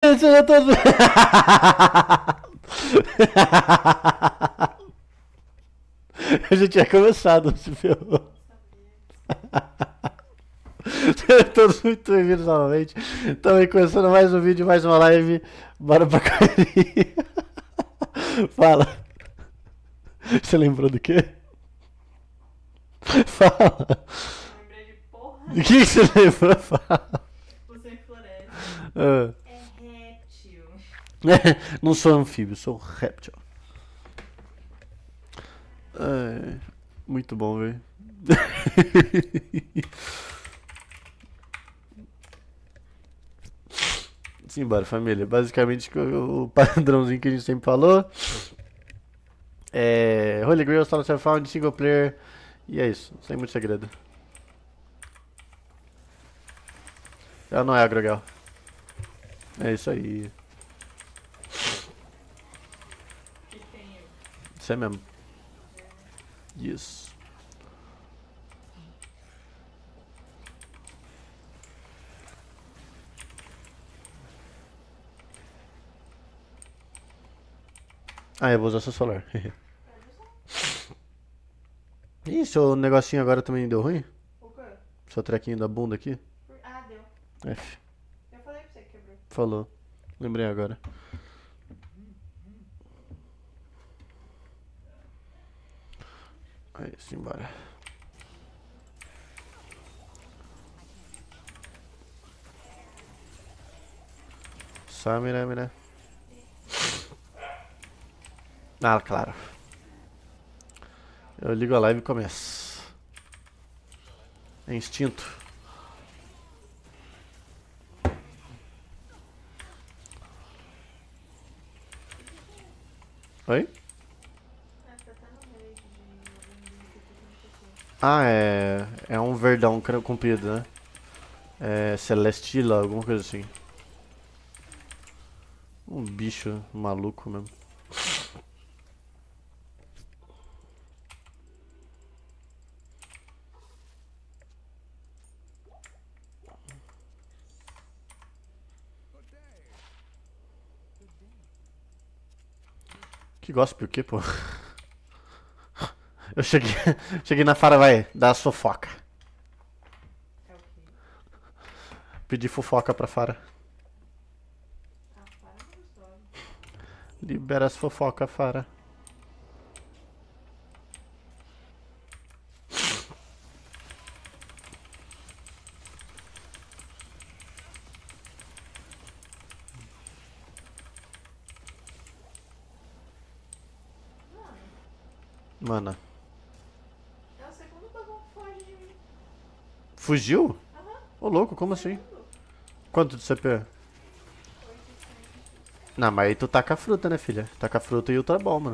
Eu tô... Eu já tinha começado, se ferrou. Todos muito bem-vindos novamente. Estamos aí começando mais um vídeo, mais uma live. Bora pra correria. Fala. Você lembrou do quê? Fala. Lembrei de porra. Do que você lembrou? Fala. Você floresce. Ah. É réptil. Não sou anfíbio, sou réptil. Ai, muito bom, velho. Simbora, família. Basicamente, o padrãozinho que a gente sempre falou é Holy Grail, Solitaire Found, single player. E é isso, sem muito segredo. Ela não é agrogal. É isso aí. Que tem eu. Isso é mesmo. Isso. Ah, eu vou usar seu solar. Ih, seu negocinho agora também deu ruim? O quê? Seu trequinho da bunda aqui? Ah, deu. F. Eu falei pra você que quebrou. Falou. Lembrei agora. Aí, simbora. Só mira. Ah, claro. Eu ligo a live e começo. É instinto. Oi? Ah, tá até no meio de algum vídeo que aconteceu. Ah, é um verdão comprido, né? É Celestila, alguma coisa assim. Um bicho maluco mesmo. Que gosta o quê, pô? Eu cheguei, cheguei na Fara, vai, dar fofoca. É o quê? Pedi fofoca pra Fara. Ah, para não gostou. Libera as fofoca, Fara. Mano, Mana. é o segundo bagulho que foge de mim. Fugiu? Aham. Ô louco, como assim? Segundo. Quanto de CP? 800. Não, mas aí tu taca a fruta, né, filha? Taca a fruta e Ultra Ball, mano.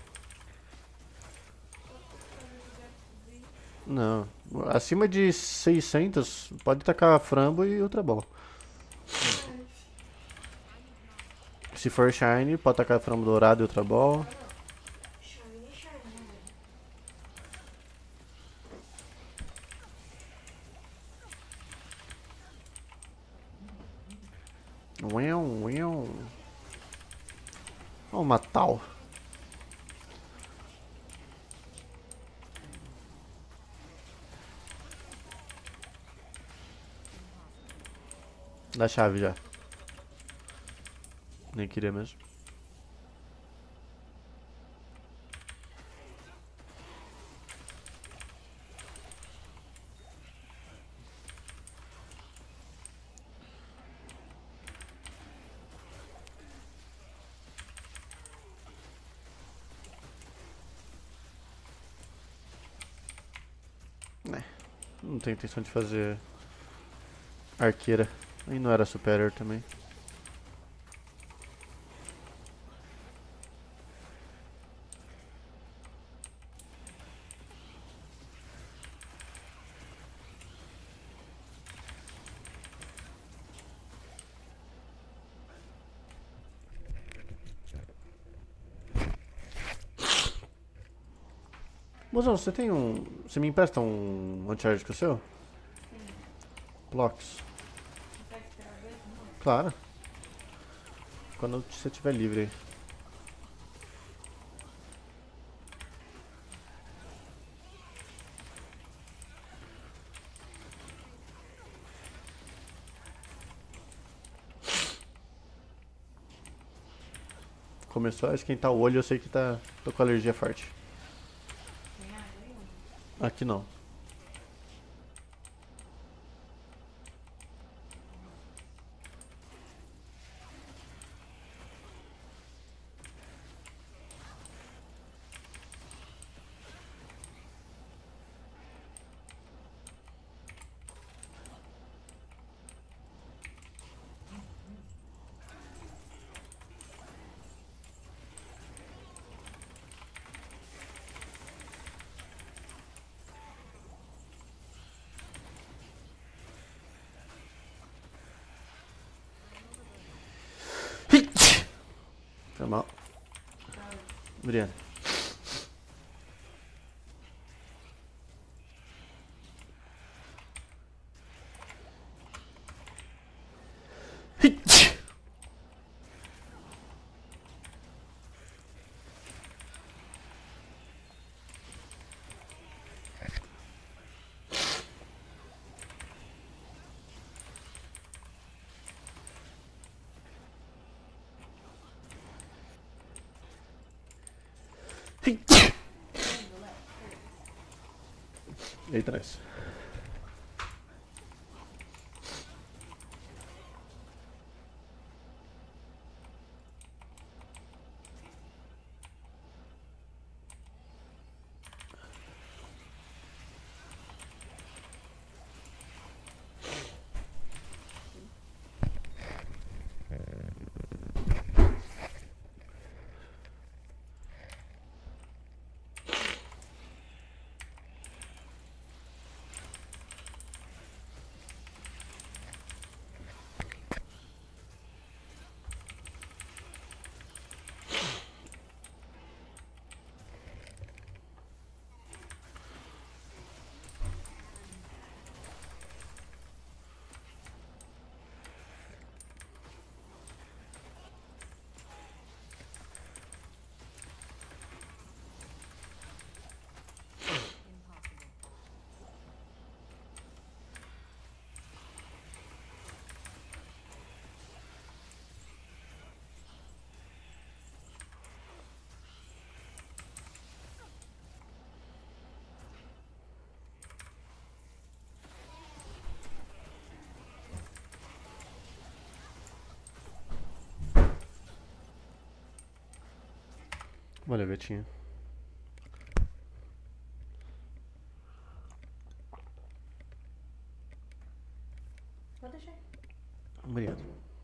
Não. Acima de 600, pode tacar Frambo e Ultra Ball. Se for Shine, pode tacar Frambo Dourado e Ultra Ball. Shiny, shiny. Uiu. Ó, uma tal. Dá chave já. Nem queria mesmo. Não tenho intenção de fazer arqueira. E não era superior também. Mozão, você tem um... Você me empresta um Uncharted com o seu? Sim. Blocks. Consegue esperar ver? Não. Claro. Quando você estiver livre aí. Começou a esquentar o olho, eu sei que tô com alergia forte. Tem água aí, Aqui não. Foi mal. Obrigado. Eita, nós. Valeu, gatinho. pode deixar. Obrigado.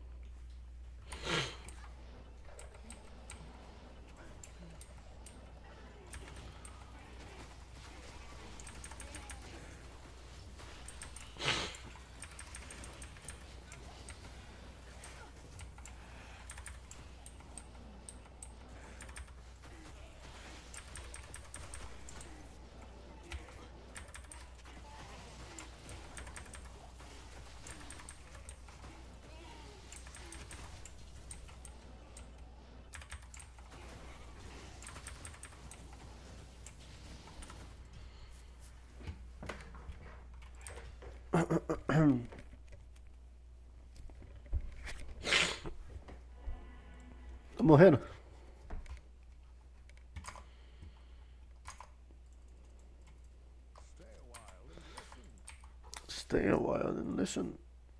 Tô morrendo? Stay a while and listen.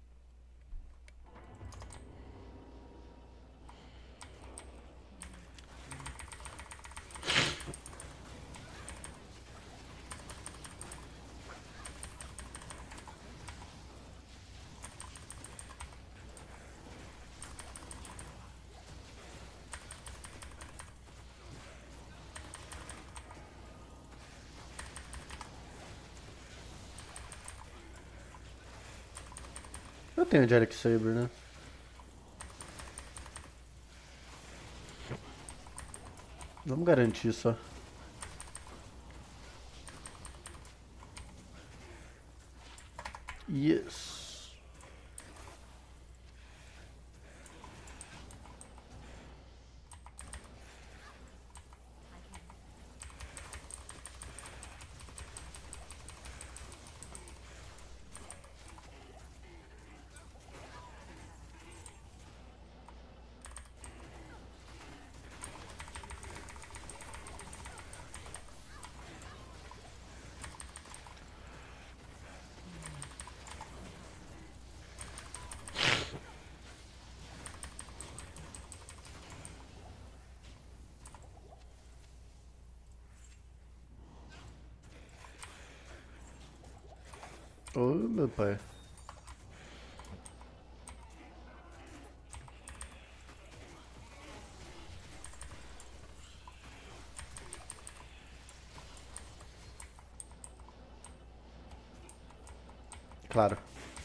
Eu tenho Jerick Saber, né? Vamos garantir só. Yes. Ô, meu pai. Claro.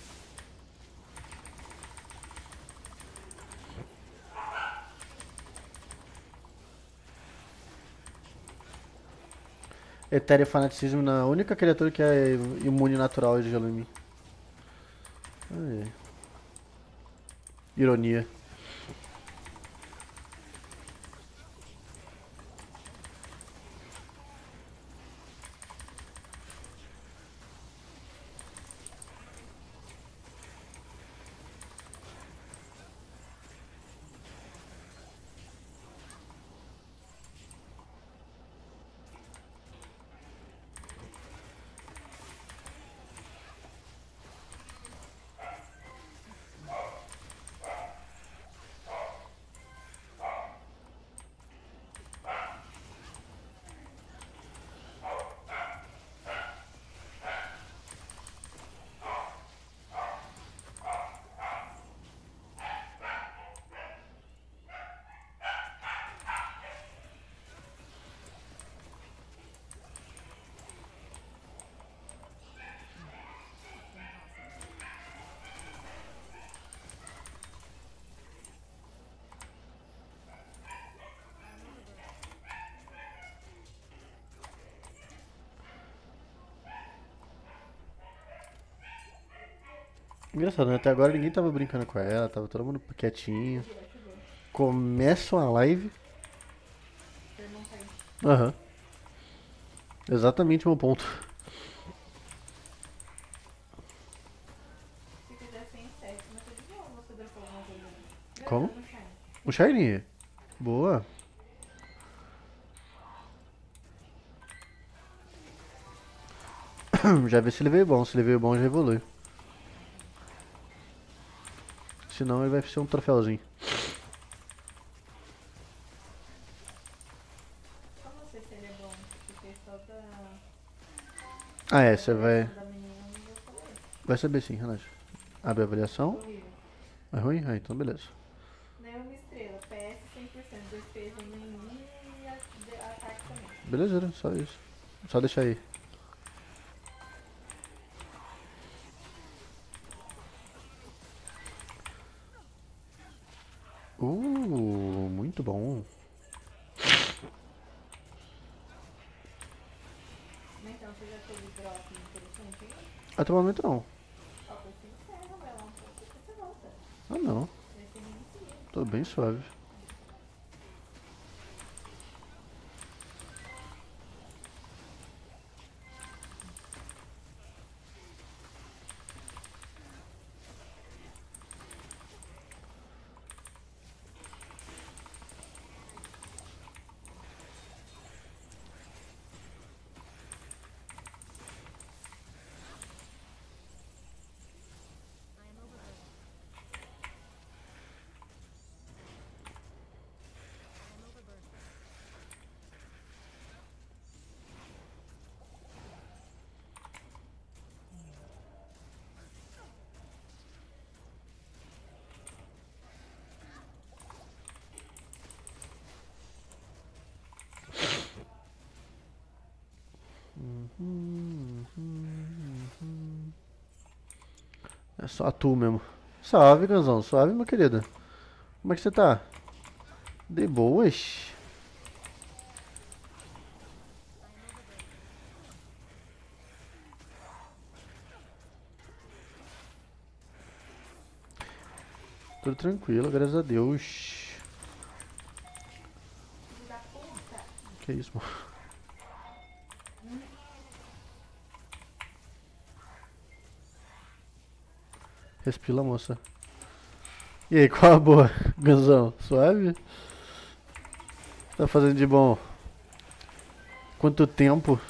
Etéreo fanaticismo na única criatura que é imune natural de gelo em mim. Ai, ironia. Engraçado, né? Até agora ninguém tava brincando com ela, tava todo mundo quietinho. Chegou. Começa uma live. Seu irmão tá aí. Aham. Exatamente o meu ponto. Se quiser sem sexo, mas eu digo, você dropou alguma coisa ali. Como? No Shine. O Shiny. Boa. Já vi se ele veio bom. Se ele veio bom, já evolui. Senão ele vai ser um troféuzinho. Como eu sei se ele é bom? Porque só Ah, é, você vai. da menina eu não vou saber. Vai saber sim, relaxa. Abre a avaliação. Horrível. É ruim? Ah, então beleza. Nenhuma estrela. PS 100%. Defesa nenhum e ataque também. Beleza, só isso. Só deixar aí. Muito bom. Mas então, você já teve drop interessante aí? Até o momento não. Ó, foi sincero, vai lá um pouco depois você volta. Ah não. Vai ser reinicia. Tô bem suave. É só tu mesmo. Salve, Ganzão. Suave, meu querido. Como é que você tá? De boas? Tudo tranquilo, graças a Deus. Filho da puta. Que isso, mano? Respira, moça. E aí, qual a boa, Ganzão? Suave? Tá fazendo de bom? Quanto tempo?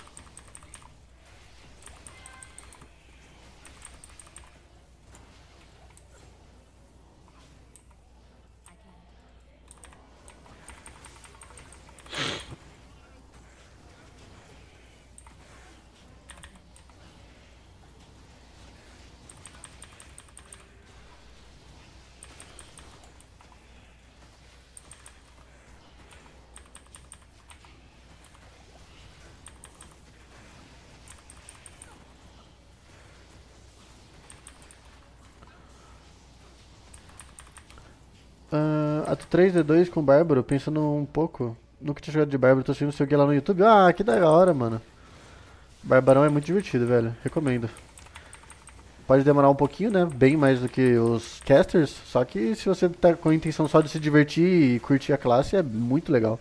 A 3D2 com Bárbaro, pensando um pouco. Nunca tinha jogado de Bárbaro, tô assistindo o seu lá no YouTube. Ah, que da hora, mano. Barbarão é muito divertido, velho. Recomendo. Pode demorar um pouquinho, né? Bem mais do que os casters. Só que se você tá com a intenção só de se divertir e curtir a classe, é muito legal.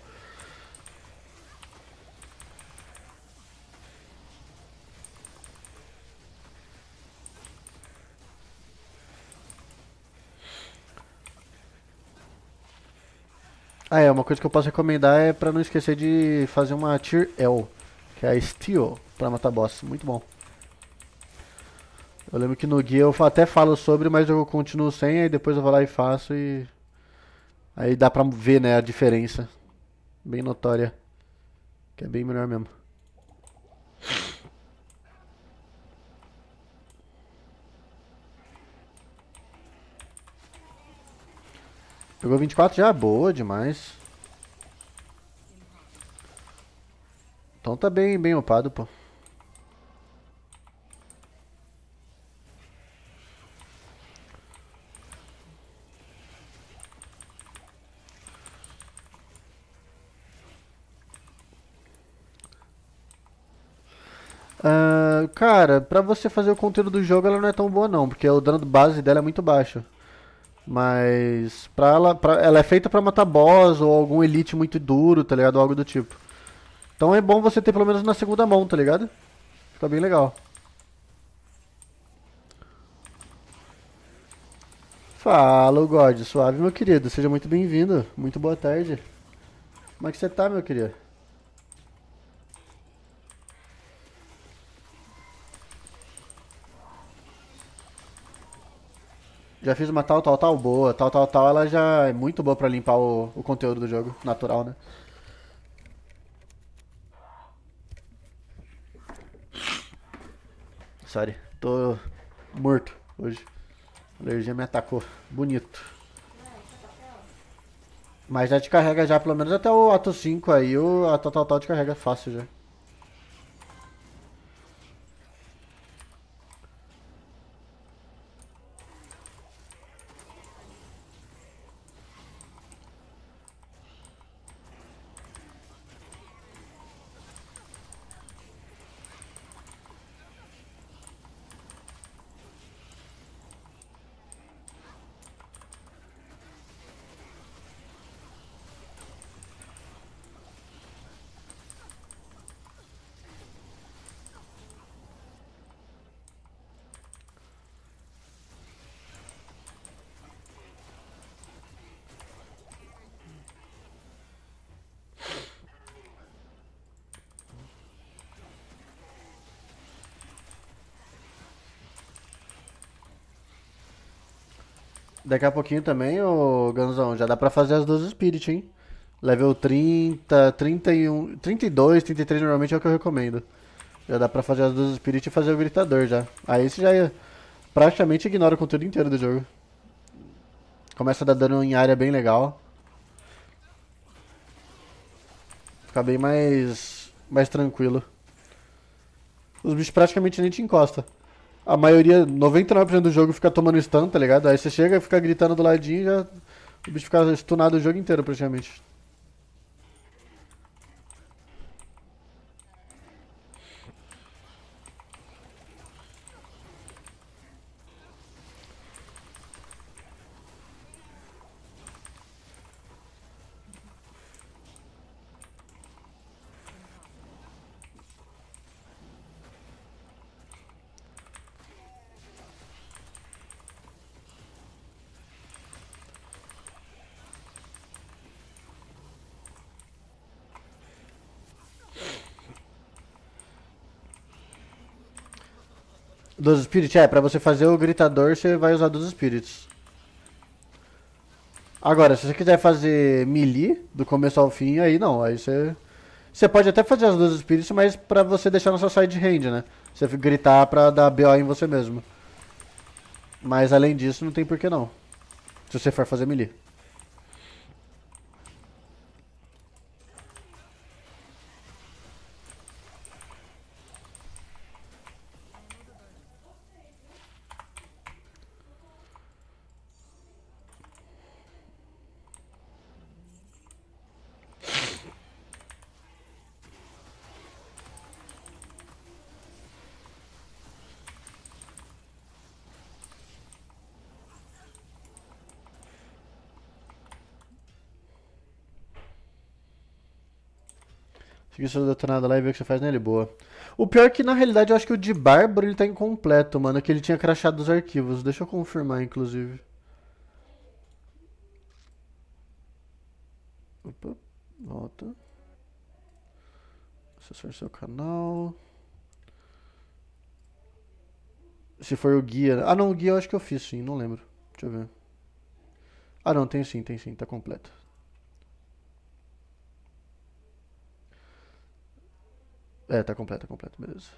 Ah, é, uma coisa que eu posso recomendar é pra não esquecer de fazer uma Tier L, que é a Steel, pra matar boss. Muito bom. Eu lembro que no guia eu até falo sobre, mas eu continuo sem, aí depois eu vou lá e faço e. Aí dá pra ver, né, a diferença. Bem notória. Que é bem melhor mesmo. Pegou 24 já? Boa demais. Então tá bem upado, pô. Ah, cara, pra você fazer o conteúdo do jogo ela não é tão boa não, porque o dano base dela é muito baixo. Mas ela é feita pra matar boss ou algum elite muito duro, tá ligado? Algo do tipo. Então é bom você ter pelo menos na segunda mão, tá ligado? Fica bem legal. Fala, God, suave, meu querido. Seja muito bem-vindo. Muito boa tarde. Como é que você tá, meu querido? Já fiz uma tal, boa. Tal, ela já é muito boa pra limpar o conteúdo do jogo, natural, né? Sorry, tô morto hoje. A alergia me atacou. Bonito. Mas já te carrega já, pelo menos até o ato 5 aí, a tal te carrega fácil já. Daqui a pouquinho também, ô Ganzão, já dá pra fazer as duas Spirit, hein? Level 30, 31, 32, 33 normalmente é o que eu recomendo. Já dá pra fazer as duas Spirit e fazer o gritador já. Aí você já praticamente ignora o conteúdo inteiro do jogo. Começa a dar dano em área bem legal. Fica bem mais tranquilo. Os bichos praticamente nem te encostam. A maioria, 99% do jogo fica tomando stun, tá ligado? Aí você chega e fica gritando do ladinho e já. O bicho fica stunado o jogo inteiro praticamente. Dos Spirits, pra você fazer o gritador você vai usar dos Spirits. Agora, se você quiser fazer melee, do começo ao fim, aí não, aí você. Você pode até fazer as duas Spirits, mas pra você deixar na sua side hand, né? Você gritar pra dar BO em você mesmo. Mas além disso, não tem por que não. Se você for fazer melee. Seguir seu detonado lá e ver o que você faz nele, boa. O pior é que na realidade eu acho que o de Bárbaro ele tá incompleto, mano. Que ele tinha crachado os arquivos. Deixa eu confirmar, inclusive. Opa, volta. Acessar seu canal. Se for o guia. Ah, não, o guia eu acho que eu fiz sim, não lembro. Deixa eu ver. Ah, não, tem sim, tá completo. É, tá completo, beleza.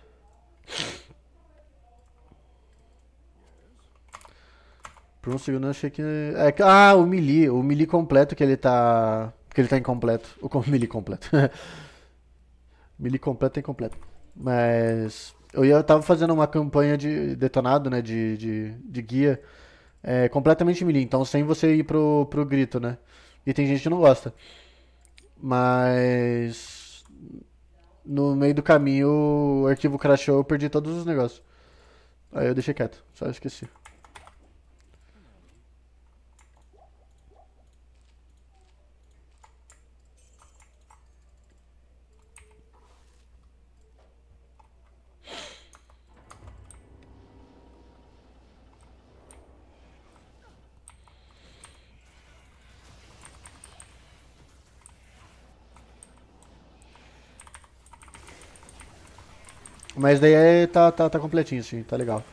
Por um segundo eu achei que. Ah, o melee. O melee completo que ele tá. Que ele tá incompleto. O melee completo. Melee completo é incompleto. Mas. Eu tava fazendo uma campanha de detonado, né? De guia. Completamente melee. Então sem você ir pro grito, né? E tem gente que não gosta. Mas. No meio do caminho o arquivo crashou, eu perdi todos os negócios. Aí eu deixei quieto, só esqueci. Mas daí tá completinho, sim, tá legal.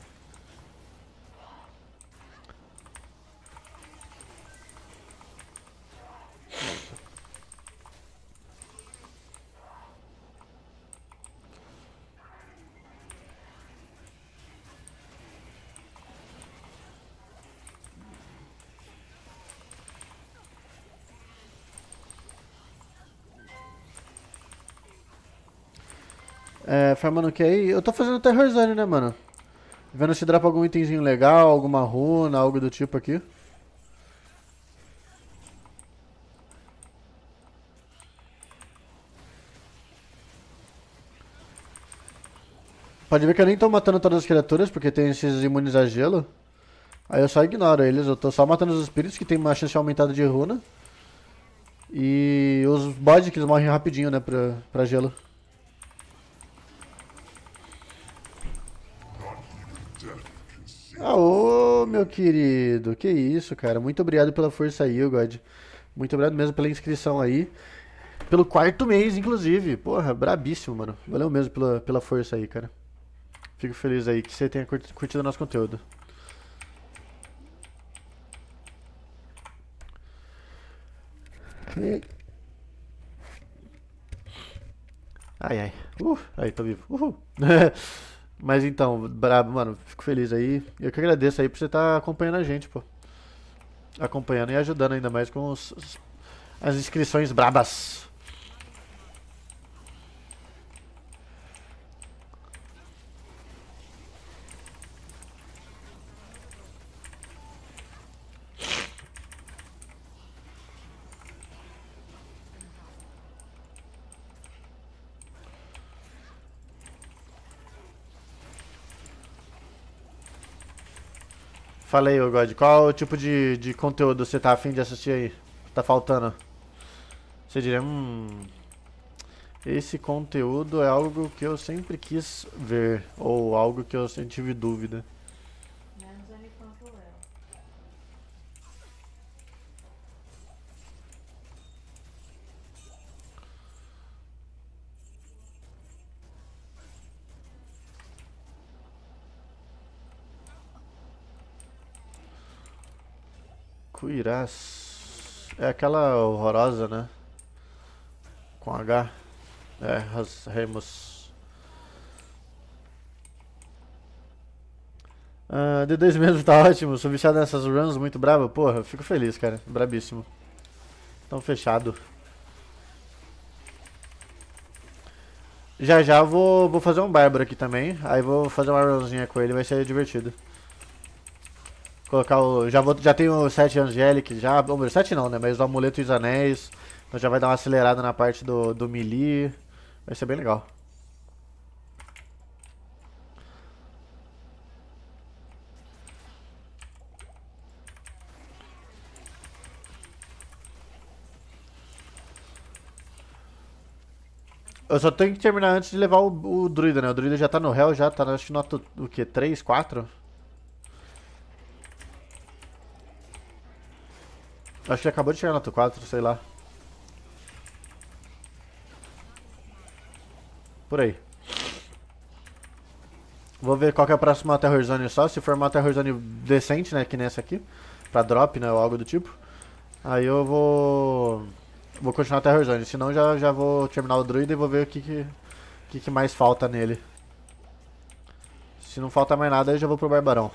Farmando o que aí? Eu tô fazendo Terror Zone, né, mano? Vendo se dropa algum itemzinho legal, alguma runa, algo do tipo aqui. Pode ver que eu nem tô matando todas as criaturas, porque tem esses imunes a gelo. Aí eu só ignoro eles, eu tô só matando os espíritos que tem uma chance aumentada de runa. E os bods que eles morrem rapidinho, né, pra gelo. Ah, ô, meu querido, que isso, cara. Muito obrigado pela força aí, God. Muito obrigado mesmo pela inscrição aí. Pelo quarto mês, inclusive. Porra, brabíssimo, mano. Valeu mesmo pela força aí, cara. Fico feliz aí que você tenha curtido o nosso conteúdo. Ai, ai. Aí, tô vivo. Uhul. Mas então, brabo, mano. Fico feliz aí. Eu que agradeço aí por você estar acompanhando a gente, pô. Acompanhando e ajudando ainda mais com as inscrições brabas. Falei, ô God, qual tipo de conteúdo você tá afim de assistir aí? Tá faltando? Você diria, esse conteúdo é algo que eu sempre quis ver, ou algo que eu sempre tive dúvida. Menos OnlyFans do Léo. Cuirás. É aquela horrorosa, né? Com H. Remus. D2 mesmo tá ótimo. Sou viciado nessas runs muito brava. Porra, fico feliz, cara. Brabíssimo. Então fechado. Já já vou fazer um bárbaro aqui também. Aí vou fazer uma runzinha com ele, vai ser divertido. Colocar o. Já tenho o 7 Angelic já. Bom, 7 não, né? Mas o amuleto e os anéis. Então já vai dar uma acelerada na parte do melee. Vai ser bem legal. Eu só tenho que terminar antes de levar o druida, né? O druida já tá no Hell, já tá, acho que no ato, o quê? 3, 4? Acho que ele acabou de chegar no ato 4, sei lá. Por aí. Vou ver qual que é a próxima Terror Zone só. Se for uma Terror Zone decente, né? Que nem essa aqui. Pra drop, né? Ou algo do tipo. Aí eu vou... Vou continuar a Terror Zone. Senão já vou terminar o druida e vou ver o que mais falta nele. Se não falta mais nada, eu já vou pro Barbarão.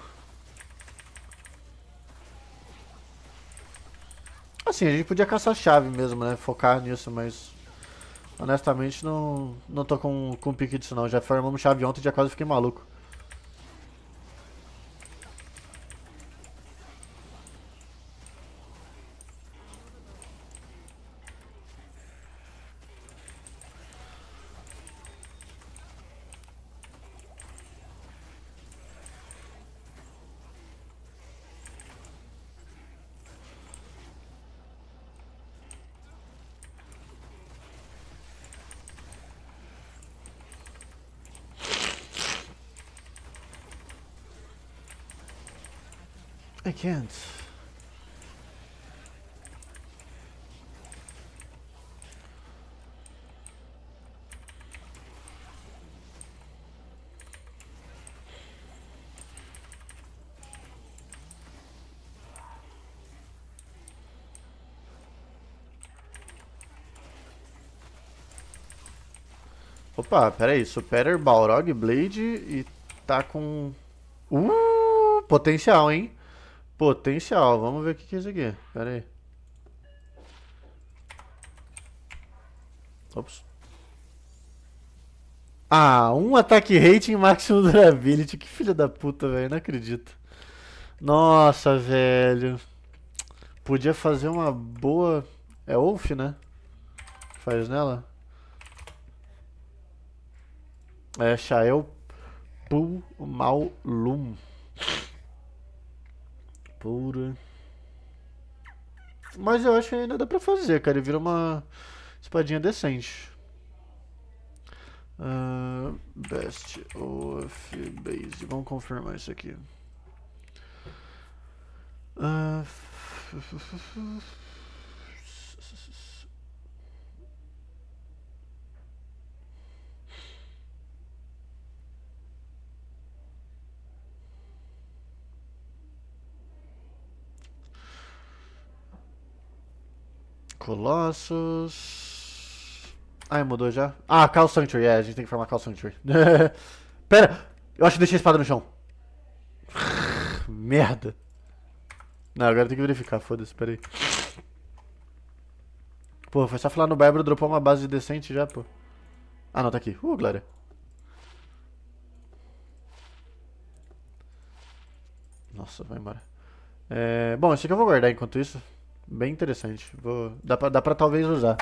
Assim, a gente podia caçar chave mesmo, né? Focar nisso, mas... Honestamente, não tô com pique disso não. Já formamos chave ontem e já quase fiquei maluco. I can't. Opa, pera aí. Superior, Balrog, Blade e tá com... Potencial, hein? Potencial. Vamos ver o que é isso aqui. Pera aí. Ops. Ah, um ataque rating máximo durability. Que filho da puta, velho. Não acredito. Nossa, velho. Podia fazer uma boa... É Wolf, né? Faz nela? É Shael Malum. Pura. Mas eu acho que ainda dá pra fazer, cara. Ele vira uma espadinha decente. Best of base. Vamos confirmar isso aqui. Colossus. Ai, mudou já? Ah, Call Sanctuary. É, a gente tem que formar Call Sanctuary. Pera! Eu acho que deixei a espada no chão. Merda. Não, agora tem que verificar. Foda-se, pera aí. Pô, foi só falar no Bárbaro, dropou uma base decente já, pô. Ah, não, tá aqui. Glória. Nossa, vai embora. Bom, esse aqui eu vou guardar enquanto isso. Bem interessante. Dá pra talvez usar.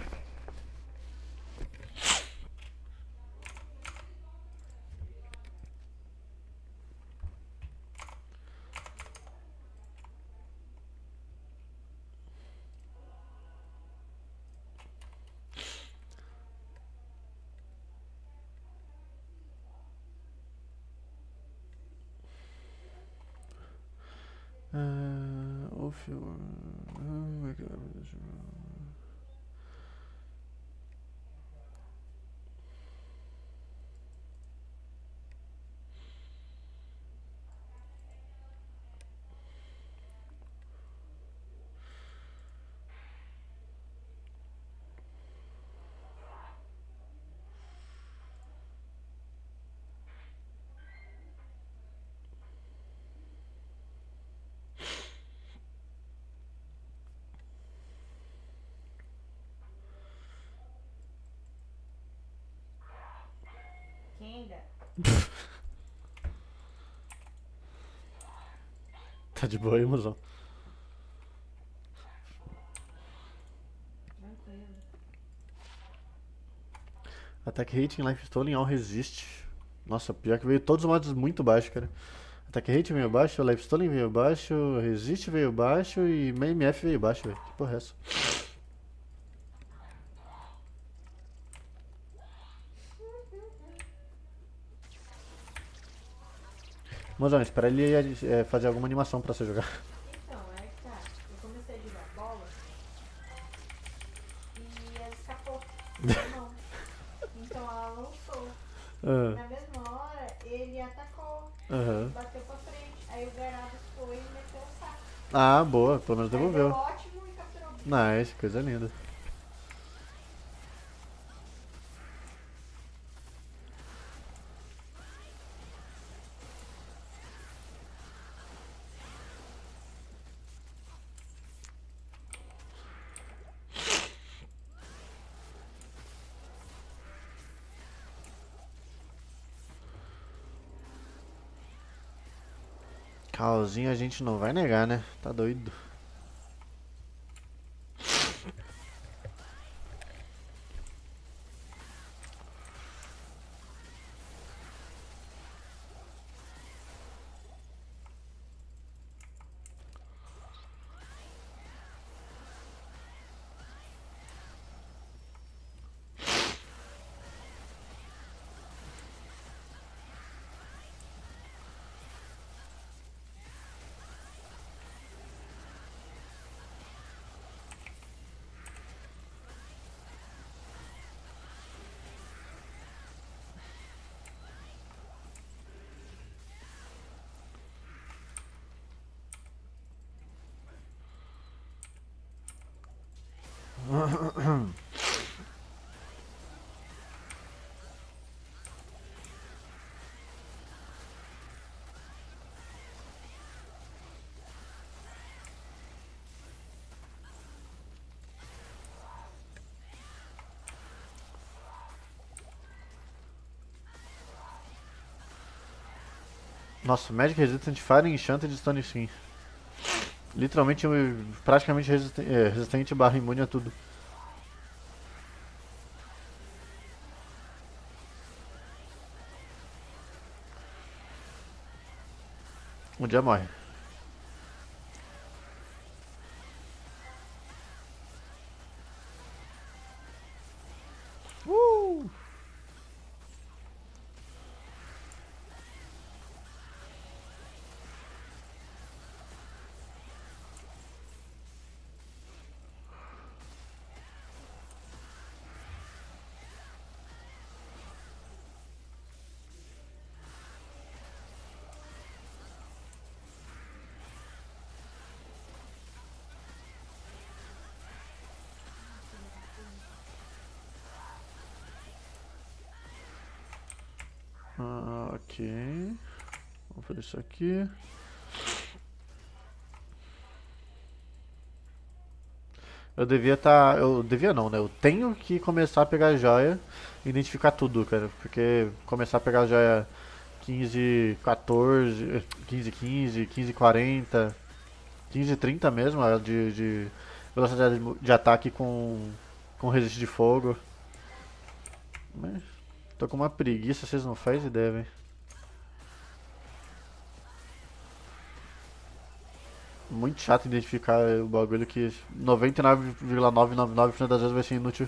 Kinga. Tá de boa aí, mozão. Tranquilo. Ataque rating, life stolen, all resist. Nossa, pior que veio todos os modos muito baixos, cara. Ataque rating veio baixo, life stolen veio baixo, resist veio baixo e MF veio baixo, velho. Que porra é essa? Mozão, espera ele fazer alguma animação pra você jogar. Então, é que tá. Eu comecei a jogar bola e ela escapou da mão. Então ela lançou. Ah, Na mesma hora, ele atacou, aham. bateu pra frente. Aí o Garados foi e meteu o saco. Ah, boa, pelo menos Aí deu devolveu. ótimo e capturou o bicho. Nice, coisa linda. Calzinho a gente não vai negar, né? Tá doido. Nossa, Magic Resistant Fire, Enchanted e Stone Skin. Literalmente, praticamente resistente barra imune a tudo. Um dia morre. Uh! Ok. Vamos fazer isso aqui. Eu devia estar. Eu devia não, né? Eu tenho que começar a pegar a joia e identificar tudo, cara. Porque começar a pegar a joia 15, 14, 15, 15, 15, 40, 15, 30 mesmo, a de velocidade de ataque com resiste de fogo. Mas tô com uma preguiça, vocês não fazem ideia, velho. Muito chato identificar o bagulho que 99,999% das vezes vai ser inútil.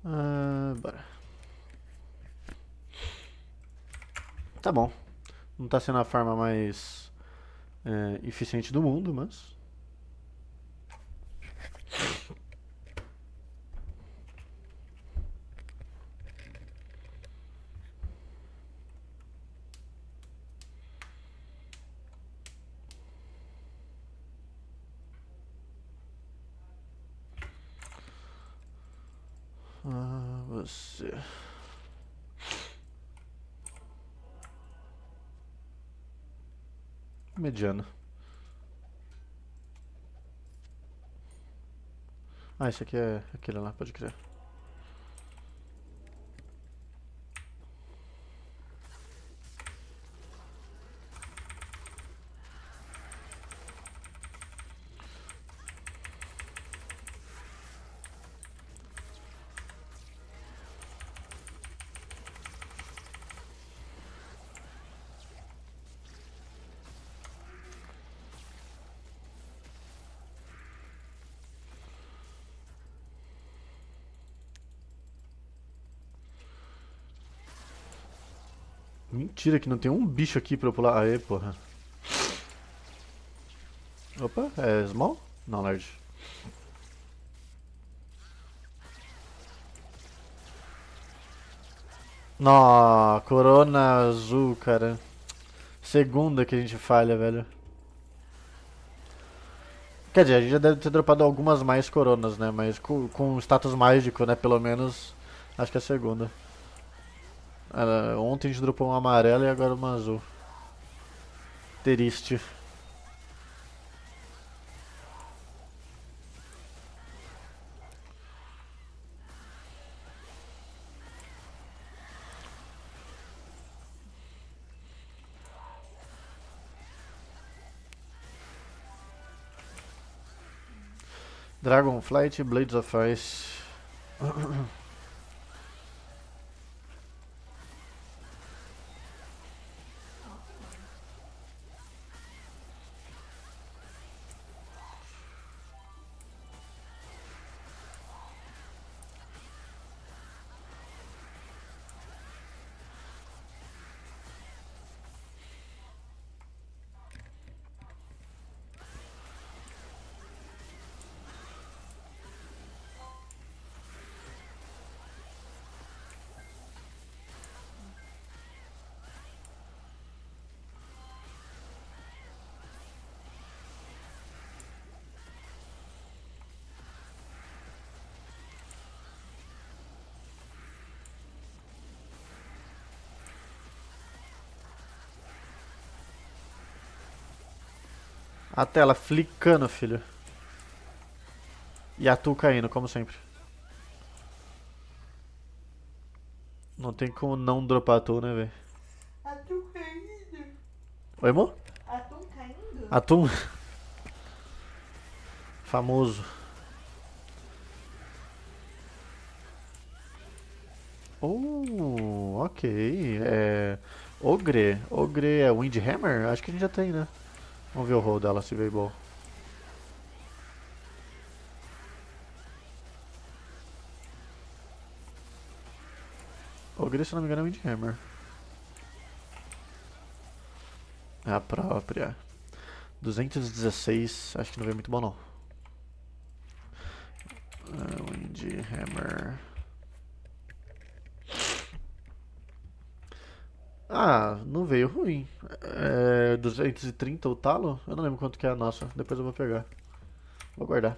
Bora. Tá bom. Não tá sendo a forma mais eficiente do mundo, mas. Você. Mediano. Ah, esse aqui é aquele lá, pode crer. Mentira que não tem um bicho aqui pra eu pular. Aê, porra. Opa, é small? Não, large. Nó, corona azul, cara. Segunda que a gente falha, velho. Quer dizer, a gente já deve ter dropado algumas mais coronas, né? Mas com status mágico, né? Pelo menos, acho que é a segunda. Ontem a gente dropou uma amarela e agora uma azul. Triste. Dragonflight, Blades of Ice. A tela flicando, filho. E a tu caindo, como sempre. Não tem como não dropar a tu, né, velho? Atum caindo. Oi, amor? Atum caindo? Atum. Famoso. Ok. Ogre. Ogre é Windhammer? Acho que a gente já tem, né? Vamos ver o roll dela, se veio bom. Ogre, se não me engano, é Windhammer. É a própria. 216, acho que não veio muito bom, não. Windhammer. Ah, não veio ruim. 230 o talo? Eu não lembro quanto que é a nossa. Depois eu vou pegar. Vou guardar.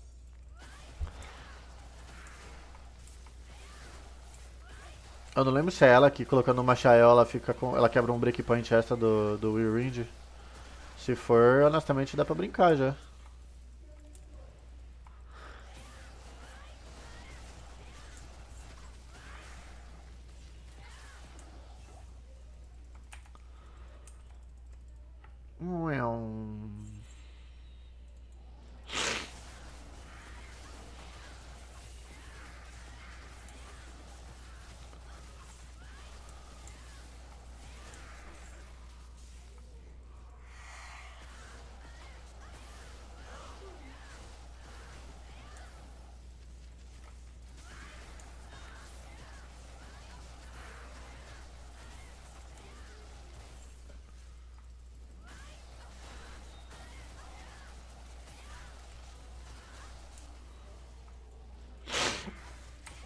Eu não lembro se é ela que colocando uma Shael ela quebra um breakpoint extra do Whirlwind. Se for, honestamente dá pra brincar já.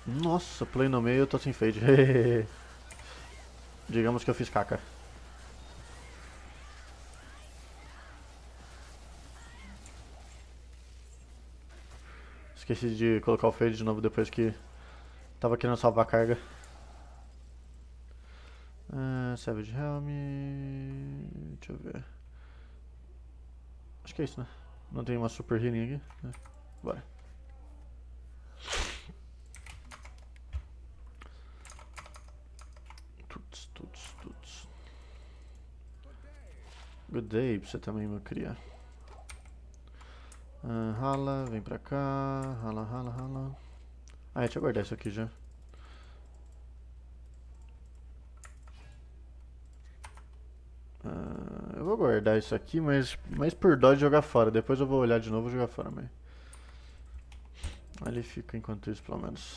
Nossa, play no meio, eu tô sem fade. Digamos que eu fiz caca. Esqueci de colocar o fade de novo depois que tava querendo salvar a carga. Savage Helm. Deixa eu ver. Acho que é isso, né? Não tem uma super healing aqui. Bora. Tuts. Good day pra você também, meu cria. Rala, vem pra cá. Rala. Deixa eu guardar isso aqui já. Eu vou guardar isso aqui, mas por dó de jogar fora. Depois eu vou olhar de novo e jogar fora, mas... Ali fica enquanto isso, pelo menos.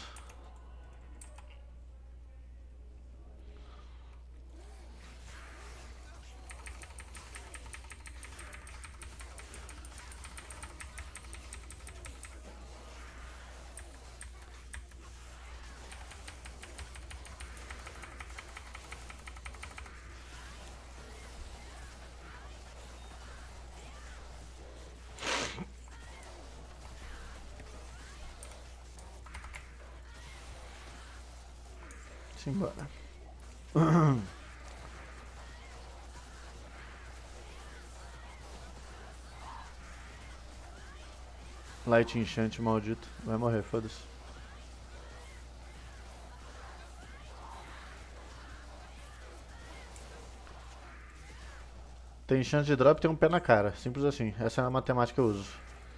Simbora. Light enchante maldito. Vai morrer, foda-se. Tem chance de drop e tem um pé na cara. Simples assim. Essa é a matemática que eu uso.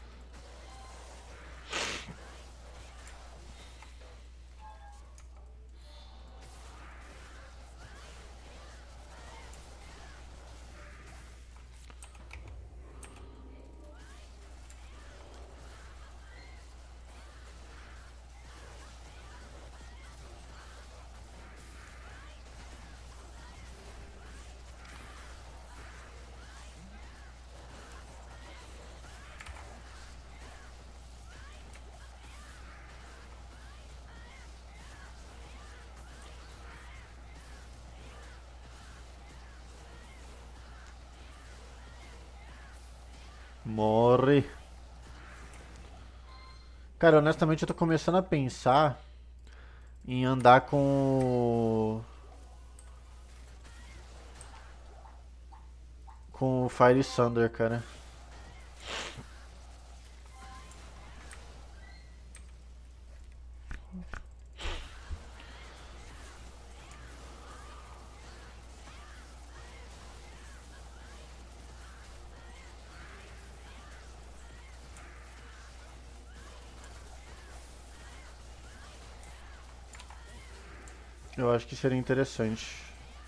Morre. Cara, honestamente eu tô começando a pensar em andar com o Fire Thunder, cara. Eu acho que seria interessante.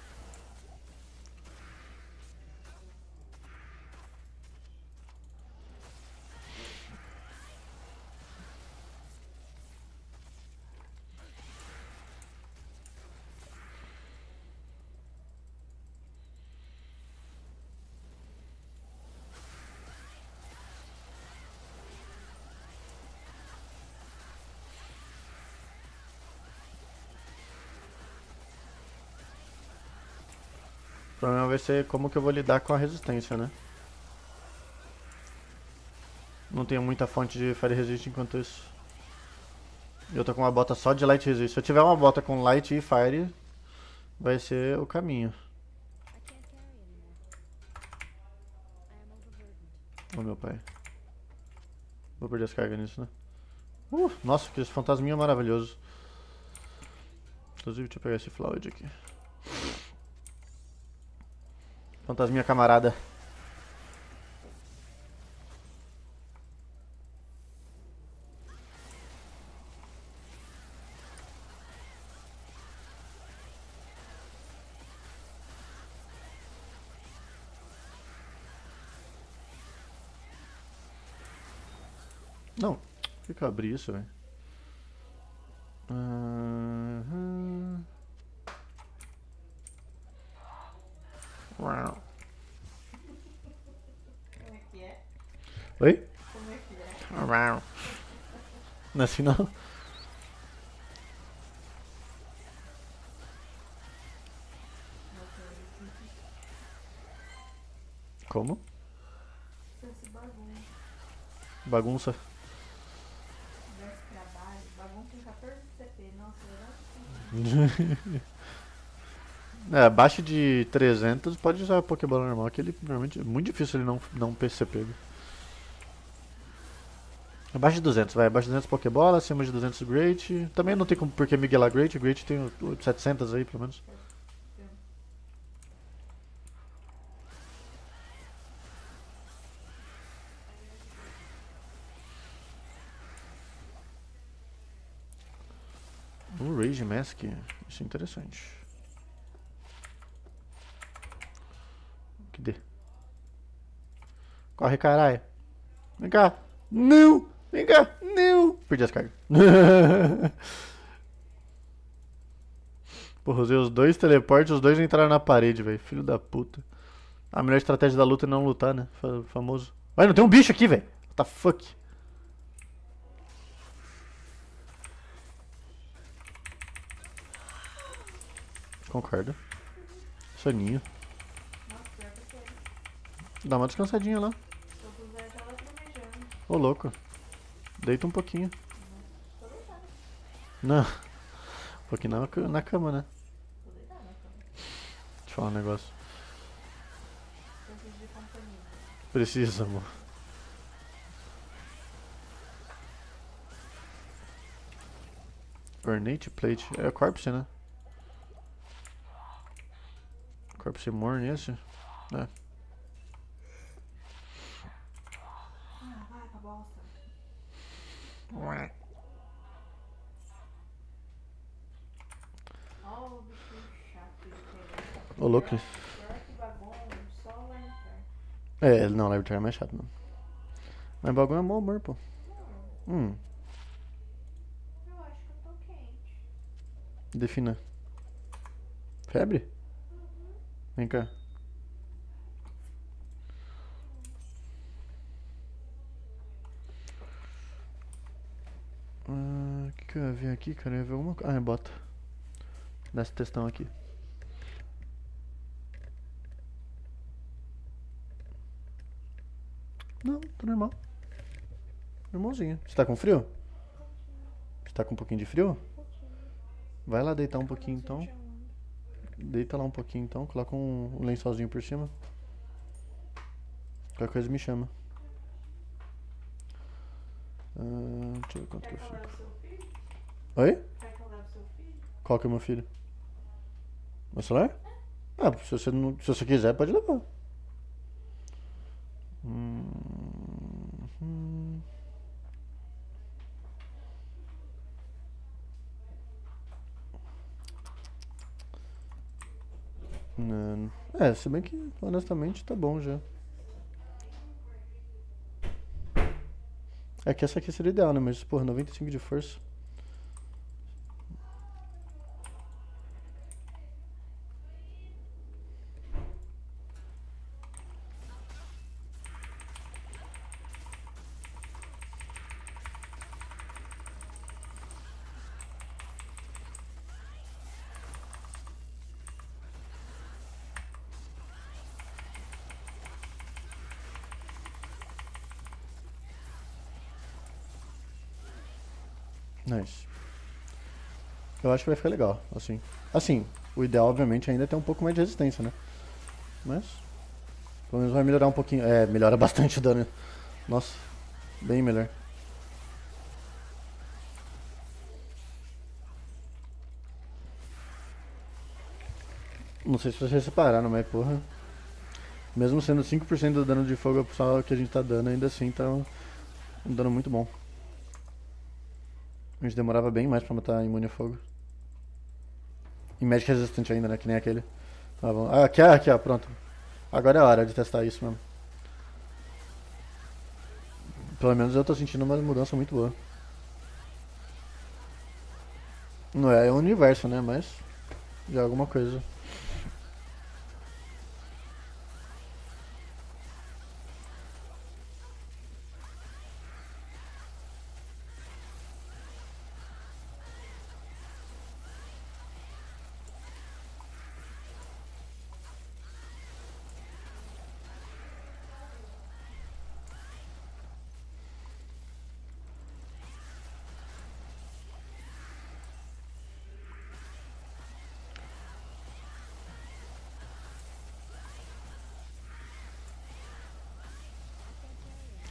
O problema vai ser como que eu vou lidar com a resistência, né? Não tenho muita fonte de Fire Resist enquanto isso. Eu tô com uma bota só de Light Resist. Se eu tiver uma bota com Light e Fire, vai ser o caminho. Ô meu pai. Vou perder as cargas nisso, né? Nossa, que esse fantasminha maravilhoso. Inclusive, deixa eu pegar esse Floyd aqui. Fantasminha camarada. Não, por que eu abri isso, velho? Como é que é? Oi? Como é que é? Não é assim não? Como? Esse bagunça. Bagunça. Desse trabalho. Bagunça tem 14 CP. Nossa, eu É, abaixo de 300 pode usar a Pokébola normal, que ele normalmente é muito difícil ele não PCP. Abaixo de 200, vai. Abaixo de 200 Pokébola, acima de 200 Great. Também não tem como por que miguelar Great. Great tem 700 aí, pelo menos. Rage Mask, isso é interessante. Cadê? Corre, caralho. Vem cá. Não! Vem cá. Não! Perdi as cargas. Porra, usei os dois teleportes, os dois entraram na parede, velho. Filho da puta. A melhor estratégia da luta é não lutar, né? Famoso. Vai, não tem um bicho aqui, velho. What the fuck? Concordo. Soninho. Nossa, pior que foi. Dá uma descansadinha lá. Tô com o Zé tava planejando. Ô, louco. Deita um pouquinho. Tô deitada. Não. Um pouquinho na cama, né? Tô deitada na cama. Deixa eu falar um negócio. Preciso de companhia. Precisa, amor. Ornate Plate. É Corpse, né? Corpse Morn esse? É. Ah, vai pra bosta. Ó o bicho chato que ele tem. Ô, louco. Pior que bagunça, só lá no inferno. É, não, Live é mais chato, não. Mas bagulho é bom humor, pô. Não, eu acho que eu tô quente. Defina. Febre? Vem cá. O que eu ia ver aqui, cara? Eu ia ver alguma coisa. Ah, é bota. Nessa testão aqui. Não, tá normal. Normalzinho. Você tá com frio? Você tá com um pouquinho de frio? Vai lá deitar um pouquinho então. Deita lá um pouquinho então. Coloca um lençolzinho por cima. Qualquer coisa me chama. Deixa eu ver quanto que eu Quer que eu leve fico. seu filho? Oi? Quer que eu leve seu filho? Qual que é o meu filho? Meu celular? Ah, se você quiser, pode levar. Não. É, se bem que, honestamente, tá bom já. É que essa aqui seria ideal, né? Mas, porra, 95 de força. Nice. Eu acho que vai ficar legal, assim. Assim, o ideal, obviamente, ainda é ter um pouco mais de resistência, né? Mas, pelo menos vai melhorar um pouquinho. É, melhora bastante o dano. Nossa, bem melhor. Não sei se vocês repararam, mas, porra. Mesmo sendo 5% do dano de fogo só que a gente tá dando, ainda assim tá um dano muito bom. A gente demorava bem mais pra matar imune a fogo. E Magic resistente ainda, né? Que nem aquele. Tá bom. Ah, aqui, ó, pronto. Agora é a hora de testar isso mesmo. Pelo menos eu tô sentindo uma mudança muito boa. Não é o universo, né? Mas já é alguma coisa.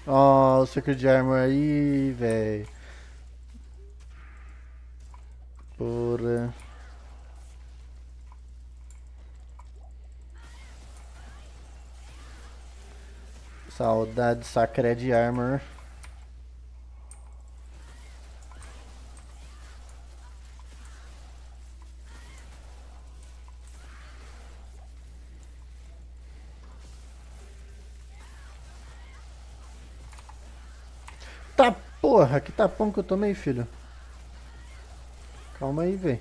Ó, o Secret Armor aí, velho. Porra. Saudade Sacred Armor. Tá porra, que tapão que eu tomei, filho. Calma aí, velho.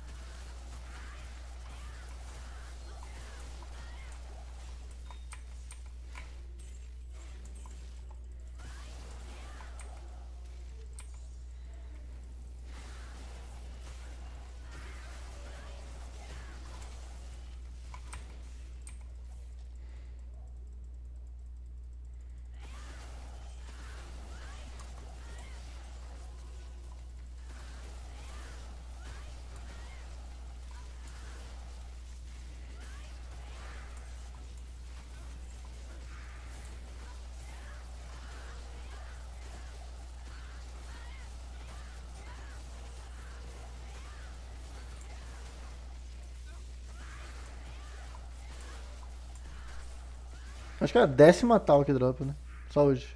Acho que é a 10ª tal que dropa, né? Só hoje.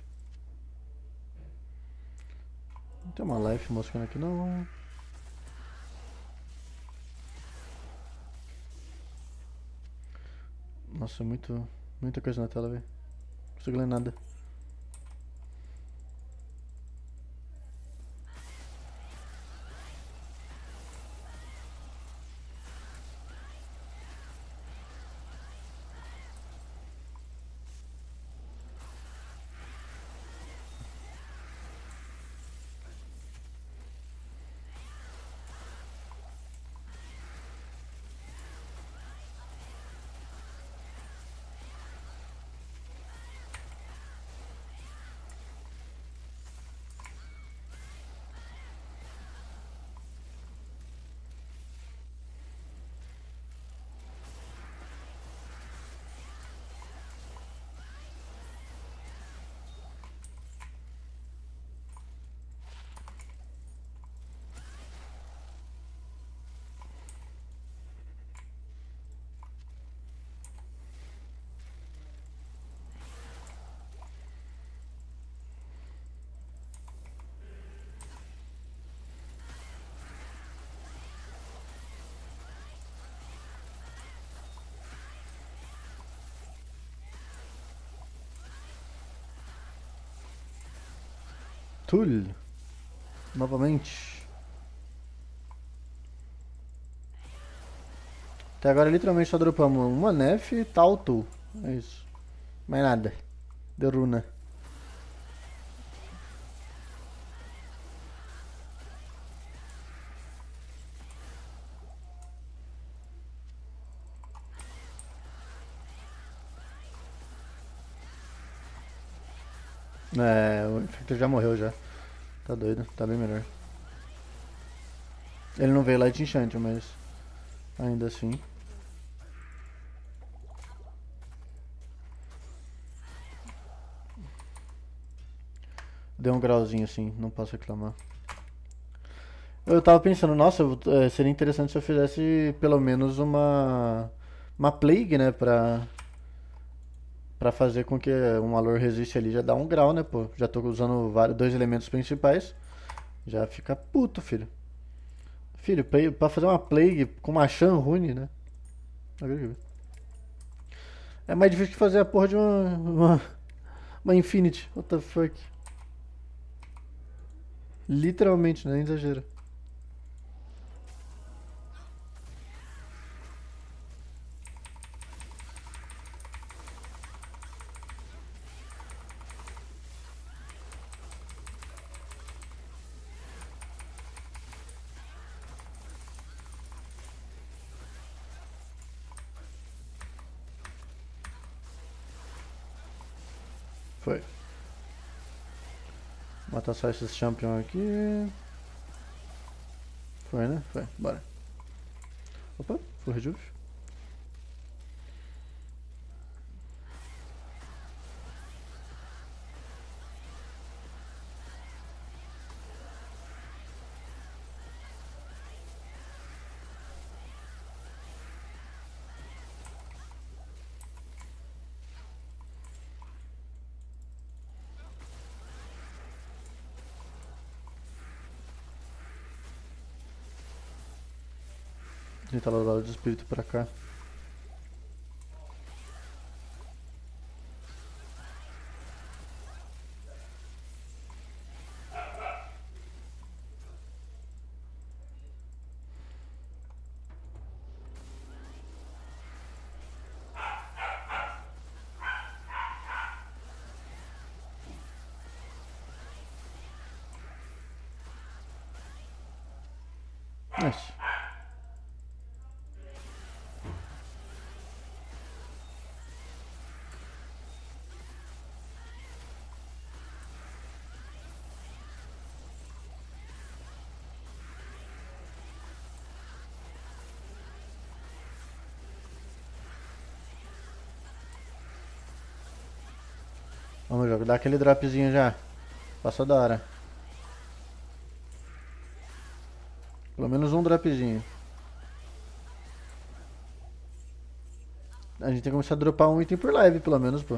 Não tem uma life moscando aqui não. Nossa, muita coisa na tela, velho. Não consigo ler nada. Tull. Novamente. Até agora literalmente só dropamos uma Nef e tal Tull. É isso. Mais nada. Deu runa. É, o Infector já morreu já. Tá doido, tá bem melhor. Ele não veio Light Enchant, mas ainda assim. Deu um grauzinho assim, não posso reclamar. Eu tava pensando, nossa, seria interessante se eu fizesse pelo menos uma plague, né, pra fazer com que um Alor resiste ali já dá um grau, né, pô. Já tô usando dois elementos principais, já fica puto, filho. Filho, pra fazer uma plague com uma Shan Rune, né? É mais difícil que fazer a porra de uma Infinity. What the fuck? Literalmente, né? Nem exagero. Foi. Matar só esses champion aqui. Foi, né? Foi. Bora. Opa, foi rejuve. Tentar levar os espíritos pra cá. Nice. Vamos, jogo. Dá aquele dropzinho já. Passou da hora. Pelo menos um dropzinho. A gente tem que começar a dropar um item por live, pelo menos, pô.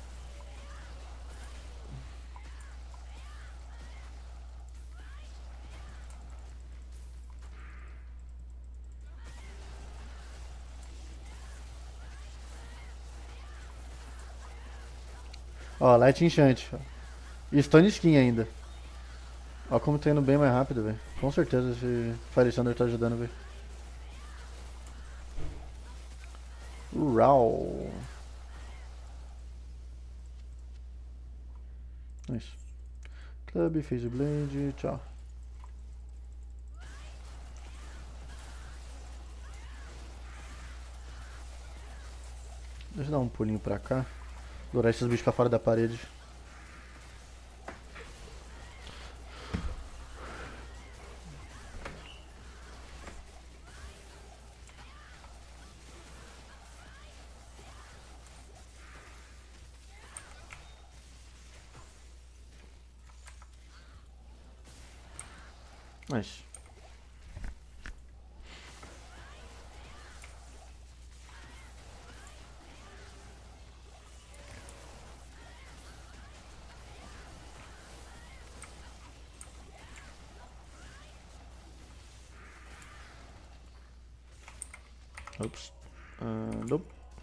Ó, Light Enchant. E Stone Skin ainda. Ó como tá indo bem mais rápido, velho. Com certeza esse Fire Thunder tá ajudando, velho. Uau. Isso. Club, Phase Blade, tchau. Deixa eu dar um pulinho pra cá. Dourar esses bichos pra fora da parede. Nice. Ops. Nope.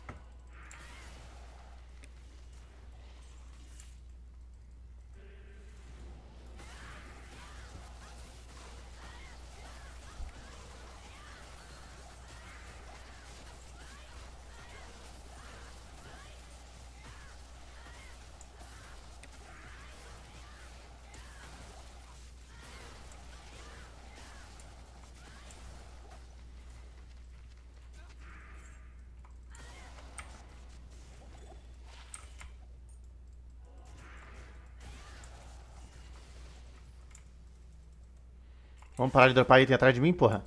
Vamos parar de dropar item atrás de mim, porra?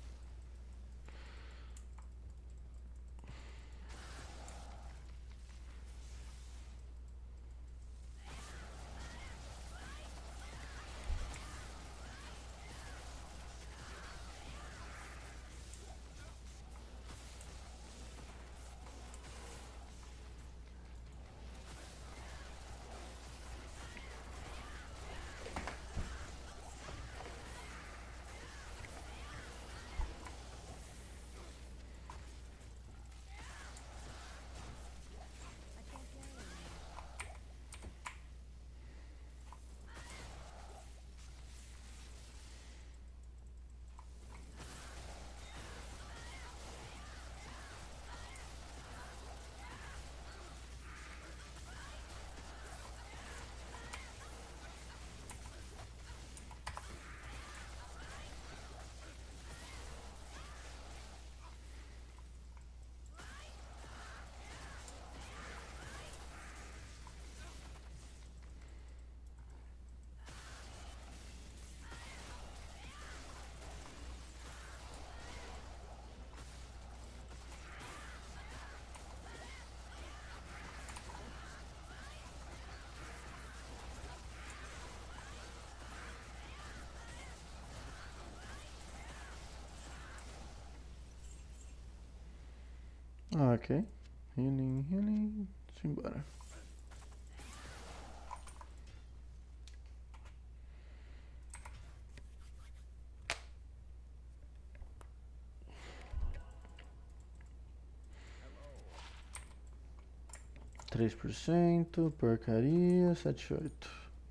Ok. Healing, healing. Simbora. 3%, porcaria, 7,8.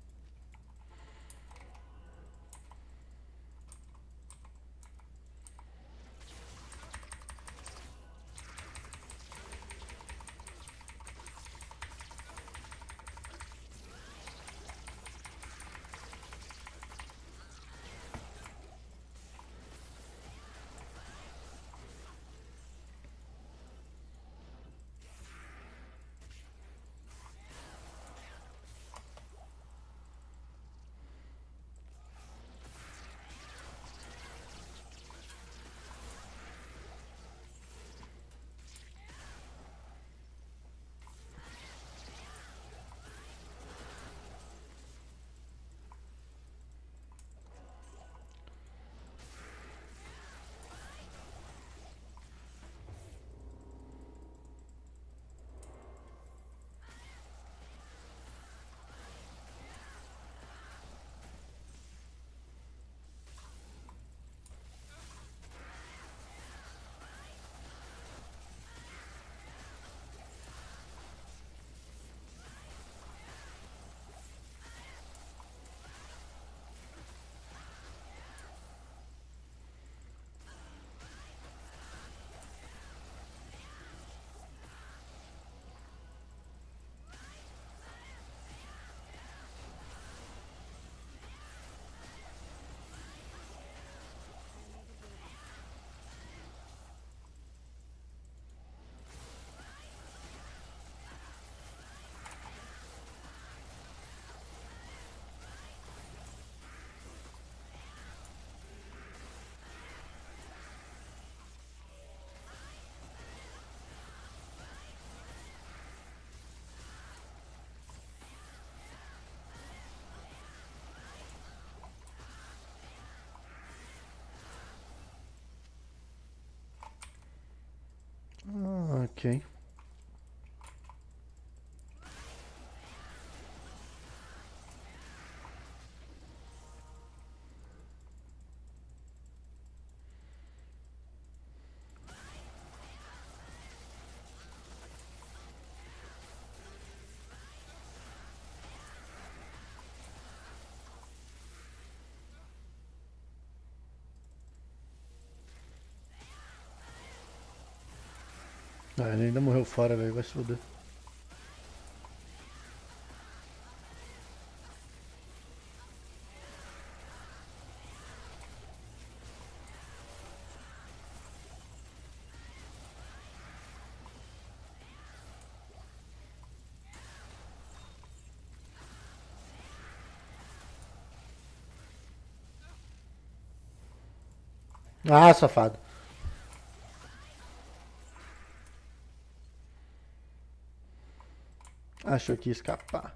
Ok. Ah, ele ainda morreu fora, velho. Vai se foder. Ah, safado. Achou que ia escapar.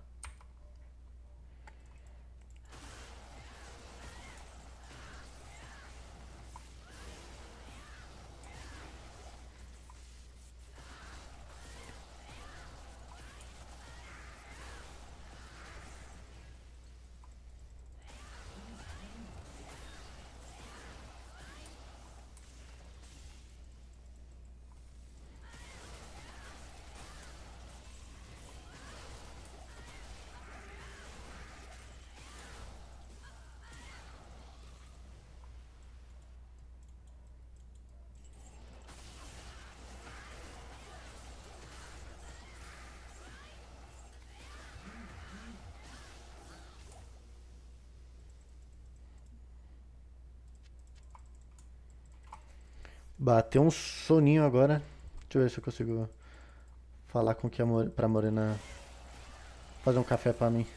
Bateu um soninho agora. Deixa eu ver se eu consigo falar com que a pra Morena fazer um café pra mim.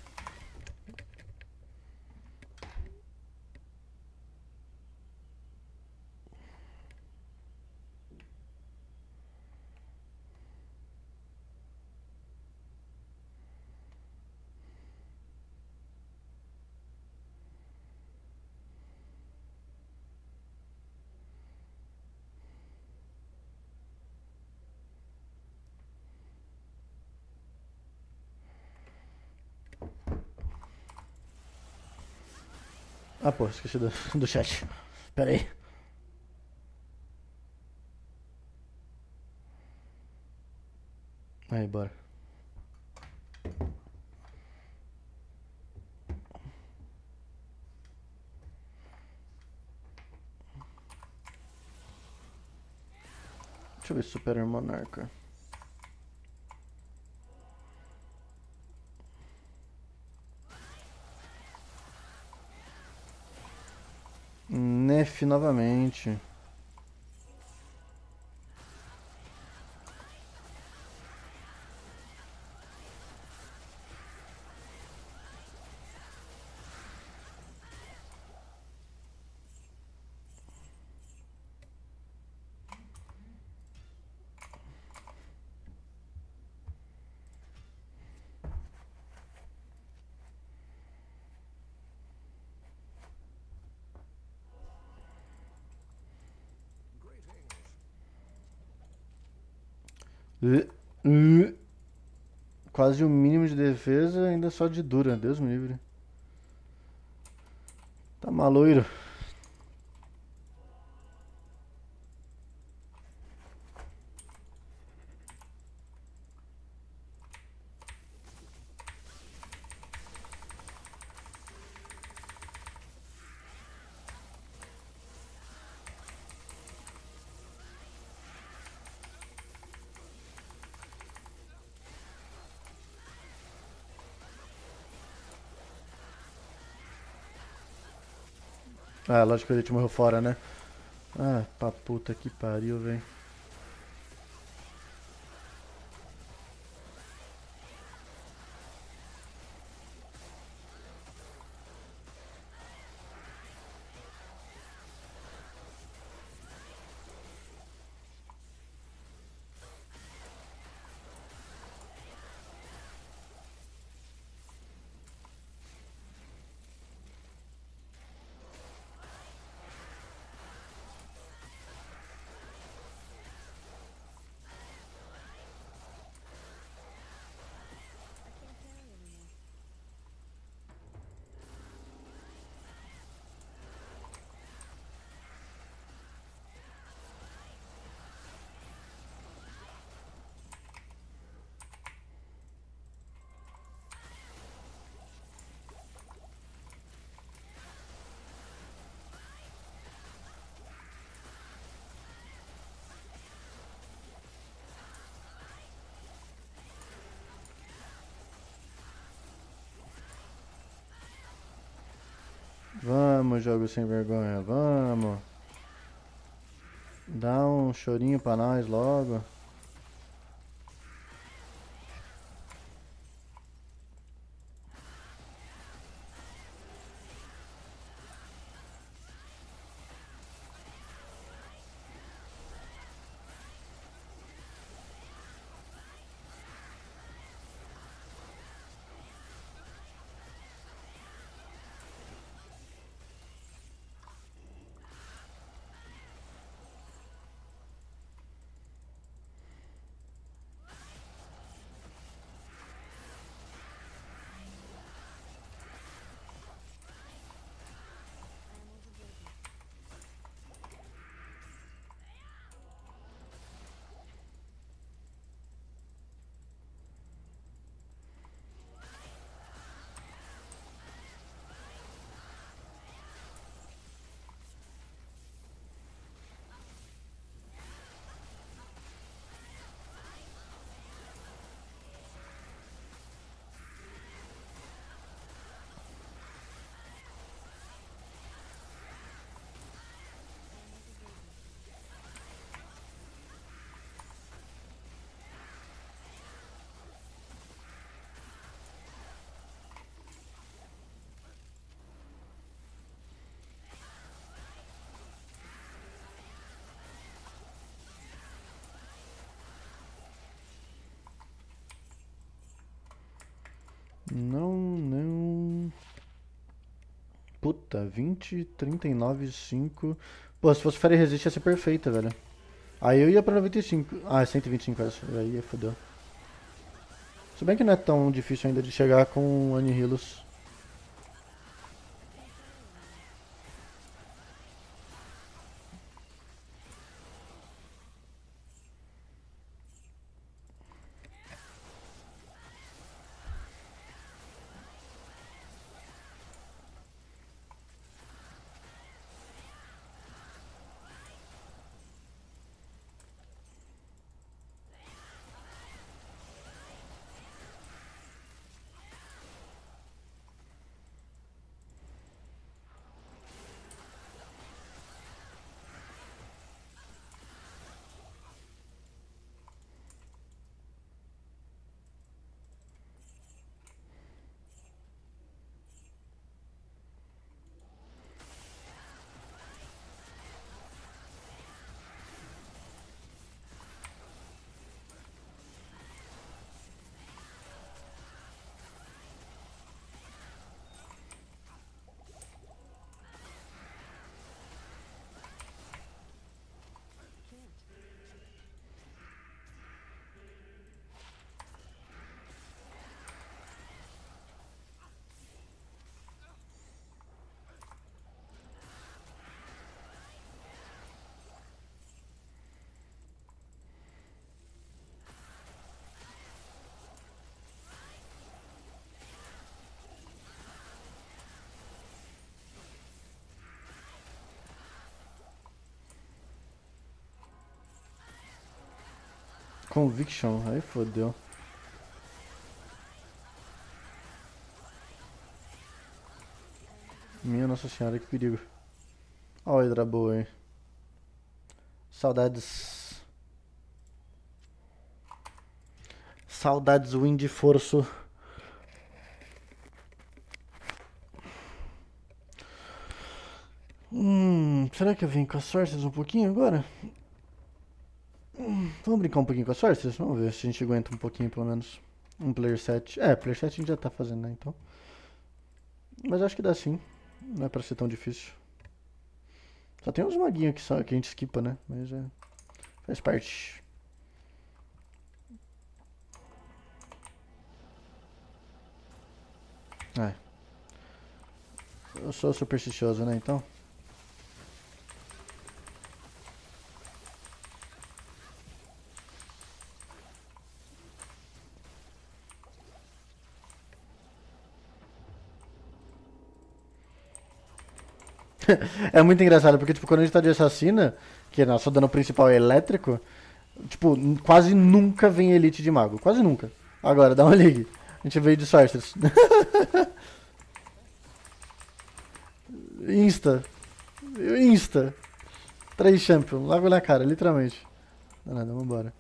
Ah, pô, esqueci do chat. Pera aí. Aí, bora. Deixa eu ver se supera o Monarca. Nef novamente. Quase o mínimo de defesa, ainda só de dura. Deus me livre. Tá maloiro. Ah, lógico que ele te morreu fora, né? Ah, pra puta que pariu, velho. Vamos, jogo sem vergonha, vamos. Dá um chorinho pra nós logo. Não, não. Puta, 20, 39, 5. Pô, se fosse Fire Resist ia ser perfeita, velho. Aí eu ia pra 95. Ah, 125 essa. Aí fodeu. Se bem que não é tão difícil ainda de chegar com Anihilus. Conviction, aí fodeu. Minha Nossa Senhora, que perigo. Ó, a Hydra boa, hein. Saudades. Saudades Wind Forço. Será que eu venho com as Sorcerers um pouquinho agora? Vamos brincar um pouquinho com as Sorcerers? Vamos ver se a gente aguenta um pouquinho pelo menos. Um player 7. É, player 7 a gente já tá fazendo, né? Então. Mas acho que dá sim. Não é pra ser tão difícil. Só tem uns maguinhos que a gente esquipa, né? Mas é. Faz parte. É. Eu sou supersticioso, né? Então. É muito engraçado, porque, tipo, quando a gente tá de assassina, que nosso dano principal é elétrico, tipo, quase nunca vem elite de mago. Quase nunca. Agora, dá uma liga. A gente veio de sorcerers. Insta. Insta. 3 champion. Logo na cara, literalmente. Não, nada, vambora.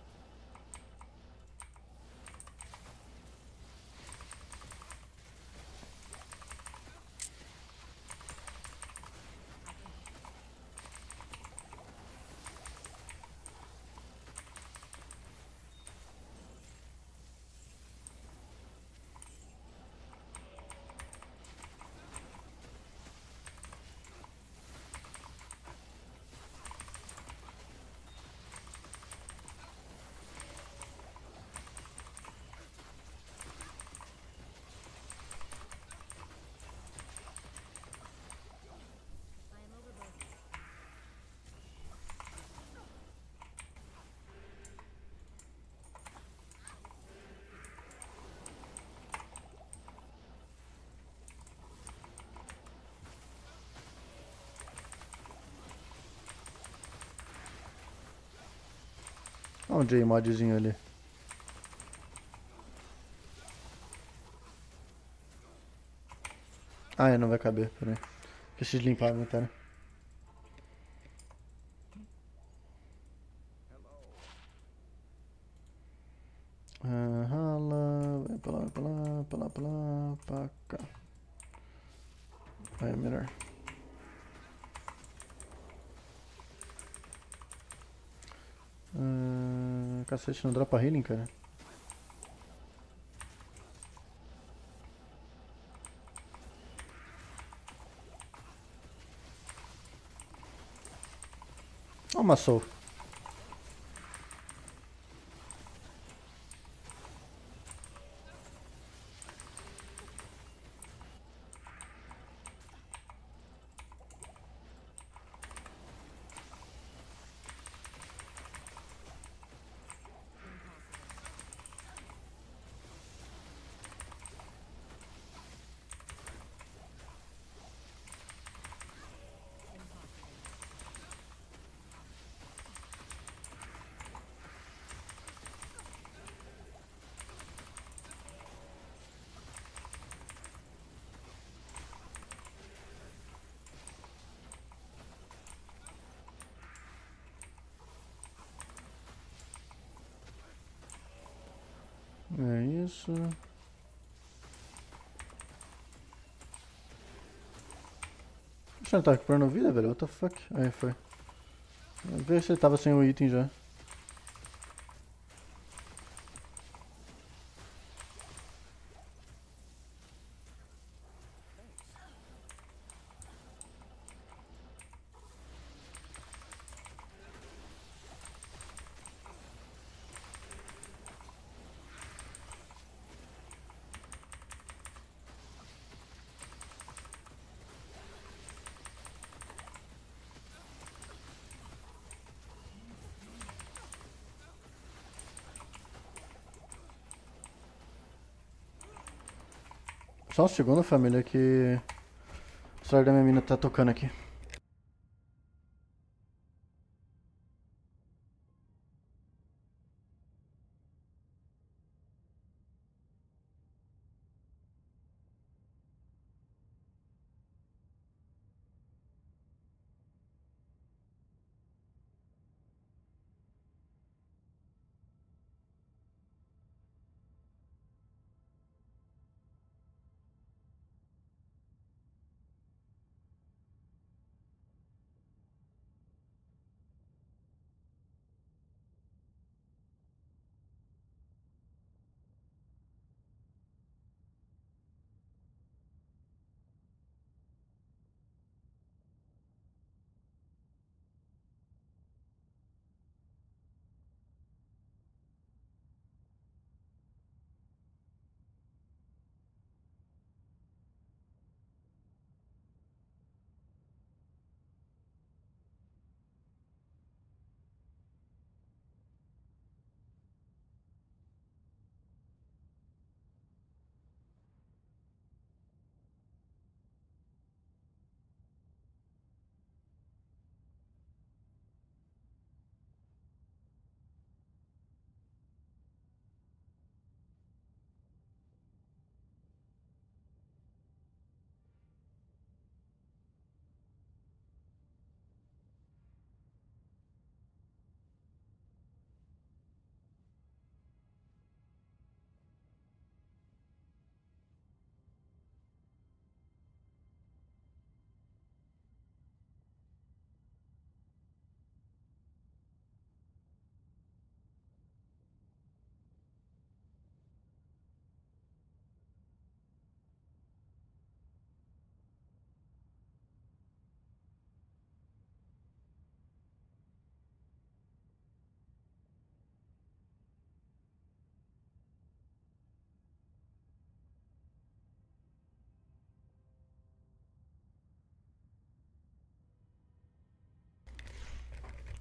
Olha um J-modzinho ali. Ah, é, não vai caber, peraí. Preciso limpar a inventário. Rala, vai pra lá, pra lá, pra lá, pra lá, pra cá. Vai, é melhor. Cacete, não dropa healing, cara. Ó, uma soul. É isso. Deixa eu tá recuperando vida, velho. What the fuck? Aí foi. Vê se ele tava sem o item já. Só um segundo, família, que o celular da minha mina tá tocando aqui.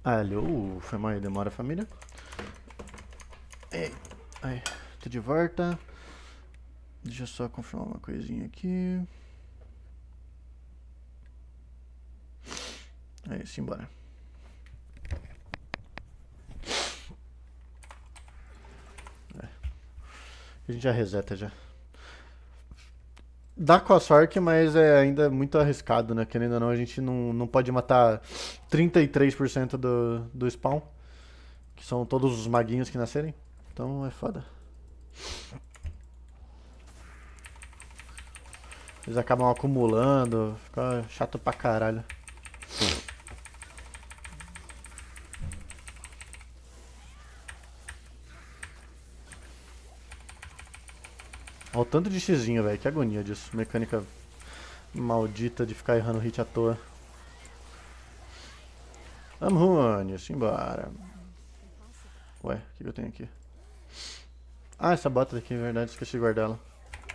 Alô, foi mal aí, demora família. Ei, aí, tô de volta. Deixa eu só confirmar uma coisinha aqui. É isso, embora. A gente já reseta já. Dá com a sorte, mas é ainda muito arriscado, né? Querendo ou não, a gente não pode matar 33% do spawn, que são todos os maguinhos que nascerem. Então é foda. Eles acabam acumulando, fica chato pra caralho. Olha o tanto de xizinho, velho. Que agonia disso. Mecânica maldita de ficar errando hit à toa. Amrune, simbora. Ué, o que eu tenho aqui? Ah, essa bota daqui, é verdade. Esqueci de guardar ela.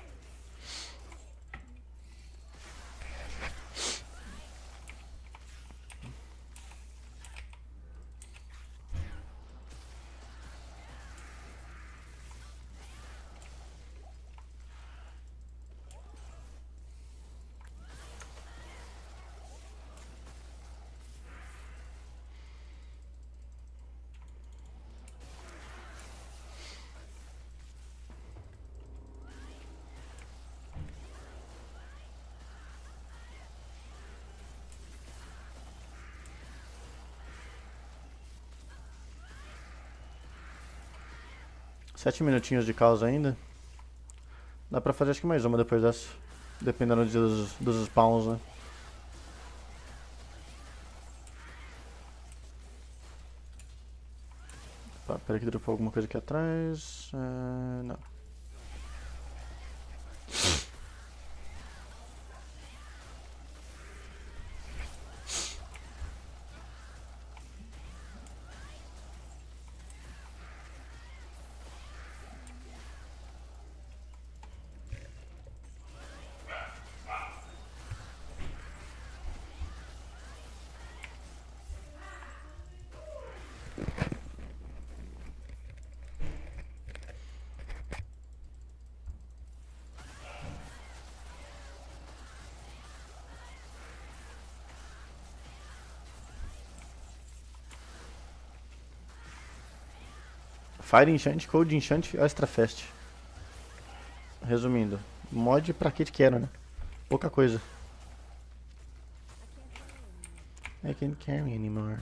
Sete minutinhos de caos ainda. Dá pra fazer acho que mais uma depois dessa. Dependendo dos spawns, né? Pá, peraí que dropou alguma coisa aqui atrás. Não. Fire Enchant, Cold Enchant, Extra Fast. Resumindo, mod pra que quero, né? Pouca coisa. I can't carry anymore.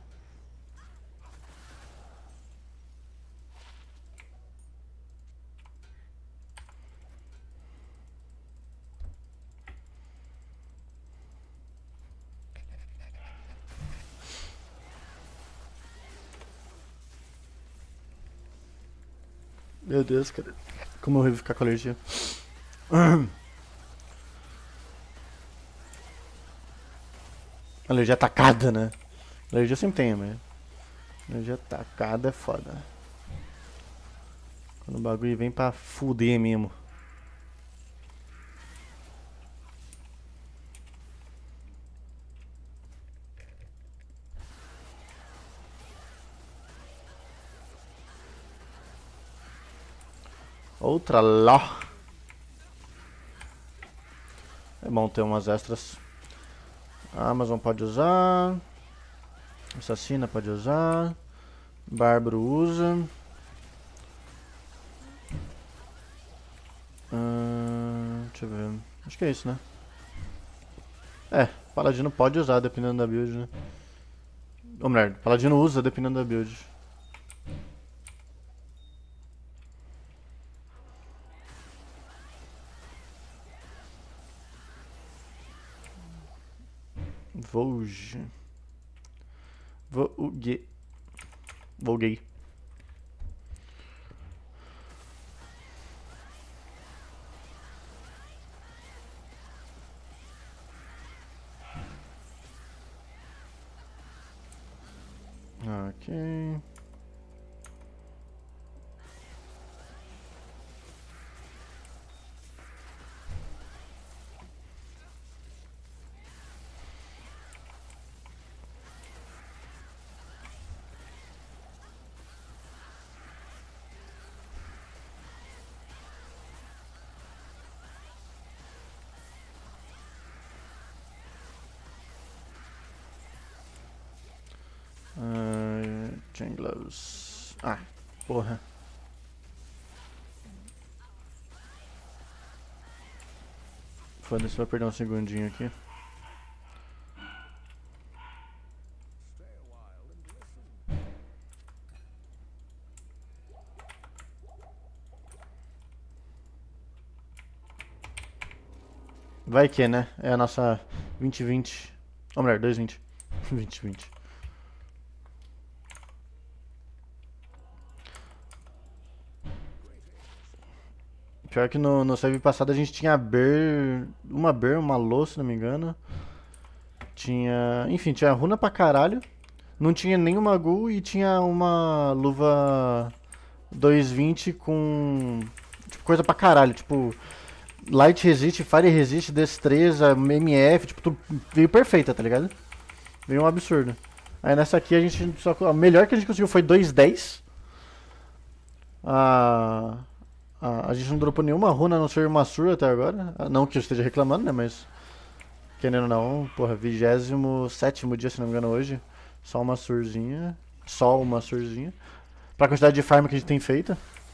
Meu Deus, cara. Como eu vivo ficar com alergia. Alergia atacada, né? Alergia sempre tem, mas. Alergia atacada é foda. Quando o bagulho vem pra fuder mesmo. Outra lá. É bom ter umas extras. A Amazon pode usar. Assassina pode usar. Bárbaro usa. Deixa eu ver. Acho que é isso, né? É, Paladino pode usar dependendo da build, né? Ou melhor, Paladino usa dependendo da build. Vogue. Vogue. Voguei. Ok. Chain Gloves. Ah, porra. Foda-se, vai perder um segundinho aqui. Vai que, né? É a nossa 2020. Ou melhor, 220. 2020. Pior que no save passado a gente tinha uma Lô, se não me engano. Tinha. Enfim, tinha runa pra caralho. Não tinha nenhuma Gul e tinha uma luva 220 com. Tipo, coisa pra caralho. Tipo, Light Resist, Fire Resist, Destreza, MF. Tipo, tudo veio perfeita, tá ligado? Veio um absurdo. Aí nessa aqui a gente só. A melhor que a gente conseguiu foi 210. A gente não dropou nenhuma runa a não ser uma Sur até agora. Não que eu esteja reclamando, né? Mas. Querendo ou não, porra, 27º dia, se não me engano, hoje. Só uma Surzinha. Só uma Surzinha. Pra quantidade de farm que a gente tem feito.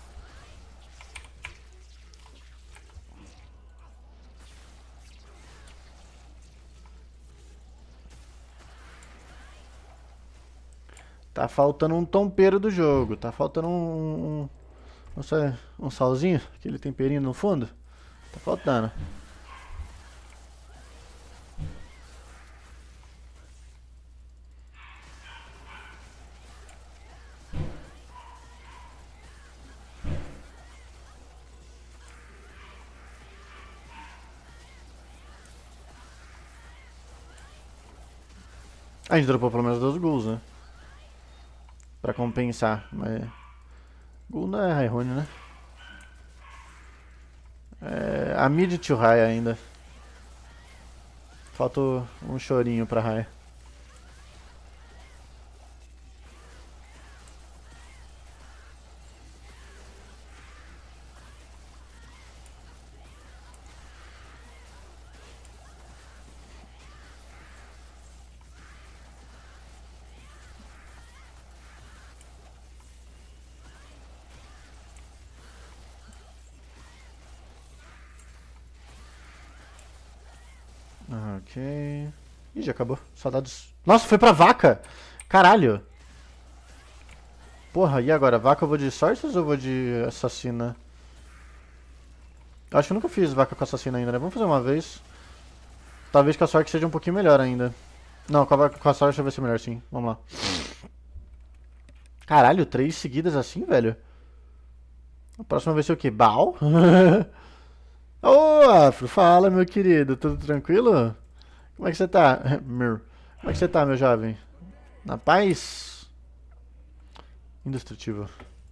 Tá faltando um tompeiro do jogo. Tá faltando não sei, um salzinho. Aquele temperinho no fundo. Tá faltando. A gente dropou pelo menos 2 gols, né? Pra compensar, mas... Gol não é high rune, né? É... A mid to high ainda. Falta um chorinho pra high. Ok. Ih, já acabou. Saudades. Nossa, foi pra vaca! Caralho! Porra, e agora? Vaca eu vou de Sorceress ou eu vou de Assassina? Acho que eu nunca fiz vaca com Assassina ainda, né? Vamos fazer uma vez. Talvez com a Sorceress seja um pouquinho melhor ainda. Não, com a Sorceress vai ser melhor sim. Vamos lá. Caralho, 3 seguidas assim, velho? A próxima vai ser o quê? Baal? Ô, Afro, fala, meu querido. Tudo tranquilo? Como é que você tá? Como é que você tá, meu jovem? Na paz? Indestrutível.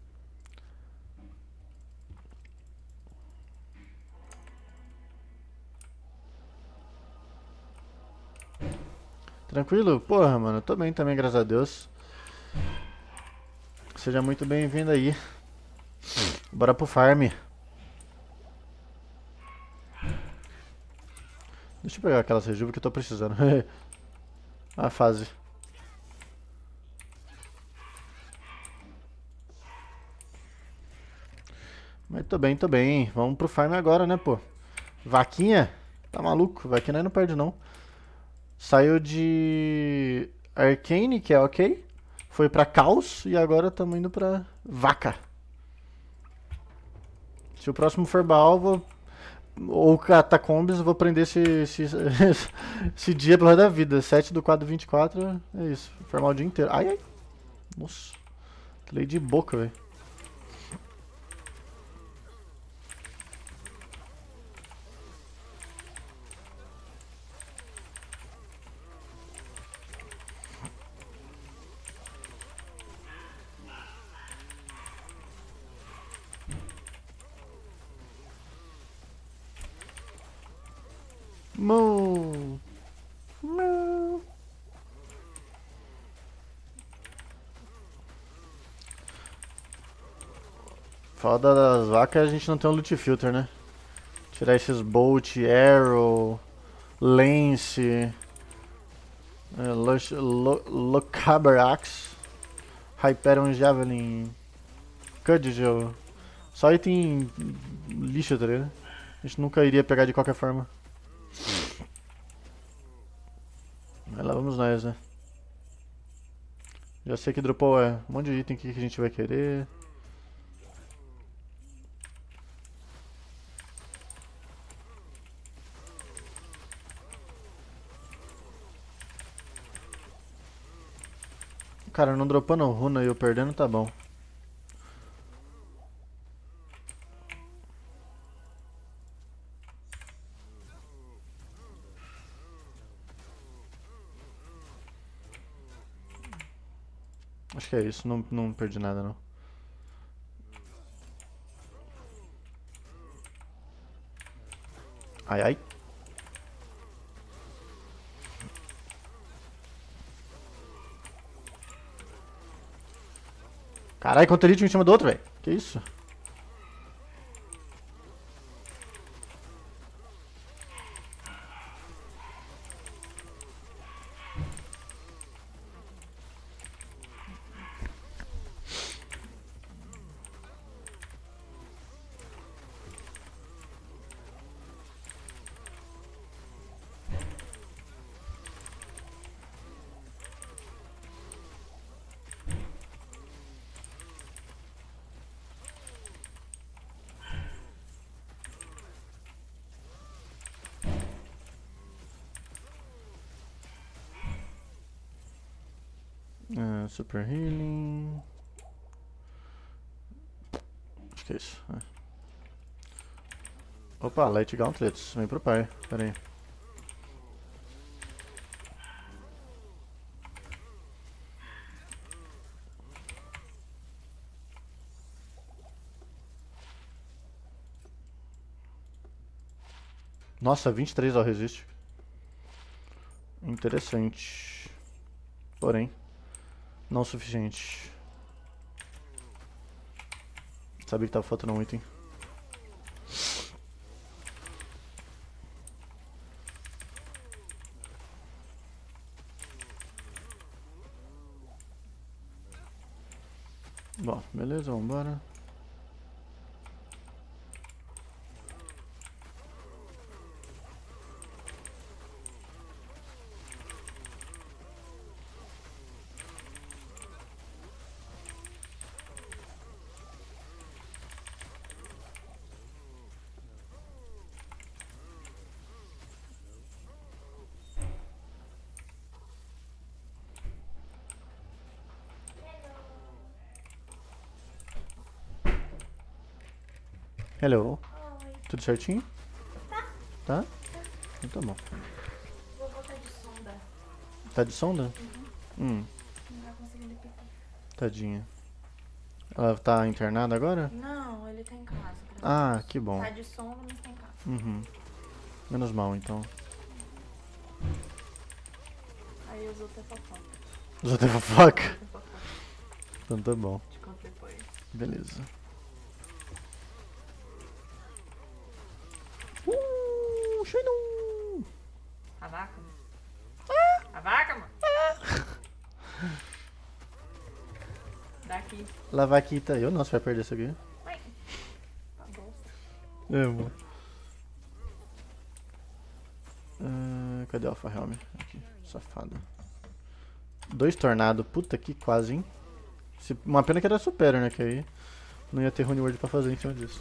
Tranquilo? Porra, mano, tô bem também, graças a Deus. Seja muito bem-vindo aí. Bora pro farm. Deixa eu pegar aquelas rejuve que eu tô precisando. A fase. Mas tô bem, tô bem. Vamos pro farm agora, né, pô? Vaquinha? Tá maluco? Vaquinha não perde, não. Saiu de Arcane, que é ok. Foi pra Caos e agora estamos indo pra Vaca. Se o próximo for Baal, vou... ou Catacombs, eu vou prender esse dia pelo resto da vida. 7/4/24, é isso. Formar o dia inteiro. Ai, ai. Nossa. Lei de boca, velho. Moo. Moo. Foda das vacas é a gente não tem um loot filter, né? Tirar esses bolt, arrow, lance, Locaber Axe, Hyperion Javelin. Cudgel. Só item lixo, tá ligado? A gente nunca iria pegar de qualquer forma. Mas lá vamos nós, né? Já sei que dropou um monte de item aqui que a gente vai querer. Cara, não dropando runa e eu perdendo tá bom. Acho que é isso, não perdi nada não. Ai ai. Caralho, quanto elite um em cima do outro, velho. Que isso? Super Healing. Acho que é isso. Opa, Light Gauntlets. Vem pro pai. Pera aí. Nossa, 23 ao resist. Interessante. Porém, não o suficiente. Sabia que tava faltando um item. Bom, beleza, vambora. Hello. Oi. Tudo certinho? Tá. Tá? Então tá bom. Vou botar de sonda. Tá de sonda? Não tá conseguindo picar. Tadinha. Ela tá internada agora? Não, ele tá em casa. graças Ah, a Deus. que bom. Tá de sonda, mas tá em casa. Uhum. Menos mal, então. Aí usou até fofoca. Já teve fofoca? Até fofoca. Então tá bom. Te conto depois. Beleza. Xenu! A vaca, mano. A vaca, mano. Daqui. La vaquita. Eu não, você vai perder isso aqui. Ué. Tá bosta. É, amor. Cadê o Alpha Helm? Aqui, safada. 2 tornados, puta que quase, hein? Uma pena que era Superior, né? Que aí não ia ter Rune Word pra fazer em cima disso.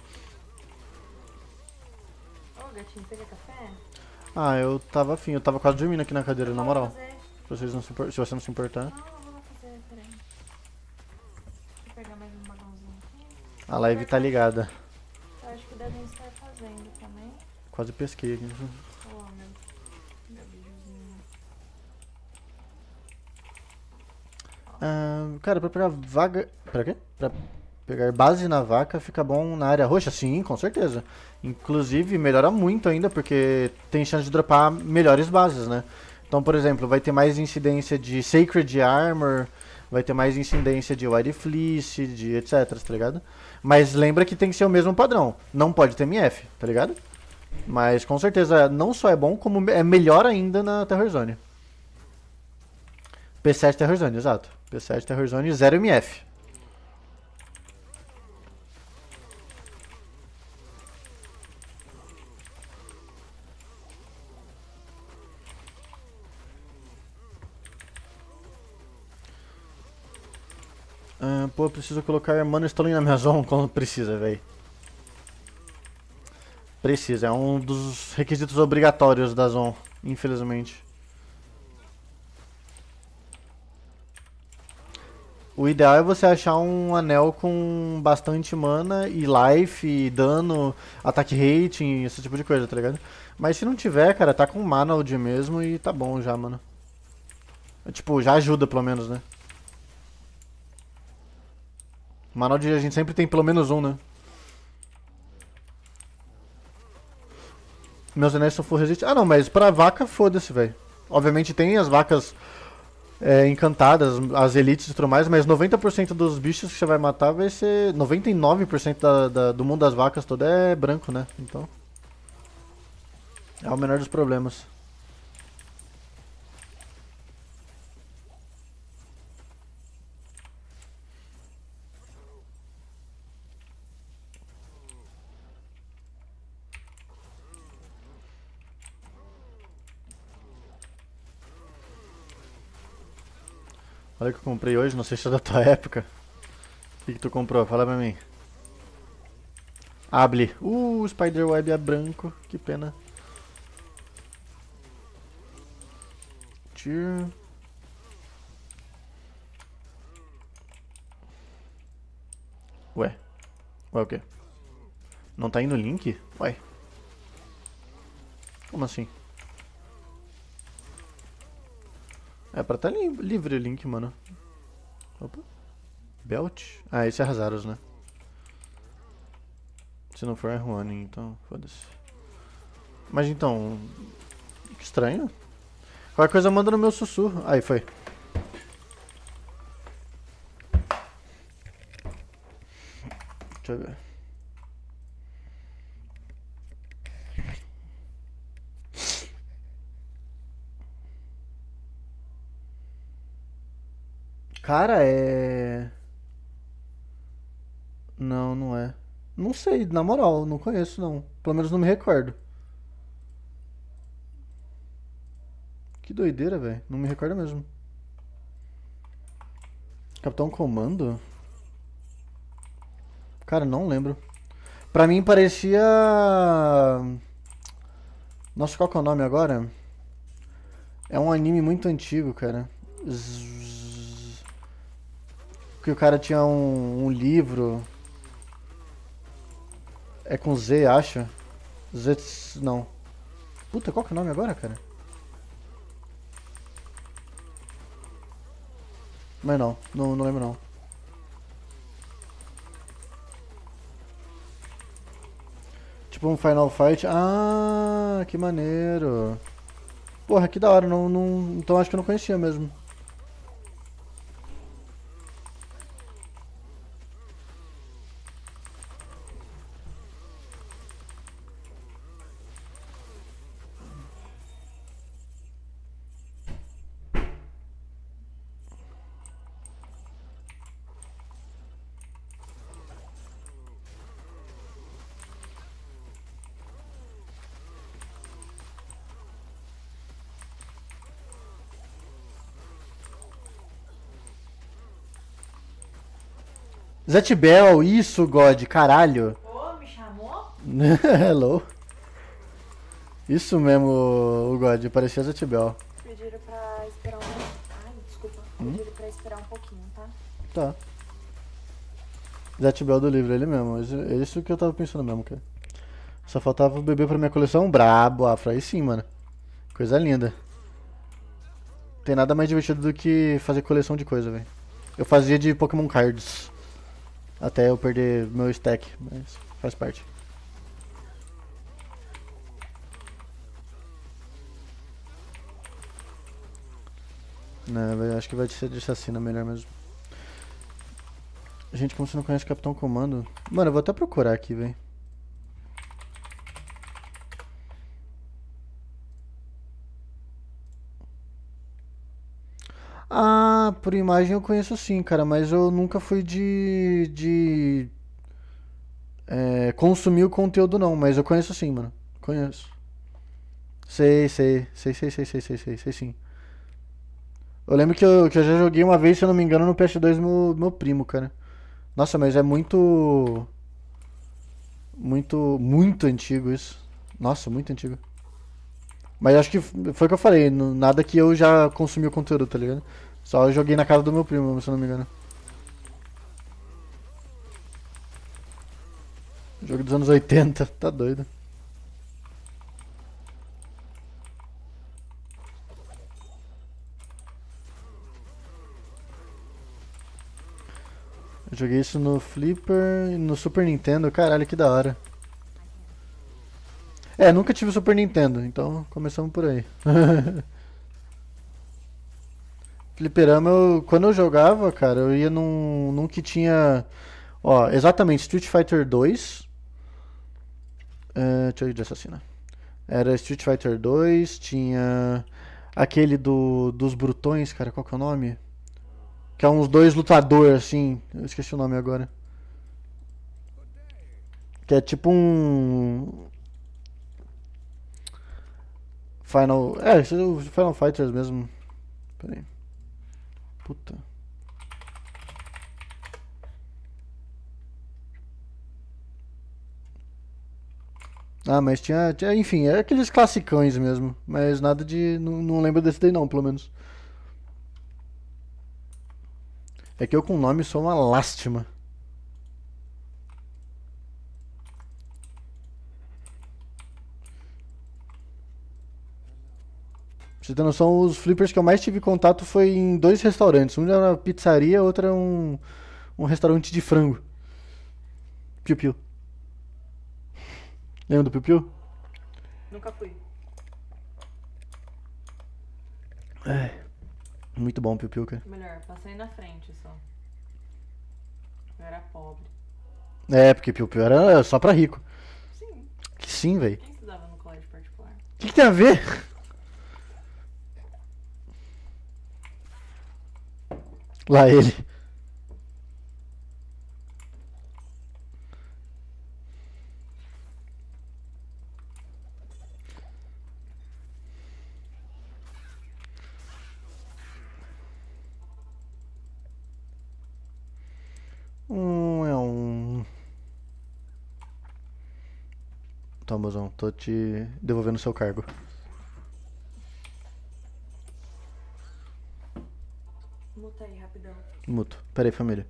Ô, gatinho, você quer café? Ah, eu tava afim, eu tava quase dormindo aqui na cadeira, na Vou moral. fazer. Se você não se importar. Não, eu vou lá fazer, peraí. Deixa eu pegar mais um bagãozinho aqui. A live tá ligada. Eu acho que devem estar fazendo também. Quase pesquei aqui. Ó, meu bijuzinho. Cara, pra pegar vaga. Pra quê? Pra pegar base na vaca fica bom na área roxa? Sim, com certeza. Inclusive, melhora muito ainda, porque tem chance de dropar melhores bases, né? Então, por exemplo, vai ter mais incidência de Sacred Armor, vai ter mais incidência de White Fleece, de etc, tá ligado? Mas lembra que tem que ser o mesmo padrão. Não pode ter MF, tá ligado? Mas com certeza não só é bom, como é melhor ainda na Terror Zone. P7 Terror Zone, exato. P7 Terror Zone 0 MF. Pô, preciso colocar Mana Stolen na minha zona quando precisa, velho. Precisa, é um dos requisitos obrigatórios da zona, infelizmente. O ideal é você achar um anel com bastante mana e life, e dano, ataque rating, esse tipo de coisa, tá ligado? Mas se não tiver, cara, tá com Manald mesmo e tá bom já, mano. Tipo, já ajuda pelo menos, né? Manald a gente sempre tem pelo menos um, né? Meus anéis são full resist. Ah não, mas pra vaca, foda-se, velho. Obviamente tem as vacas encantadas, as elites e tudo mais, mas 90% dos bichos que você vai matar vai ser... 99% do mundo das vacas todo é branco, né? Então... é o menor dos problemas. Olha o que eu comprei hoje, não sei se é da tua época. O que tu comprou? Fala pra mim. Able. O Spiderweb é branco, que pena. Tier. Ué. Ué o quê? Não tá indo o link? Ué. Como assim? É pra tá livre o link, mano. Opa. Belt? Ah, esse é Razaros, né? Se não for é Ruaning, então foda-se. Mas então... que estranho. Qualquer coisa manda no meu sussurro. Aí, foi. Deixa eu ver. Cara, é... não, não é. Não sei, na moral, não conheço não. Pelo menos não me recordo. Que doideira, velho. Não me recordo mesmo. Capitão Comando? Cara, não lembro. Pra mim parecia... nossa, qual que é o nome agora? É um anime muito antigo, cara. Que o cara tinha um livro. É com Z, acho. Z... não. Puta, qual que é o nome agora, cara? Mas não, não lembro não. Tipo um Final Fight. Ah, que maneiro. Porra, que da hora. Então acho que eu não conhecia mesmo. Zetbel, isso, God, caralho. Ô, me chamou? Hello. Isso mesmo, o God, parecia Zetbel. Pediram pra esperar um... ai, desculpa. Pediram pra esperar um pouquinho, tá? Tá. Zetbel do livro, ele mesmo. É isso que eu tava pensando mesmo, cara. Só faltava o bebê pra minha coleção brabo, Afro. Aí sim, mano. Coisa linda. Tem nada mais divertido do que fazer coleção de coisa, velho. Eu fazia de Pokémon Cards. Até eu perder meu stack, mas faz parte. Não, acho que vai ser de chacina melhor mesmo. Gente, como você não conhece Capitão Comando? Mano, eu vou até procurar aqui, velho. Ah, Ah, por imagem eu conheço sim, cara, mas eu nunca fui de consumir o conteúdo não, mas eu conheço sim, mano. Conheço. Sei sim. Eu lembro que eu já joguei uma vez, se eu não me engano, no PS2 meu primo, cara. Nossa, mas é muito antigo isso. Nossa, muito antigo. Mas acho que foi o que eu falei, nada que eu já consumi o conteúdo, tá ligado? Só eu joguei na casa do meu primo, se eu não me engano. Jogo dos anos 80, tá doido. Eu joguei isso no Flipper e no Super Nintendo, caralho, que da hora. É, nunca tive Super Nintendo, então começamos por aí. Fliperama, quando eu jogava, cara, eu ia num que tinha. Ó, exatamente, Street Fighter 2. Deixa eu ir de assassina. Era Street Fighter 2, tinha aquele dos Brutões, cara, qual que é o nome? Que é uns dois lutadores, assim. Eu esqueci o nome agora. Que é tipo um. Final. É, esse é o Final Fighters mesmo. Pera aí. Puta. Ah, mas enfim, é aqueles classicões mesmo. Mas nada de. Não lembro desse daí não, pelo menos. É que eu com nome sou uma lástima. Pra você ter noção, os flippers que eu mais tive contato foi em dois restaurantes. Um era uma pizzaria, outro era um restaurante de frango. Piu Piu. Lembra do Piu Piu? Nunca fui. Muito bom o Piu Piu, cara. Melhor, passei na frente só. Eu era pobre. É, porque Piu Piu era só pra rico. Sim. Que sim, velho. Quem estudava no colégio particular? Que tem a ver? Lá ele. É um. Tá, mozão, tô te devolvendo o seu cargo. Muta aí, rapidão. Muto. Pera aí, família.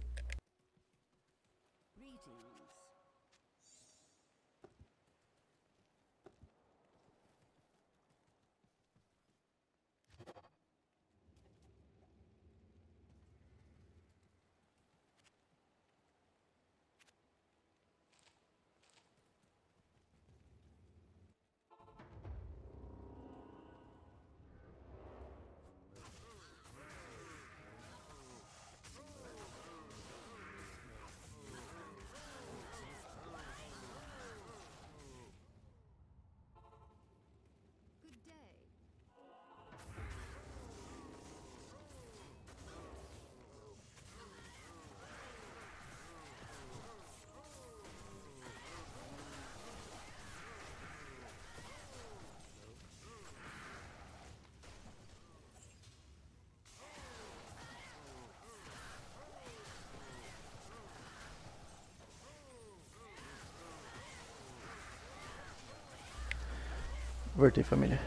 Voltei, família.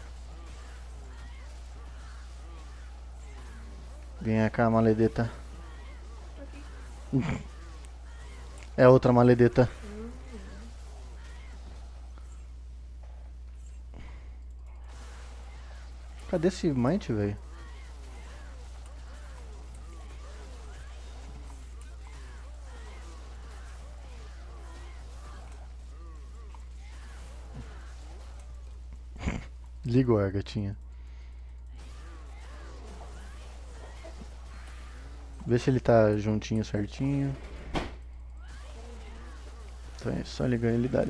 Vem cá, maledeta. É outra maledeta. Cadê esse Might, velho? Liga o ar, gatinha. Vê se ele tá juntinho, certinho. Então é só ligar ele e dá-lhe.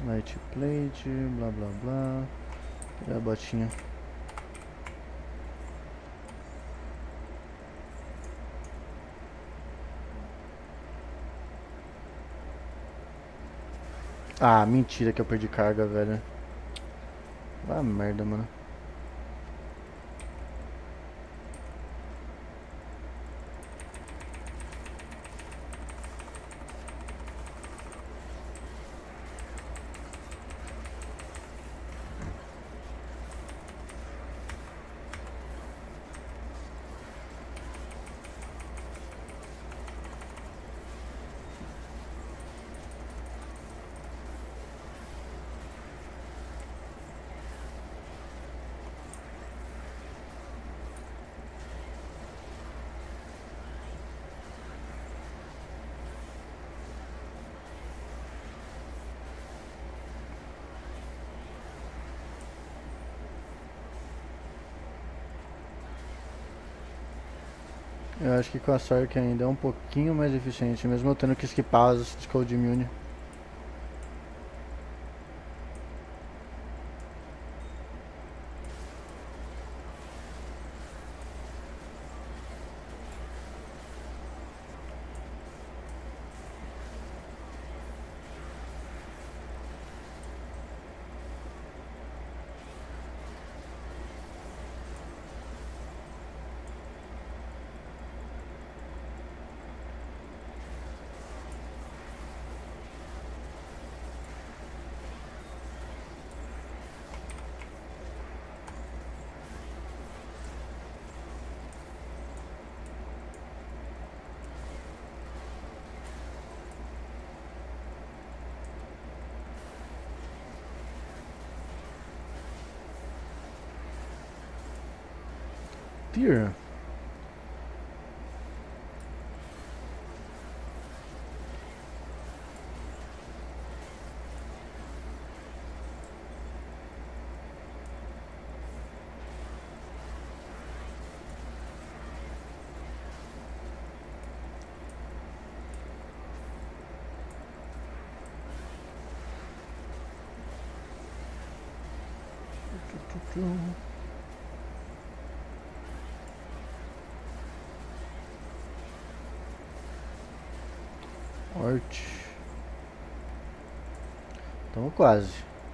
Light plate, blá blá blá. Cadê a botinha? Ah, mentira que eu perdi carga, velho. Ah, merda, mano. Eu acho que com a Sork ainda é um pouquinho mais eficiente, mesmo eu tendo que esquipar as Cold Immune. Tyr. Ort. Tamo quase.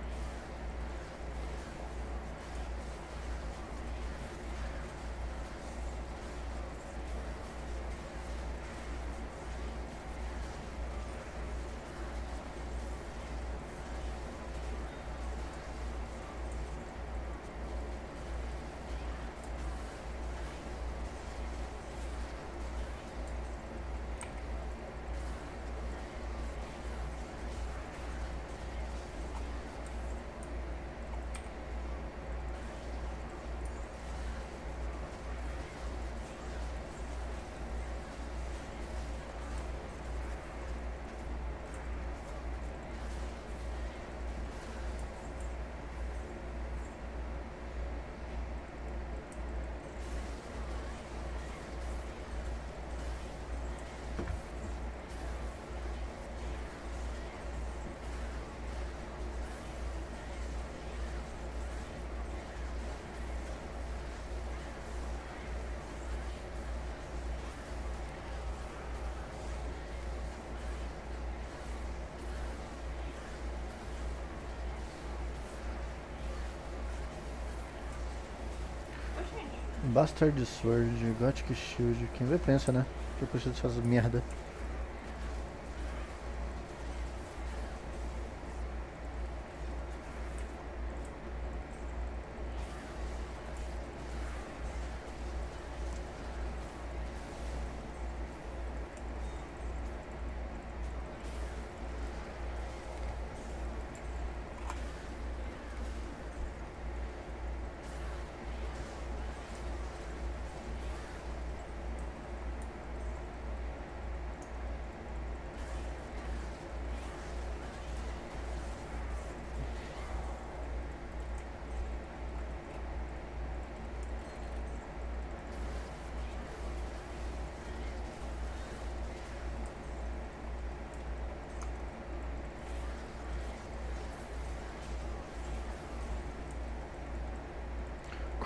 Bastard Sword, Gothic Shield. Quem vê pensa, né? Que eu preciso dessas merda.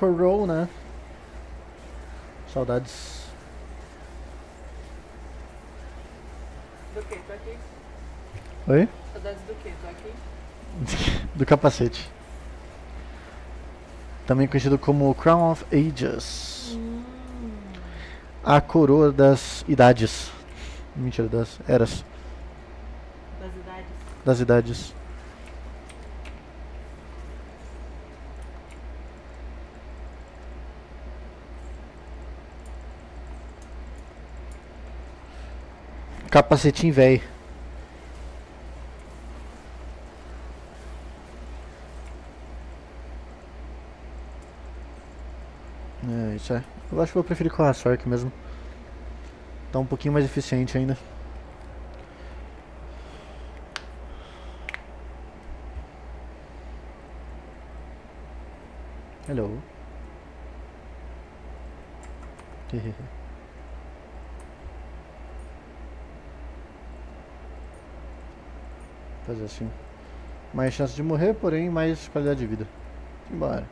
Critical Role, né? Saudades. Do que? Tô aqui. Oi? Saudades do que? Tô aqui. Do capacete. Também conhecido como Crown of Ages. A coroa das idades. Mentira, das eras. Das idades. Das idades. Capacetinho velho. É, isso é. Eu acho que eu prefiro com a Sork mesmo. Tá um pouquinho mais eficiente ainda. Hello. Fazer assim. Mais chance de morrer, porém mais qualidade de vida. Embora.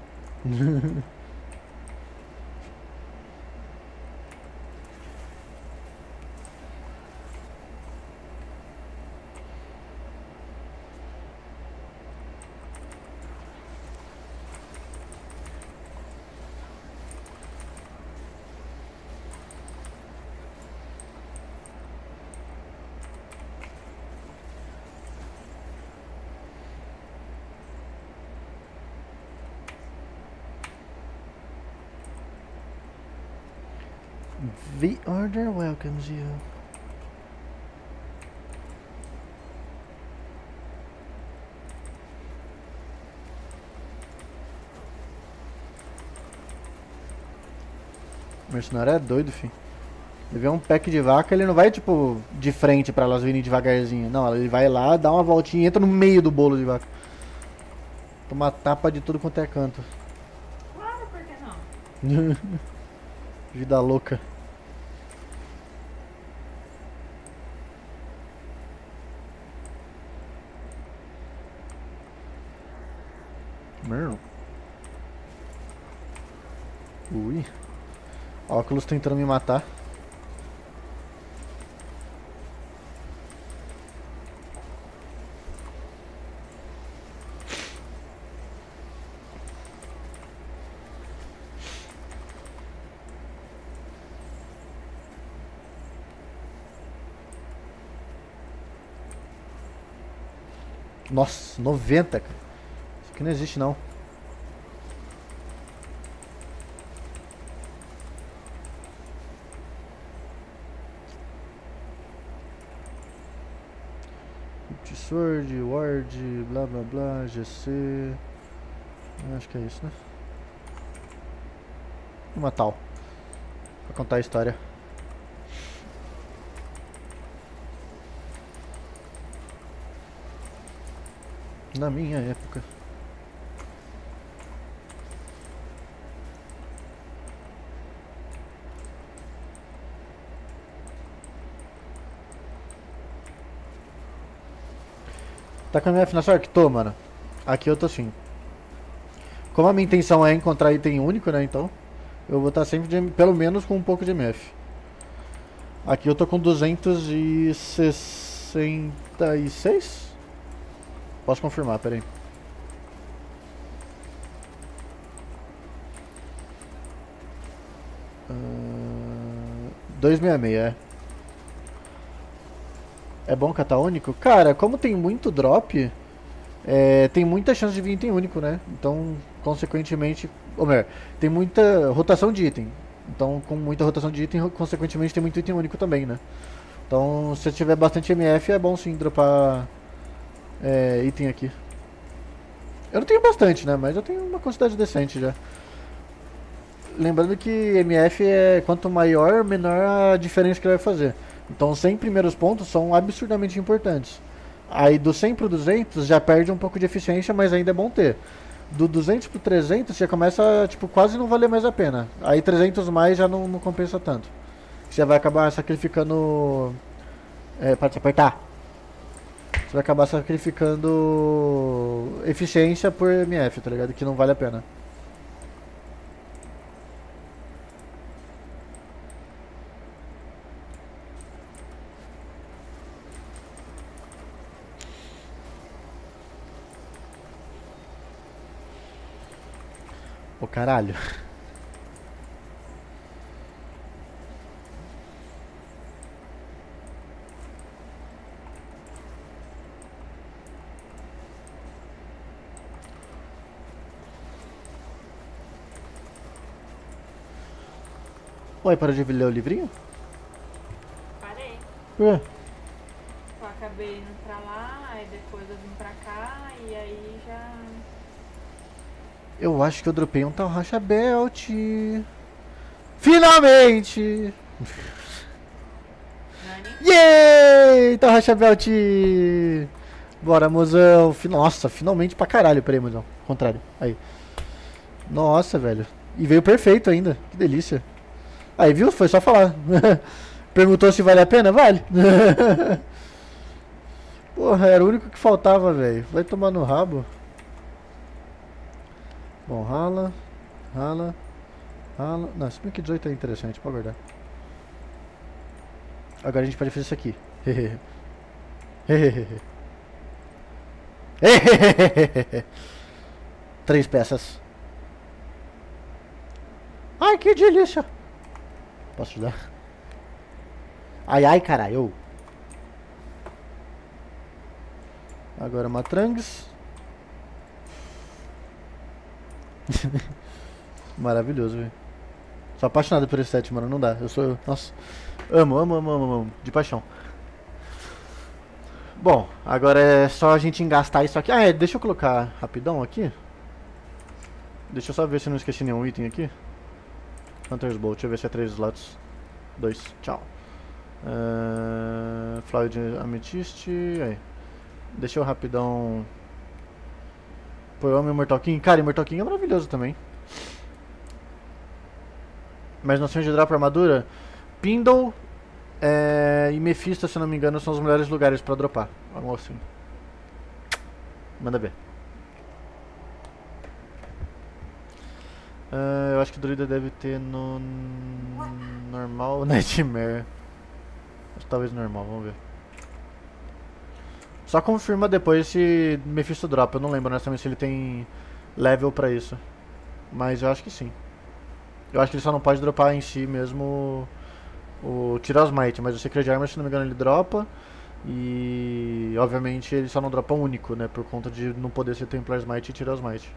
The order welcomes you. O mercenário é doido, filho. Ele vê um pack de vaca, ele não vai, tipo, de frente pra elas virem devagarzinho. Não, ele vai lá, dá uma voltinha e entra no meio do bolo de vaca. Toma tapa de tudo quanto é canto. Claro, por que não? Vida louca. Meu. Ui. Óculos tentando me matar. Nossa, 90, cara. Isso aqui não existe não. Sword, Ward, blá blá blá, GC. Acho que é isso, né? Uma tal. Pra contar a história. Na minha época. Tá com a minha na sorte? Tô, mano. Aqui eu tô sim. Como a minha intenção é encontrar item único, né, então eu vou estar sempre, pelo menos, com um pouco de MF. Aqui eu tô com 266? Posso confirmar, pera aí. 266, é. É bom catar único? Cara, como tem muito drop, tem muita chance de vir item único, né? Então, consequentemente... Ou melhor, tem muita rotação de item. Então, com muita rotação de item, consequentemente tem muito item único também, né? Então, se tiver bastante MF, é bom sim dropar item aqui. Eu não tenho bastante, né? Mas eu tenho uma quantidade decente já. Lembrando que MF quanto maior, menor a diferença que ele vai fazer. Então os 100 primeiros pontos são absurdamente importantes. Aí do 100 pro 200 já perde um pouco de eficiência, mas ainda é bom ter. Do 200 pro 300 já começa, tipo, quase não valer mais a pena. Aí 300 mais já não compensa tanto. Você vai acabar sacrificando... para te apertar. Você vai acabar sacrificando eficiência por MF, tá ligado? Que não vale a pena. Ô caralho. Ué, para de ler o livrinho? Parei. Ué. Eu acabei indo pra lá, aí depois eu vim pra cá e aí já. Eu acho que eu dropei um tal racha belt. Finalmente! Nani? Yay! Tal racha belt! Bora, mozão. Nossa, finalmente pra caralho. Peraí, mozão. Contrário. Aí. Nossa, velho. E veio perfeito ainda. Que delícia. Aí, viu? Foi só falar. Perguntou se vale a pena? Vale. Porra, era o único que faltava, velho. Vai tomar no rabo. Bom, rala. Rala. Rala. Não, se bem que 18 é interessante, pode guardar. Agora a gente pode fazer isso aqui. Três peças. Ai, que delícia. Posso ajudar? Ai, ai, caralho. Agora matrangues. Maravilhoso, velho. Sou apaixonado por esse set, mano. Não dá. Eu sou. Nossa. Amo, amo, amo, amo, amo. De paixão. Bom, agora é só a gente engastar isso aqui. Ah, é. Deixa eu colocar rapidão aqui. Deixa eu só ver se eu não esqueci nenhum item aqui. Hunter's Bolt. Deixa eu ver se é 3 slots. 2. Tchau. Flower de ametiste. Aí. Deixa eu rapidão. Pô, eu amo Immortal King. Cara, Immortal King é maravilhoso também. Mas noções de drop armadura. Pindle e Mephisto, se não me engano, são os melhores lugares pra dropar. Vamos assim. Manda ver. Eu acho que Druida deve ter no normal ou Nightmare. Acho que talvez normal, vamos ver. Só confirma depois se Mephisto dropa. Eu não lembro honestamente se ele tem level pra isso. Mas eu acho que sim. Eu acho que ele só não pode dropar em si mesmo o Tirosmite, mas o Secret Armor, se não me engano, ele dropa. E obviamente ele só não dropa um único, né? Por conta de não poder ser Templar Smite e Tirosmite.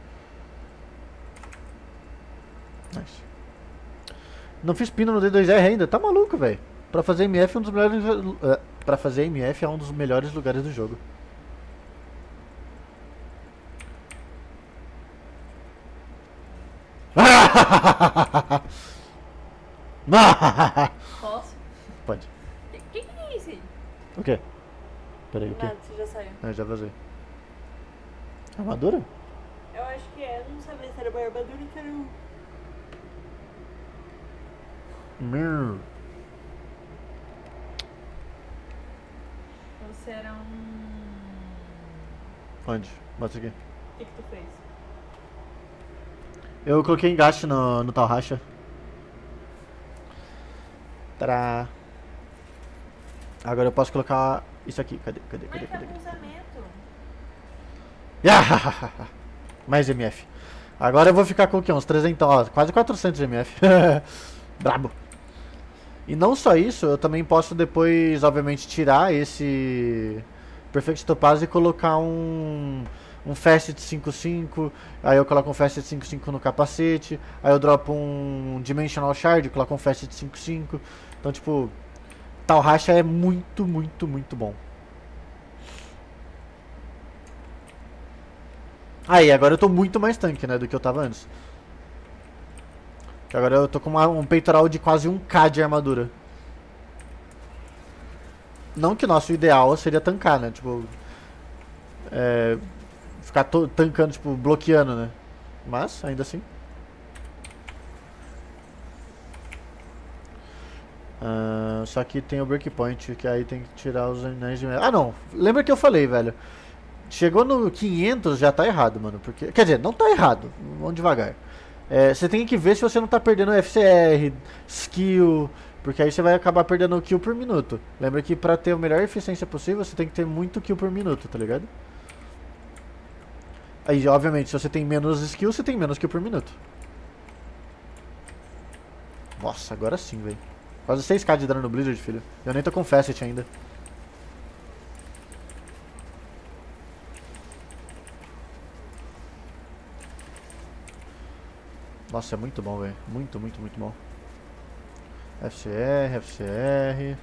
Nice. Não fiz pino no D2R ainda, tá maluco, velho. Pra fazer MF é um dos melhores. Pra fazer MF é um dos melhores lugares do jogo. Posso? Pode. Que é isso aí? O quê? Peraí, o quê? Nada, você já saiu. Já vazei. Armadura? Eu acho que é, não sabia se era uma armadura ou se era um. Ou se era um. Onde? Mostra aqui. O que tu fez? Eu coloquei engaste no tal racha. Tará. Agora eu posso colocar isso aqui. Cadê? Mas tá com cruzamento. Mais MF. Agora eu vou ficar com o quê? Uns 300, ó, quase 400 MF. Brabo. E não só isso, eu também posso depois, obviamente, tirar esse Perfect Topaz e colocar um Facet 5.5, aí eu coloco um Facet 5.5 no capacete, aí eu dropo um Dimensional Shard, coloco um Facet 5.5. Então, tipo, tal racha é muito, muito, muito bom. Aí, agora eu tô muito mais tanque, né, do que eu tava antes. Agora eu tô com um peitoral de quase 1k de armadura. Não que nosso ideal seria tancar, né? Tipo. Ficar tancando, tipo, bloqueando, né? Mas, ainda assim. Só que tem o breakpoint, que aí tem que tirar os anéis de... Ah, não. Lembra que eu falei, velho. Chegou no 500 já tá errado, mano. Porque... Quer dizer, não tá errado. Vamos devagar. Você tem que ver se você não tá perdendo FCR, skill, porque aí você vai acabar perdendo kill por minuto. Lembra que pra ter a melhor eficiência possível, você tem que ter muito kill por minuto, tá ligado? Aí, obviamente, se você tem menos skill, você tem menos kill por minuto. Nossa, agora sim, velho. Quase 6k de dano no Blizzard, filho. Eu nem tô com Facet ainda. Nossa, é muito bom, velho. Muito, muito, muito bom. FCR, FCR.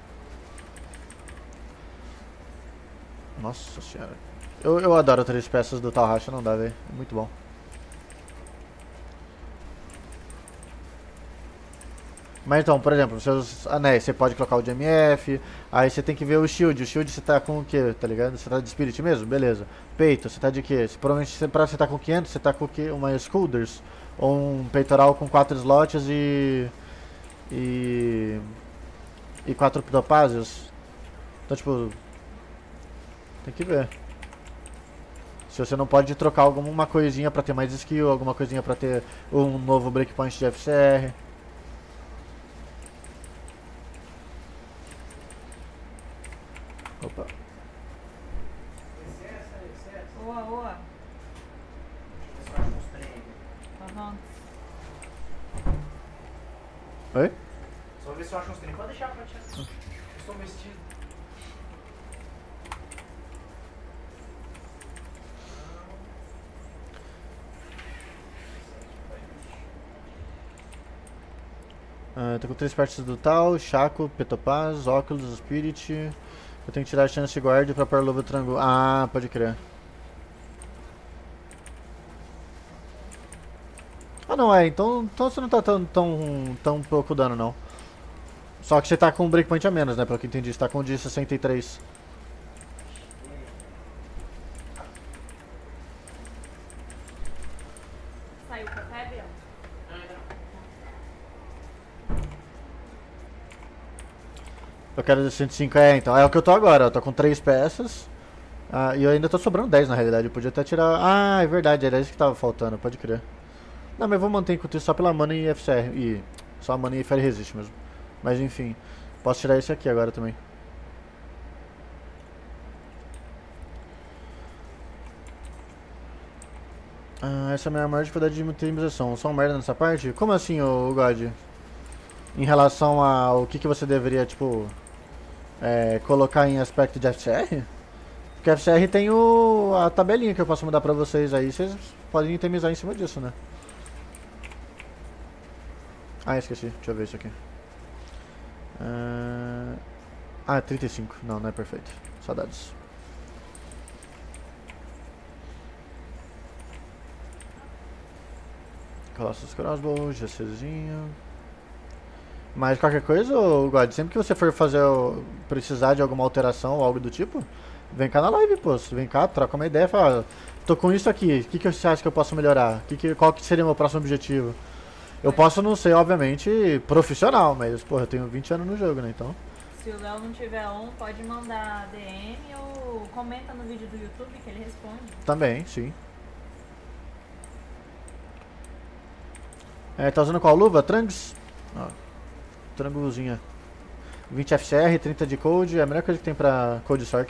Nossa senhora. Eu adoro 3 peças do Talhacha, não dá, velho. É muito bom. Mas então, por exemplo, seus anéis, você pode colocar o de MF, aí você tem que ver o shield você tá com o que, tá ligado? Você tá de Spirit mesmo? Beleza. Peito, você tá de quê? Provavelmente pra você tá com 500, você tá com o quê? Uma Sculders, ou um peitoral com 4 slots e 4 topázios. Então, tipo, tem que ver. Se você não pode trocar alguma coisinha pra ter mais skill, alguma coisinha pra ter um novo breakpoint de FCR. Opa. Oa, oa. Aham. Oi? Só ver se eu acho uns treinos. Pode deixar, pode deixar. Eu estou vestido. Tô com 3 partes do tal, Chaco, Petopaz, Óculos, Spirit. Eu tenho que tirar a chance de guard pra pôr luva triângulo. Ah, pode crer. Ah não, então você não tá tão pouco dano não. Só que você tá com um breakpoint a menos, né? Pelo que eu entendi, você tá com o de 63. Saiu o café, Biel? Eu quero de 105, então. É o que eu tô agora, eu tô com 3 peças. Ah, e eu ainda tô sobrando 10 na realidade, eu podia até tirar... Ah, é verdade, era isso que tava faltando, pode crer. Não, mas eu vou manter enquanto isso só pela mana e FCR. E só a mana e Fire Resist mesmo. Mas enfim, posso tirar esse aqui agora também. Essa é a minha maior dificuldade de otimização. Só um merda nessa parte? Como assim, ô God? Em relação ao que você deveria, tipo, colocar em aspecto de FCR? Porque FCR tem a tabelinha que eu posso mudar pra vocês aí, vocês podem otimizar em cima disso, né? Ah, esqueci. Deixa eu ver isso aqui. 35. Não, não é perfeito. Saudades. Colossus Crossbow, GCzinho. Mas qualquer coisa, God, sempre que você for fazer precisar de alguma alteração ou algo do tipo, vem cá na live, pô. Vem cá, troca uma ideia, fala, tô com isso aqui, o que você acha que eu posso melhorar? Qual que seria o meu próximo objetivo? Eu posso não ser, obviamente, profissional, mas, porra, eu tenho 20 anos no jogo, né, então... Se o Léo não tiver on, pode mandar DM ou comenta no vídeo do YouTube que ele responde. Também, sim. Tá usando qual luva? Trangs? Ó, triângulozinha. 20 FCR, 30 de Code, é a melhor coisa que tem pra Code Sork.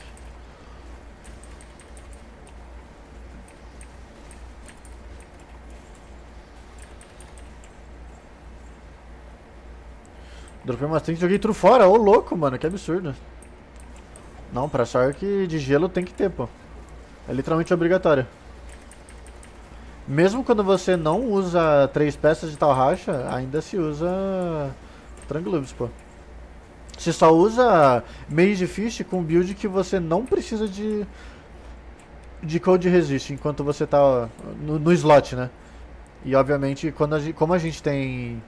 Dropei umas 30 e joguei tudo fora, ô louco, mano, que absurdo. Não, pra Sork de gelo tem que ter, pô. É literalmente obrigatório. Mesmo quando você não usa 3 peças de tal racha, ainda se usa Tranglubes, pô. Você só usa Mage Fish com build que você não precisa de Code Resist enquanto você tá no slot, né? E obviamente, como a gente tem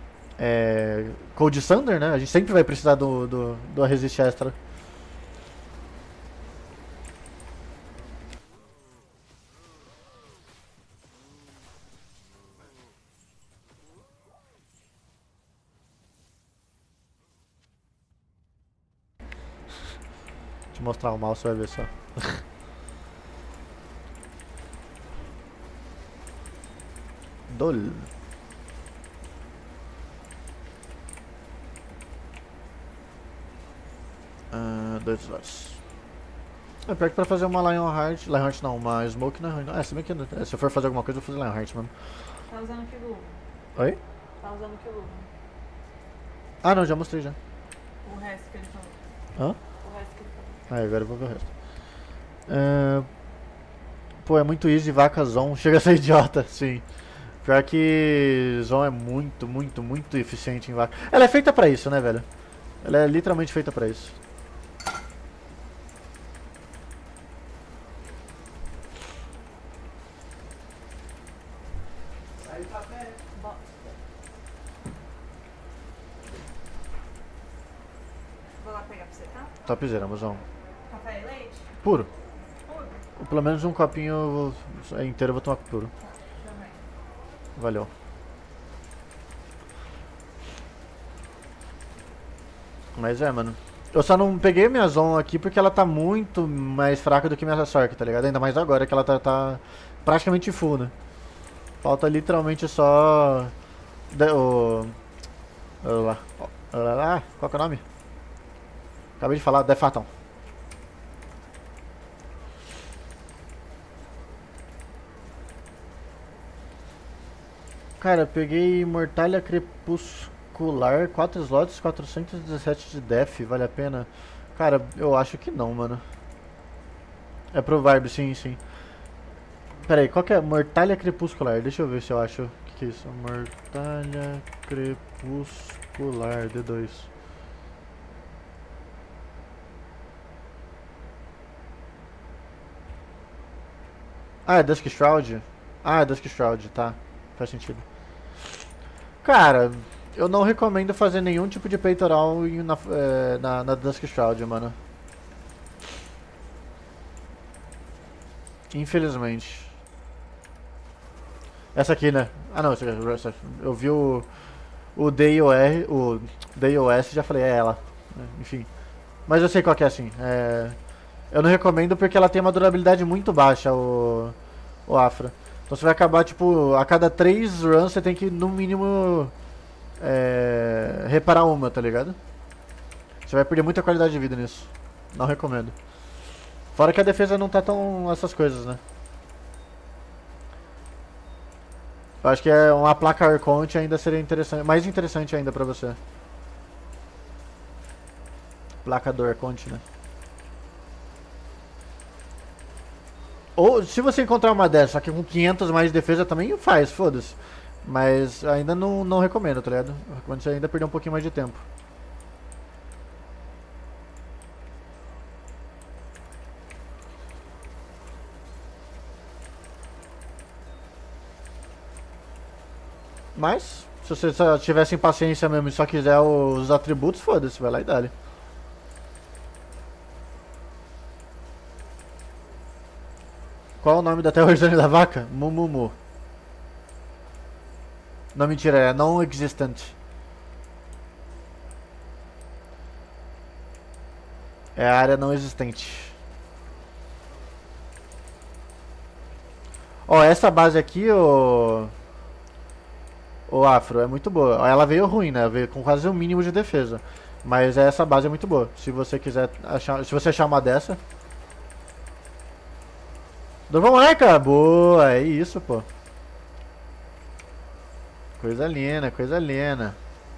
Cold Thunder, né? A gente sempre vai precisar do Resist Extra. Deixa eu mostrar o mouse, você vai ver só. Dol. Dois slots. É pior que pra fazer uma Lionheart não, uma Smoke não é ruim. Se bem que se eu for fazer alguma coisa eu vou fazer Lionheart mesmo. Tá usando que luva? Oi? Tá usando que luva? Ah, não, já mostrei já. O resto que ele falou. Hã? O resto que ele falou. Ah, agora eu vou ver o resto. Pô, é muito easy vaca Zon. Chega a ser idiota, sim. Pior que Zon é muito, muito, muito eficiente em vaca. Ela é feita pra isso, né, velho? Ela é literalmente feita pra isso. Sai o café. Bosta. Vou lá pegar pra você, tá? Topzera, mozão. Café e leite? Puro. Puro. Pelo menos um copinho inteiro eu vou tomar puro. Também. Valeu. Mas é, mano. Eu só não peguei minha Zon aqui porque ela tá muito mais fraca do que minha Sork, tá ligado? Ainda mais agora que ela tá praticamente full, né? Falta literalmente só... Qual que é o nome? Acabei de falar, Defaton. Cara, eu peguei Mortalha Crepuscular, 4 slots, 417 de def, vale a pena? Cara, eu acho que não, mano. É pro Vibe, sim, sim. Pera aí, qual que é? Mortalha Crepuscular, deixa eu ver se eu acho. O que é isso? Mortalha Crepuscular, D2. Ah, é Dusk Shroud? Ah, é Dusk Shroud, tá. Faz sentido. Cara, eu não recomendo fazer nenhum tipo de peitoral na Dusk Shroud, mano. Infelizmente. Essa aqui, né? Ah não, eu vi o DIOR, o DIOS e já falei, é ela. Enfim. Mas eu sei qual que é assim. Eu não recomendo porque ela tem uma durabilidade muito baixa, o Afra. Então você vai acabar, tipo, a cada 3 runs você tem que, no mínimo, reparar uma, tá ligado? Você vai perder muita qualidade de vida nisso. Não recomendo. Fora que a defesa não tá tão essas coisas, né? Eu acho que uma placa Arconte ainda seria interessante, mais interessante ainda pra você. Placa do Arconte, né? Ou se você encontrar uma dessa, só que com 500 mais de defesa também faz, foda-se. Mas ainda não recomendo, tá ligado? Eu recomendo você ainda perder um pouquinho mais de tempo. Mas, se você só tiver sem paciência mesmo e só quiser os atributos, foda-se, vai lá e dá-lhe. Qual o nome da terrorizante da vaca? Mumumu. Não, mentira, é non-existent. É a área não existente. Ó, essa base aqui, o Afro, é muito boa. Ela veio ruim, né? Veio com quase o mínimo de defesa. Mas essa base é muito boa. Se você quiser achar, se você achar uma dessa. Double marca! Boa, é isso, pô. Coisa linda, coisa linda.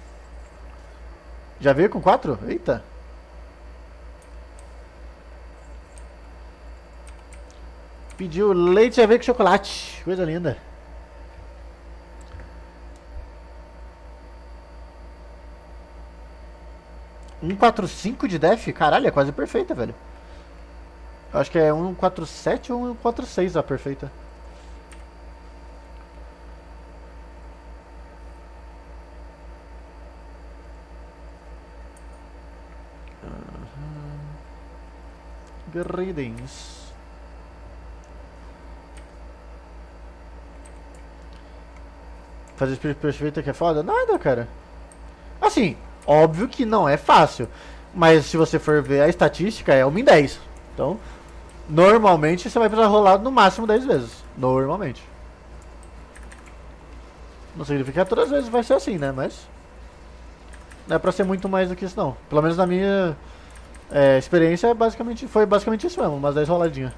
Já veio com 4? Eita. Pediu leite, já veio com chocolate. Coisa linda. Um 145 de def? Caralho, é quase perfeita, velho. Eu acho que é 147 ou 146 a perfeita. Greetings. Fazer espírito perfeito que é foda? Nada, cara. Assim, óbvio que não é fácil. Mas se você for ver a estatística, é 1 em 10. Então, normalmente você vai precisar rolar no máximo 10 vezes. Normalmente. Não significa que todas as vezes vai ser assim, né? Mas não é pra ser muito mais do que isso, não. Pelo menos na minha experiência, foi basicamente isso mesmo. Umas 10 roladinhas.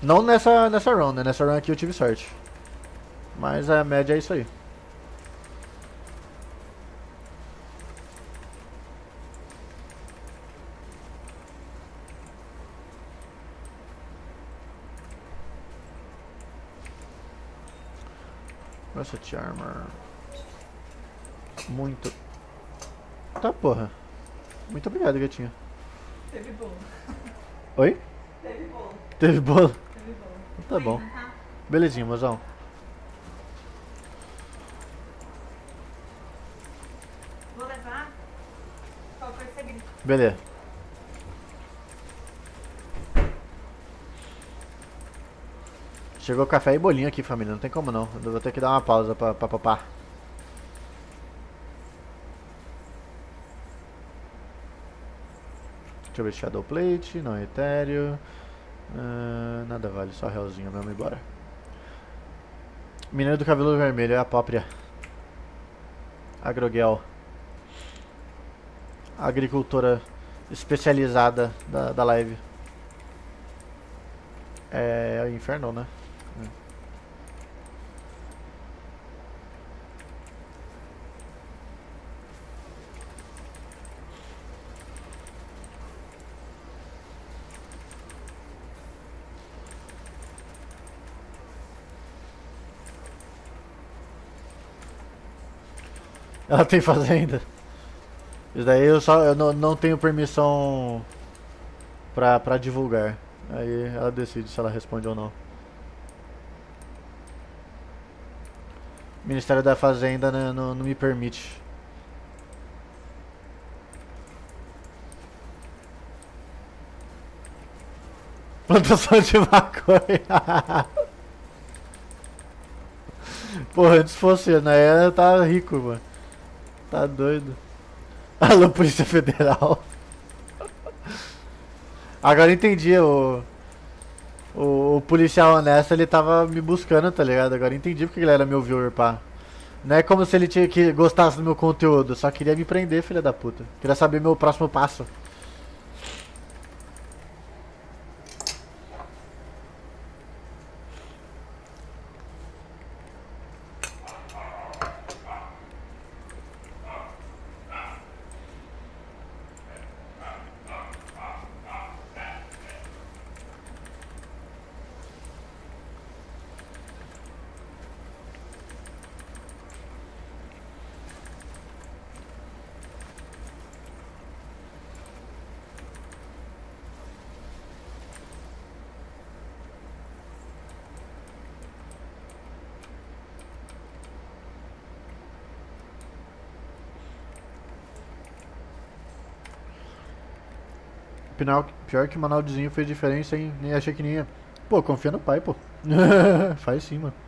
Não nessa run, né? Nessa run aqui eu tive sorte. Mas a média é isso aí. Versatility Armor. Muito. Tá, porra. Muito obrigado, gatinha. Teve bolo. Oi? Teve bolo. Teve bolo? Teve bolo. Tá bom. Tá? Belezinha, mozão. Vou levar. Qual foi o segredo? Beleza. Chegou café e bolinho aqui, família. Não tem como não. Eu vou ter que dar uma pausa pra papar. Deixa eu ver Shadow Plate, não é etéreo. Nada vale, só realzinho mesmo, embora. Mineiro do cabelo vermelho, é a própria. Agrogel. Agricultora especializada da live. É o inferno, né? Ela tem fazenda. Isso daí eu não tenho permissão pra divulgar. Aí ela decide se ela responde ou não. O Ministério da Fazenda, né, não me permite. Plantação de maconha. Porra, antes fosse, né? Eu tava rico, mano. Tá doido. Alô, Polícia Federal. Agora eu entendi, o policial honesto, ele tava me buscando, tá ligado? Agora eu entendi porque ele era meu viewer, pá. Não é como se ele tinha que gostasse do meu conteúdo, só queria me prender, filha da puta. Queria saber meu próximo passo. Pior que o Manaldizinho fez diferença, hein? Nem achei que nem ia. Pô, confia no pai, pô. Faz sim, mano.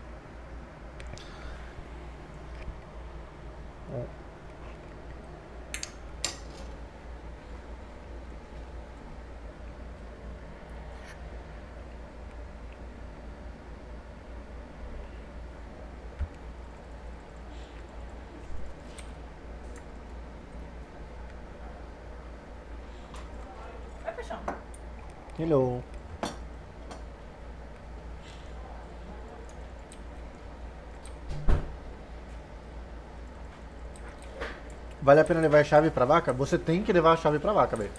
Vai, paixão. Hello. Vale a pena levar a chave pra vaca? Você tem que levar a chave pra vaca, velho.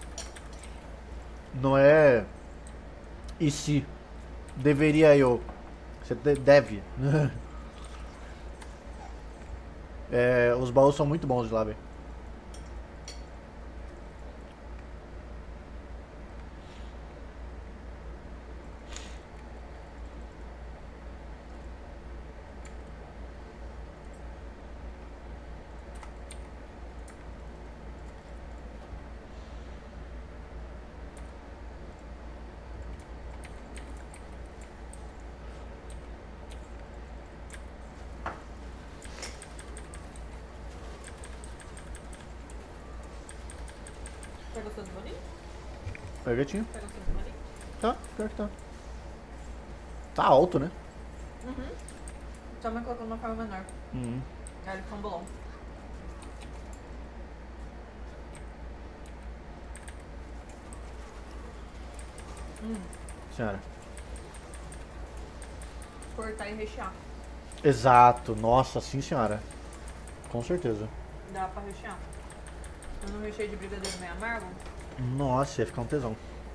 Não é... E se? Deveria eu? Você deve. Os baús são muito bons de lá, velho. Tá gostando do bolinho? É, gatinho? Tá gostando do bolinho? Tá, pior que tá. Tá alto, né? Uhum. Só me colocou numa forma menor. Uhum. Aí ele ficou um bolão. Senhora. cortar e rechear. Exato, nossa, sim senhora. Com certeza. Dá pra rechear. Eu não recheio de brigadeiro meio amargo. Nossa, ia ficar um tesão.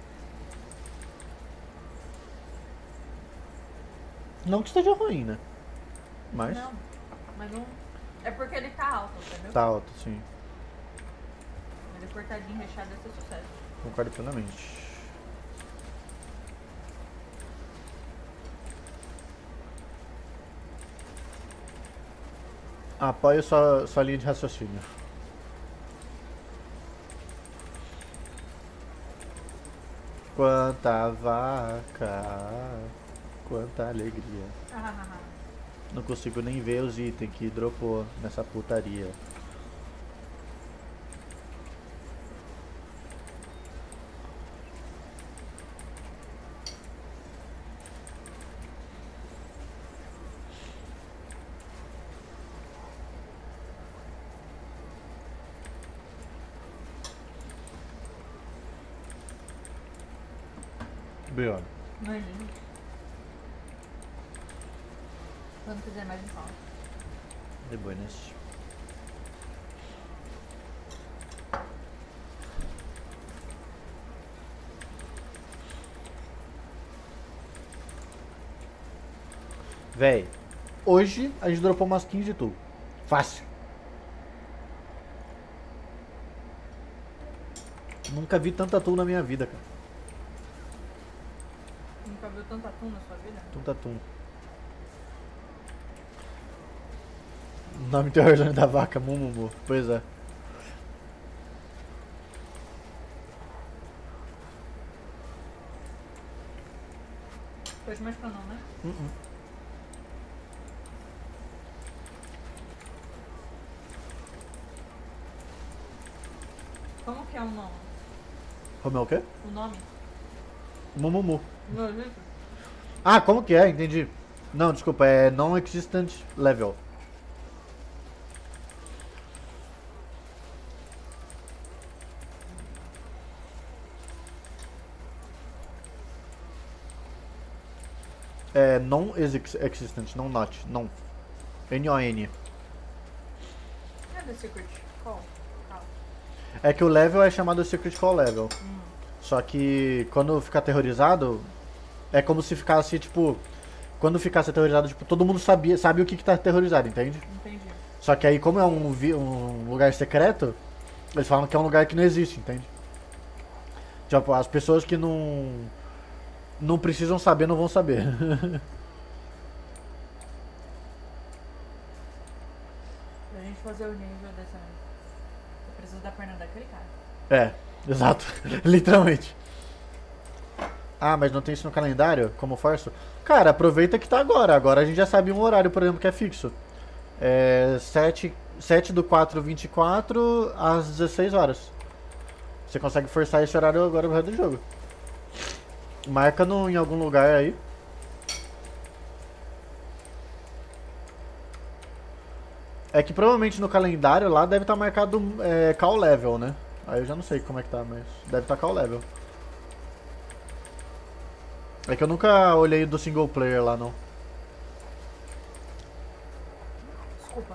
Não que esteja ruim, né? Mas Não, mas não. É porque ele tá alto, entendeu? tá alto, sim. Ele cortadinho, recheado, deve ser sucesso. Concordo plenamente. Apoio sua linha de raciocínio. Quanta vaca, quanta alegria. Não consigo nem ver os itens que dropou nessa putaria. Beona. Imagina. Quando quiser mais, me fala. De buenas. Véi, hoje a gente dropou umas 15 tu. Fácil. Nunca vi tanta tu na minha vida, cara. Nunca viu tanto atum na sua vida? Tanta tu. Nome terrorizante da vaca, Mumumu. Pois é. Hoje mais pra não, né? Como que é o nome? Como é o quê? O nome? Mumumu. Não existe? Ah, como que é? Entendi. Não, desculpa, é non-existent level. É non-existent, não not, não. N-O-N. É The Secret Call? Call. É que o level é chamado Secret Call Level. Só que quando fica aterrorizado, é como se ficasse, tipo... Quando ficasse aterrorizado, tipo, todo mundo sabe o que tá aterrorizado, entende? Entendi. Só que aí, como é um lugar secreto, eles falam que é um lugar que não existe, entende? Tipo, as pessoas que não precisam saber, não vão saber. Pra gente fazer o nível dessa... Eu preciso da perna daquele cara. É, exato. Literalmente. Ah, mas não tem isso no calendário? Como forço? Cara, aproveita que tá agora. Agora a gente já sabe um horário, por exemplo, que é fixo. É 7/4/24 às 16 horas. Você consegue forçar esse horário agora pro resto do jogo. Marca em algum lugar aí. É que provavelmente no calendário lá deve estar marcado call level, né? Aí eu já não sei como é que tá, mas deve estar call level. É que eu nunca olhei do single player lá, não. Desculpa.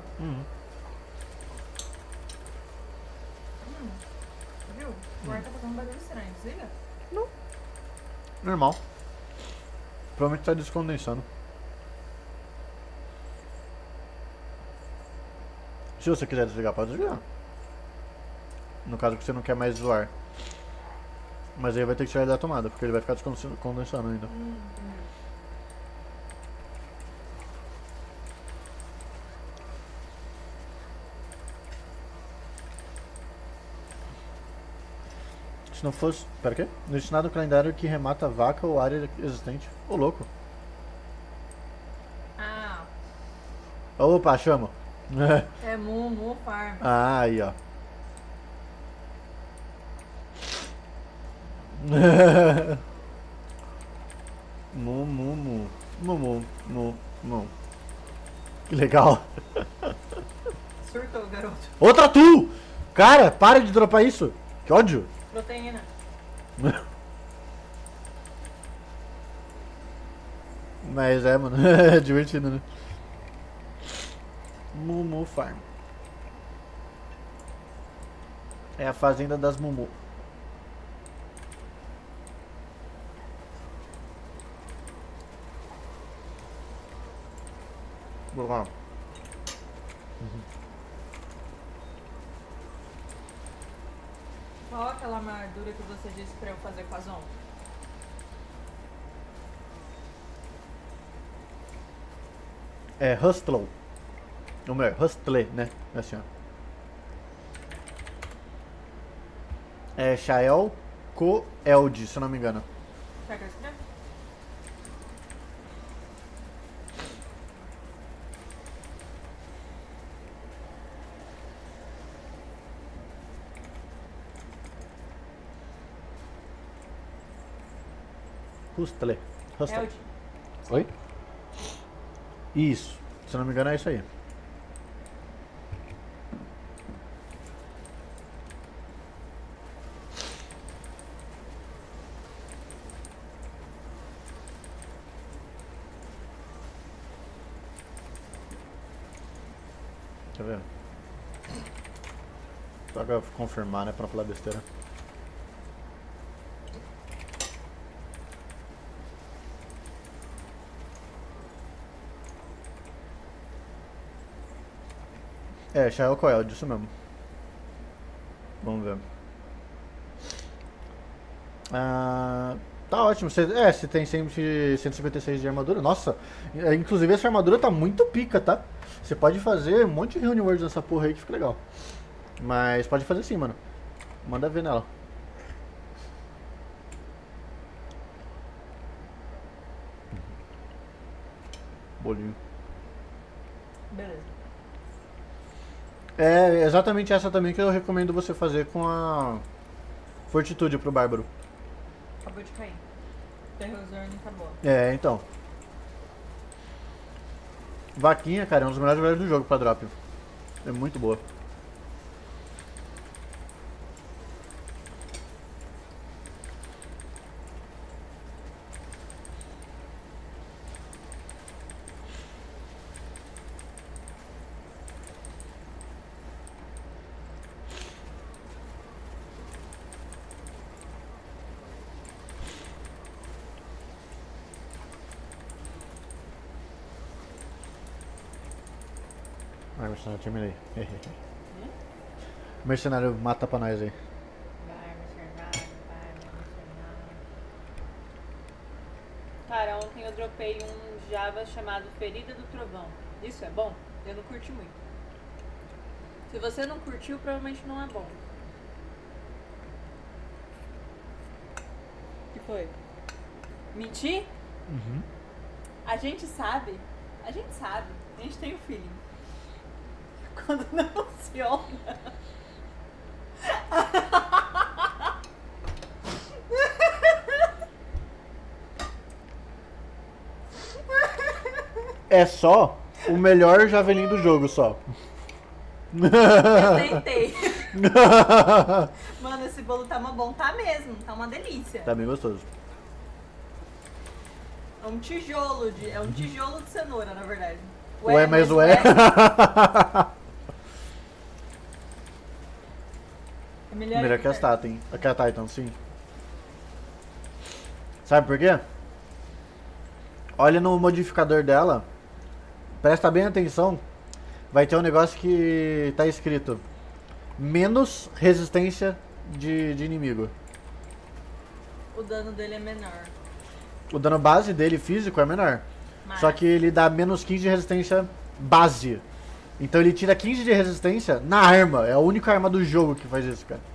Viu? O ar tá fazendo um barulho estranho. Desliga? Normal. Provavelmente tá descondensando. Se você quiser desligar, pode desligar. No caso que você não quer mais zoar. Mas aí vai ter que tirar ele da tomada, porque ele vai ficar descondensando ainda. Se não fosse... Pera, quê? Destinado ao calendário que remata a vaca ou área existente. Ô, louco. Ah, Opa, chama. é Mumu Farm. Ah, aí, ó. Mu. Que legal. Surtou, garoto. Outra tu! Cara, para de dropar isso. Que ódio. Proteína. Mas é, mano, é divertido, né? Mumu Farm. É a fazenda das Mumu. Boa. Qual aquela armadura que você disse pra eu fazer com a Zon? É Hustlow. Ou melhor, Hustle, né? Assim, ó. É Shael Coeld, se eu não me engano. Quer que eu escreva? Hustle. Hustle. Eld. Oi? Isso. Se eu não me engano é isso aí. Deixa eu ver. Só pra confirmar, né? Pra não falar besteira. É, Shael Coeld, isso mesmo. Vamos ver. Tá ótimo. Você tem sempre 156 de armadura. Nossa, inclusive essa armadura tá muito pica, tá? Você pode fazer um monte de reuniões nessa porra aí que fica legal. Mas pode fazer sim, mano. Manda ver nela. Bolinho. Beleza. É exatamente essa também que eu recomendo você fazer com a Fortitude pro Bárbaro. Acabou de cair. Terrorzorn acabou. É, então. Vaquinha, cara, é um dos melhores lugares do jogo pra drop. É muito boa. Ai, mercenário, terminei. Mercenário, mata pra nós aí. Vai, mercenário, vai, mercenário. Cara, ontem eu dropei um Java chamado Ferida do Trovão. Isso é bom? Eu não curti muito. Se você não curtiu, provavelmente não é bom. O que foi? Mentir? Uhum. A gente sabe. A gente sabe. A gente tem o feeling. Quando não funciona. É só o melhor javelin do jogo, só. Eu tentei. Mano, esse bolo tá bom. Tá mesmo. Tá uma delícia. Tá bem gostoso. É um tijolo de cenoura, na verdade. Ué, mas ué. É Melhor que as Titan. Que a Titan, sim. Sabe por quê? Olha no modificador dela. Presta bem atenção. Vai ter um negócio que tá escrito menos resistência de inimigo. O dano dele é menor. O dano base dele físico é menor. Mas... Só que ele dá menos 15 de resistência base. Então ele tira 15 de resistência na arma. É a única arma do jogo que faz isso, cara.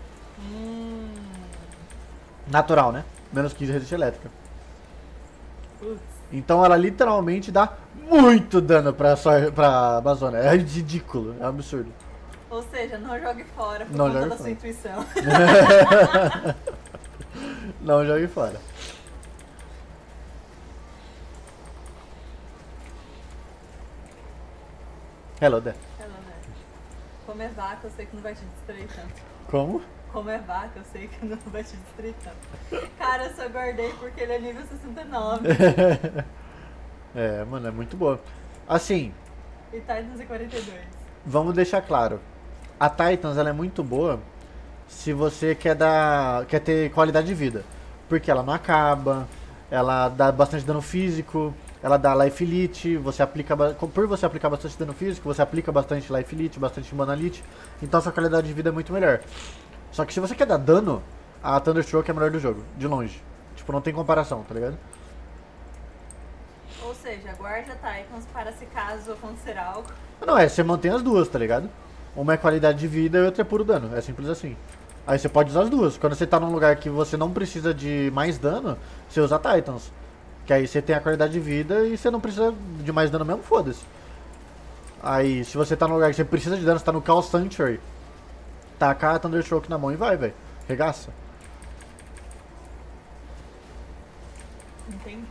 Natural, né? Menos 15 de resistência elétrica. Putz. Então ela literalmente dá muito dano pra Amazônia. É ridículo, é um absurdo. Ou seja, não jogue fora por Não conta jogue da fora. sua intuição. Não jogue fora. Hello there. Ela, né? Como é vaca, eu sei que não vai te distrair tanto. Como? Como é vaca, eu sei que não vai te distrair tanto. Cara, eu só guardei porque ele é nível 69. É, mano, é muito boa. Assim, E Titans é 42. vamos deixar claro. A Titans, ela é muito boa se você quer ter qualidade de vida. Porque ela não acaba, ela dá bastante dano físico, ela dá Life Elite, por você aplicar bastante dano físico, você aplica bastante Life Elite, bastante Mana Elite, então sua qualidade de vida é muito melhor. Só que se você quer dar dano, a Thunderstroke é a melhor do jogo, de longe. Tipo, não tem comparação, tá ligado? Ou seja, guarde a Titans para se caso acontecer algo. Não, você mantém as duas, tá ligado? Uma é qualidade de vida e outra é puro dano, é simples assim. Aí você pode usar as duas. Quando você tá num lugar que você não precisa de mais dano, você usa Titans. Que aí você tem a qualidade de vida e você não precisa de mais dano mesmo, foda-se. Aí, se você tá num lugar que você precisa de dano, você tá no Chaos Sanctuary, taca a Thunderstroke na mão e vai, velho. Regaça. Entendi.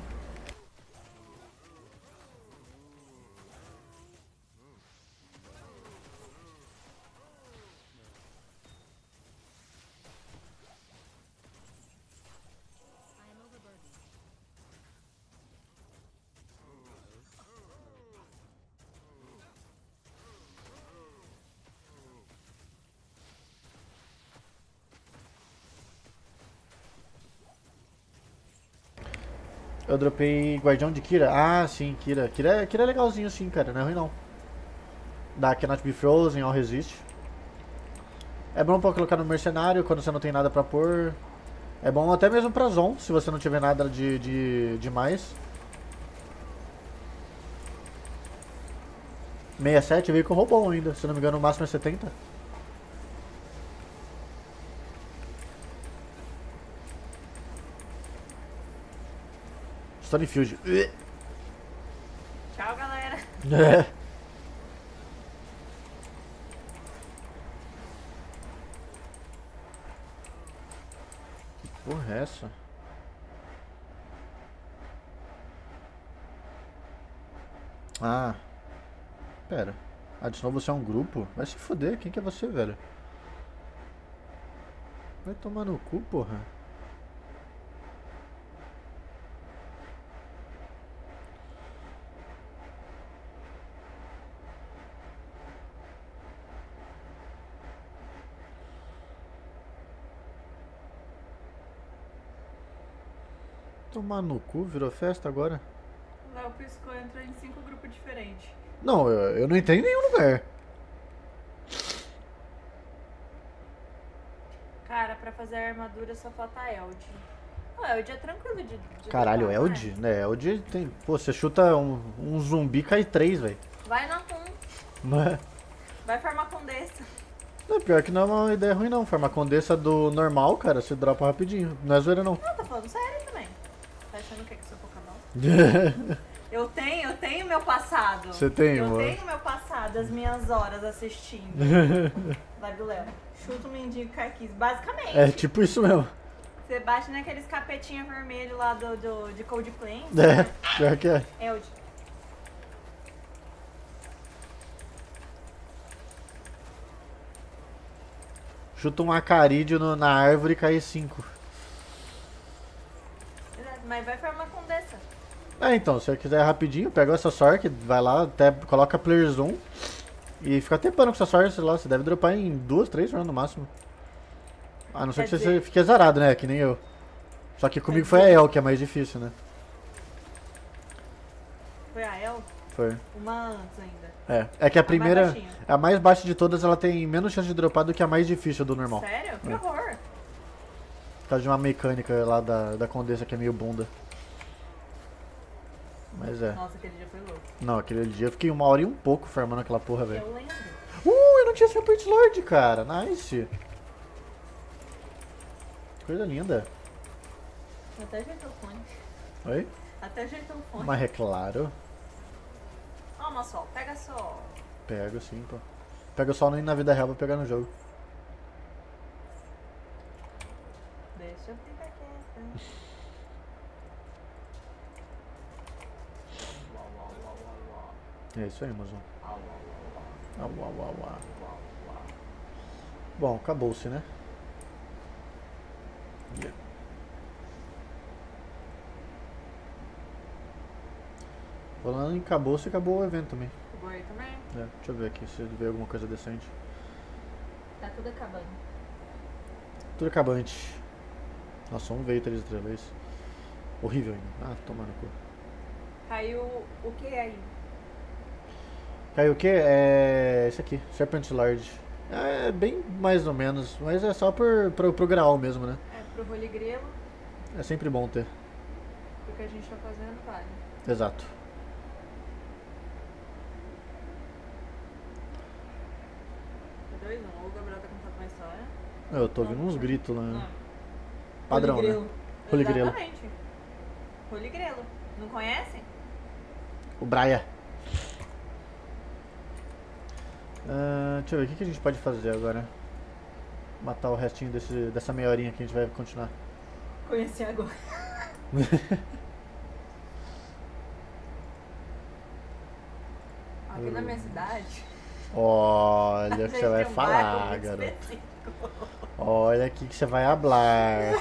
Eu dropei Guardião de Kira. Ah, sim, Kira. Kira é legalzinho sim, cara. Não é ruim não. Dá Cannot Be Frozen, All Resist. É bom pra colocar no mercenário quando você não tem nada pra pôr. É bom até mesmo pra Zon, se você não tiver nada de mais. 67 veio com roubou ainda, se não me engano o máximo é 70. Stonefield. Tchau, galera. É. Que porra é essa? Ah. Pera. Adicionou você a um grupo? Vai se foder, quem que é você, velho? Vai tomar no cu, porra. Tomar no cu, virou festa agora? O Léo piscou, entrou em 5 grupos diferentes. Não, eu não entrei em nenhum lugar. Cara, pra fazer a armadura só falta Eld. O Eld é tranquilo de Caralho, dropar, não Eld? Né, Eld tem. Pô, você chuta um zumbi, cai 3, velho. é? Vai na Kun. Não é? Vai farmar Condessa. Não, pior que não é uma ideia ruim não. Forma Condessa do normal, cara, você dropa rapidinho. Não é zoeira não. Não, tô falando sério também. Tá achando o que é que eu sou Pokémon? Eu tenho meu passado. Você tem, Eu mano? tenho meu passado, as minhas horas assistindo. Vai do Léo. Chuta o mendigo carquis, basicamente. É tipo isso mesmo. Você bate naqueles capetinha vermelho lá de Coldplay. É, pior que é. Eld. Chuta um acarídeo na árvore e cai 5. Mas vai farmar Condessa. É, então, se você quiser rapidinho, pega essa Sork, vai lá, até coloca Player Zoom e fica tempando com essa Sork, sei lá, você deve dropar em 2, 3 runs no máximo. A não ser que você fique azarado, né, que nem eu. Só que comigo foi a El, que é mais difícil, né. Foi a El? Foi. Uma antes ainda. É que a mais primeira, baixinha. a mais baixa de todas, ela tem menos chance de dropar do que a mais difícil do normal. Sério? Que É. horror. Por causa de uma mecânica lá da Condessa que é meio bunda. Mas é. Nossa, aquele dia foi louco. Não, aquele dia eu fiquei 1 hora e um pouco farmando aquela porra, velho. Eu lembro. Eu não tinha Serpent Lord, cara. Nice. Coisa linda. Até ajeitou o fone. Oi? Até ajeitou o fone. Mas é claro. Toma sol, pega sol. Pego sim, pô. Pego só na vida real pra pegar no jogo. Deixa eu ficar quieta. É isso aí, mozão. Au, au, au, au. Bom, acabou-se, né? Falando em acabou, se acabou o evento também. O boi também. É, deixa eu ver aqui se vê alguma coisa decente. Tá tudo acabando. Tudo acabante. Nossa, um veio 3 estrelas. Horrível ainda. Ah, toma no cu. Caiu o que aí? Caiu o quê? É. Esse aqui, Serpent Lord. É bem mais ou menos, mas é só pro grau mesmo, né? É, pro Holy Grelo, É sempre bom ter. o que a gente tá fazendo vale. Exato. É 2-1. Ou o Gabriel tá contando uma história. Eu tô ouvindo uns gritos lá. Não. Padrão, Holy né? Grelo. Holy Grelo. Exatamente. Holy Grelo. Não conhecem? O Braia. Deixa eu ver, o que a gente pode fazer agora? Matar o restinho dessa meia horinha que a gente vai continuar. Conheci agora. Aqui na minha cidade. Olha o a que gente você vai tem um falar, bairro muito garoto. específico. Olha aqui que você vai hablar.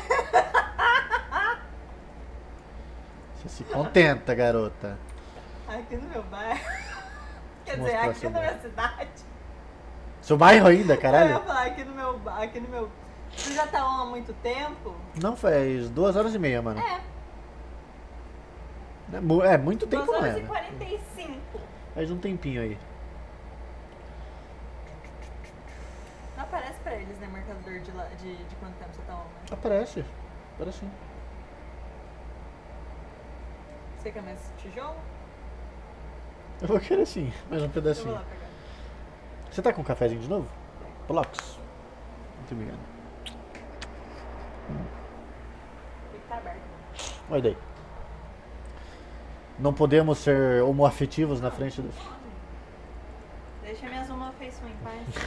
Você se contenta, garota. Aqui no meu bairro. Quer Vou dizer, mostrar aqui seu na minha bairro. cidade. Seu bairro ainda, Eu ia caralho? falar aqui no meu. Aqui no meu. Tu já tá on há muito tempo? Não, faz 2h30, mano. É, É muito tempo, 2 horas né? e 45. Faz um tempinho aí. Não aparece pra eles, né, marcador de quanto tempo você tá on, né? Aparece. Aparece sim. Você quer mais tijolo? Eu vou querer sim, mais um Eu vou pedacinho. lá pegar. Você tá com um cafezinho de novo? Polox. Muito obrigado. Tem que tá aberto. Olha daí. Não podemos ser homoafetivos na frente dos. Deixa minhas homoafeições em paz.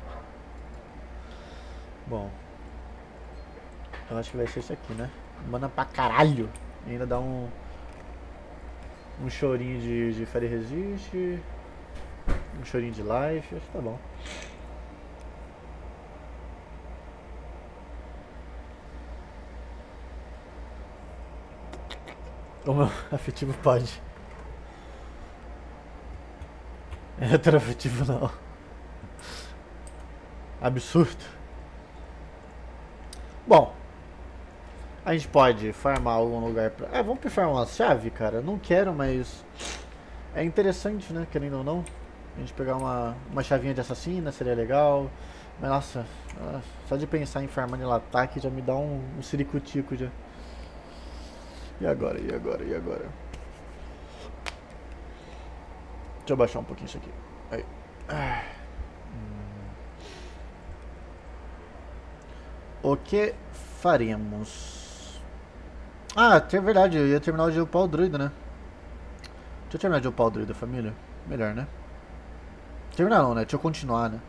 Bom. Eu acho que vai ser esse aqui, né? Mana pra caralho. E ainda dá um chorinho de Fire Resist. Um chorinho de life. Acho que tá bom. O meu afetivo pode. Heteroafetivo não. Absurdo. Bom, a gente pode farmar algum lugar pra. Vamos farmar uma chave, cara. Não quero, mas é interessante, né? Querendo ou não. A gente pegar uma chavinha de assassina seria legal. Mas nossa, só de pensar em farmar em ataque já me dá um ciricutico já. E agora? Deixa eu baixar um pouquinho isso aqui. Aí. O que faremos? É verdade, eu ia terminar de upar o druida, né? Deixa eu terminar de upar o druida, família. Melhor, né? Terminar não, né? Deixa eu continuar, né?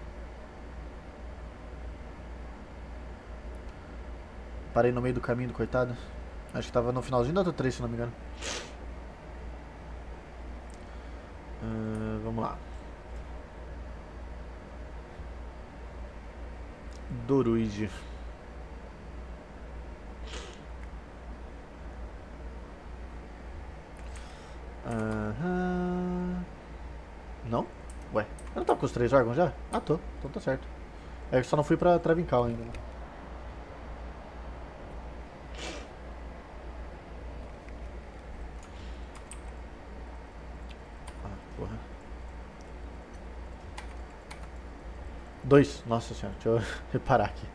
Parei no meio do caminho do coitado. Acho que tava no finalzinho da outra 3, se não me engano. Vamos lá. Doruide. Não? Ué, eu não tava com os 3 órgãos já? Ah, tô. Então tá certo. É que só não fui pra Travincal ainda. Porra. 2. Nossa senhora, deixa eu reparar aqui.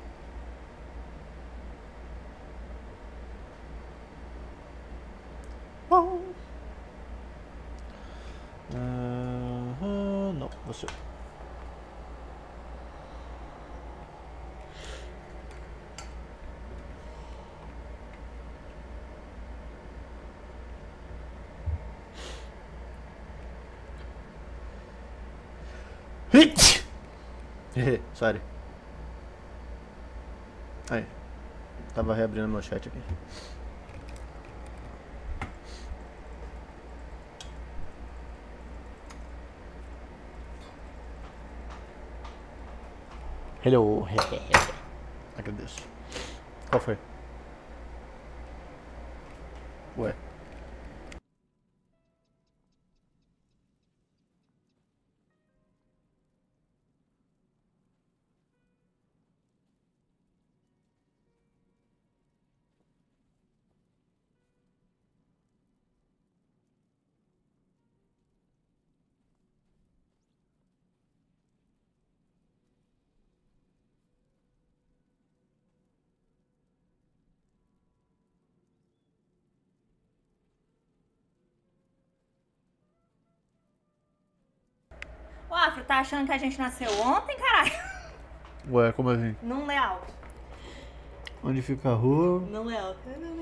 Não, você. Hit! Sorry. Aí. Tava reabrindo meu chat aqui. Hello. Agradeço. Qual foi? Ué. Afro, tá achando que a gente nasceu ontem, caralho? Ué, como assim? Não lê alto. Onde fica a rua? Não lê alto.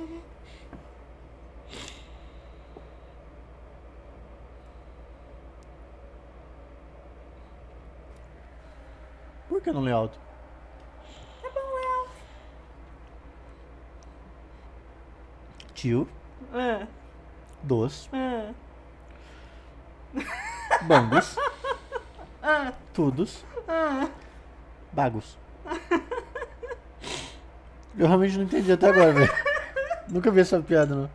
Por que não lê alto? Tá bom, lê alto. Tio, Ah, dos, ah, bambos, ah, tudos, ah. bagos. Eu realmente não entendi até agora, velho. Nunca vi essa piada, não.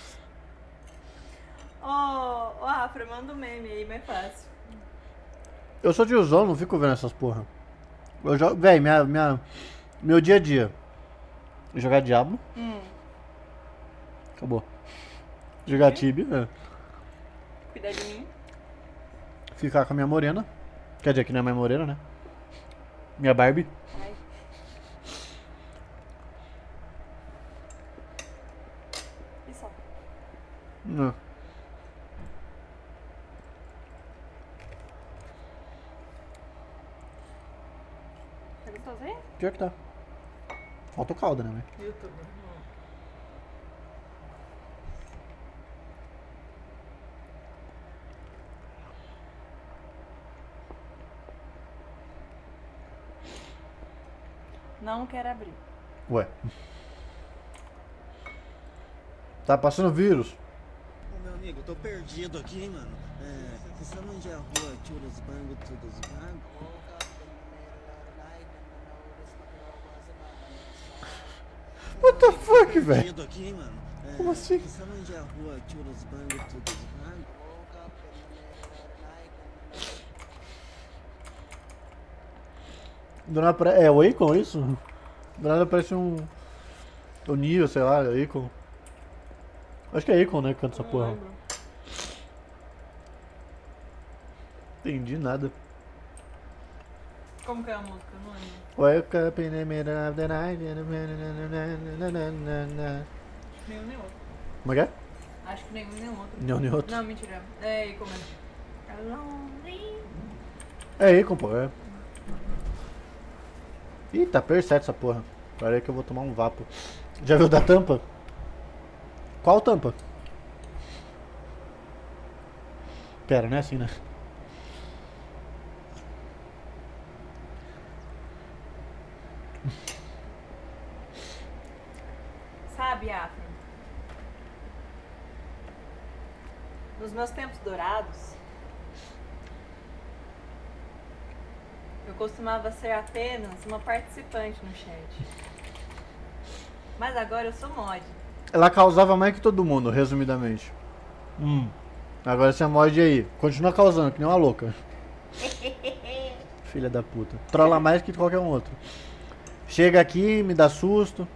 Ô, Afro, manda um meme aí, mais fácil. Eu sou tiozão, não fico vendo essas porra. Eu jogo, véi, meu dia a dia. Jogar Diablo, acabou. Jogar Tibia, Cuidar de mim. ficar com a minha morena. Quer dizer, que não é mais morena, né? Minha Barbie. Ai. E só. Não. Tá gostoso aí? Pior que tá. Falta o caldo, né, velho? YouTube. Não quero abrir. Ué. Tá passando vírus. Ô meu amigo, eu tô perdido aqui, mano. Você sabe onde é a rua Chulos Bango, Tudos Bango? What the fuck, velho? Perdido aqui, mano. Como assim? Você sabe onde é a rua Chulos Bango, Tudos Bango? Do nada aparece. É o Akon isso? Do nada aparece um. O Neo, sei lá, Akon. Acho que é Akon, né, que canta essa porra. Entendi nada. Como que é a música? Não lembro. Wake up in the middle of the night. Nenhum nem outro. Como é que é? Acho que nenhum nem outro. Não, nem outro. Não, mentira. É, e como é? Lonely. É Akon, pô, é. Ih, tá perfeito essa porra. Pera aí que eu vou tomar um vapo. Já viu da tampa? Qual tampa? Pera, não é assim, né? Sabe, Afro? Nos meus tempos dourados, eu costumava ser apenas uma participante no chat. Mas agora eu sou mod. Ela causava mais que todo mundo, resumidamente. Agora você é mod aí. Continua causando, que nem uma louca. Filha da puta. Trola mais que qualquer um outro. Chega aqui, me dá susto.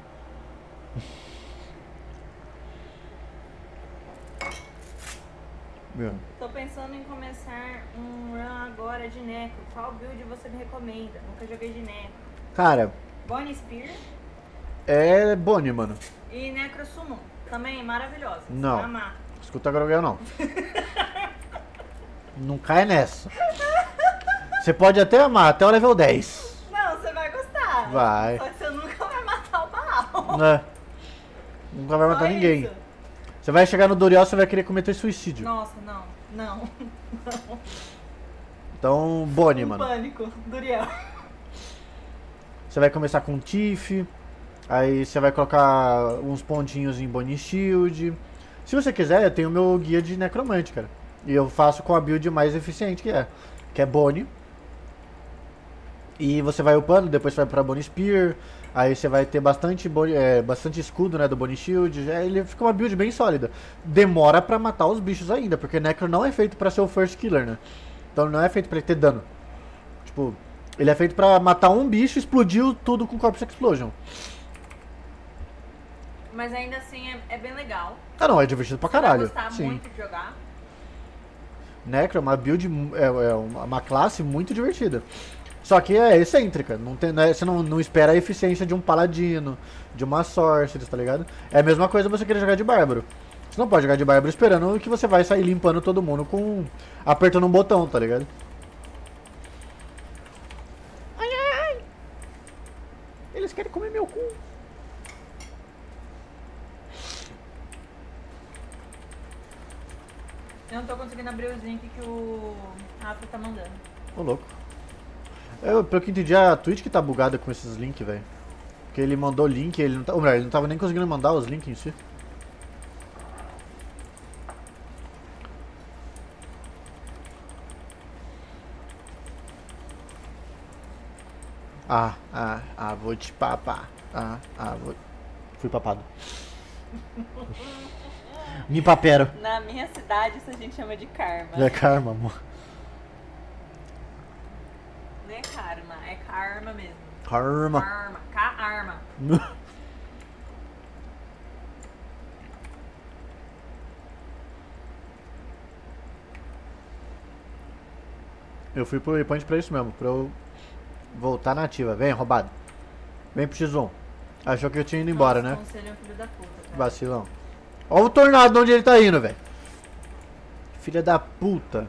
Meu. Tô pensando em começar um run agora de Necro. Qual build você me recomenda? Nunca joguei de Necro. Cara, Bonnie Spear é Bonnie, mano. e Necro Summon. Também maravilhosa. Não. Você vai amar. Escuta Groguel não. Não cai nessa. Você pode até amar, até o level 10. Não, você vai gostar. Vai. Só que você nunca vai matar o Baal. Né? Nunca vai Só matar ninguém. isso. Você vai chegar no Dorial, você vai querer cometer suicídio. Nossa, não. Não. Então, Bonnie, Um mano. pânico. Duriel. Você vai começar com Tiff. Aí você vai colocar uns pontinhos em Bonnie Shield. Se você quiser, eu tenho o meu guia de Necromante, cara. E eu faço com a build mais eficiente que é Bonnie. E você vai upando, depois você vai pra Bonnie Spear. Aí você vai ter bastante escudo, né, do Bonnie Shield. Ele fica uma build bem sólida. Demora pra matar os bichos ainda, porque Necro não é feito pra ser o first killer, né? Então não é feito pra ele ter dano. Tipo, ele é feito pra matar um bicho e explodir tudo com Corpse Explosion. Mas ainda assim é bem legal. Ah não, é divertido pra Você vai caralho. gostar Sim. muito de jogar. Necro é uma build, é uma classe muito divertida. Só que é excêntrica, você não espera a eficiência de um paladino, de uma sorceress, tá ligado? É a mesma coisa você querer jogar de bárbaro. Você não pode jogar de bárbaro esperando que você vai sair limpando todo mundo apertando um botão, tá ligado? abrir os links que o Rafa tá mandando. Ô, louco. Pelo que entendi, a Twitch que tá bugada com esses links, velho. Porque ele mandou link, ele não, ou melhor, ele não tava nem conseguindo mandar os links em si. Vou te papar. Vou... Fui papado. Me papero. Na minha cidade isso a gente chama de karma. É karma, amor. Não é karma, é karma mesmo. Karma. Karma, K-arma. Eu fui pro Waypoint pra isso mesmo, pra eu voltar na ativa. Vem, roubado. Vem pro X1. Achou que eu tinha ido embora, Nossa, né? o conselho é um filho da puta, cara. Vacilão. Olha o tornado onde ele tá indo, velho. Filha da puta.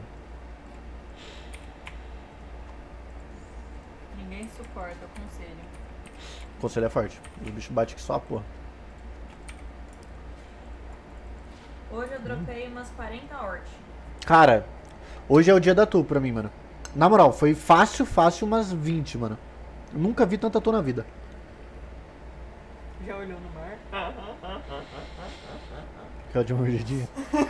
Ninguém suporta o conselho. O conselho é forte. Os bichos batem que só a porra. Hoje eu dropei umas 40 ort. Cara, hoje é o dia da tu pra mim, mano. Na moral, foi fácil umas 20, mano. Eu nunca vi tanta tu na vida. Já olhou no mar? Quer de uma mordidinha?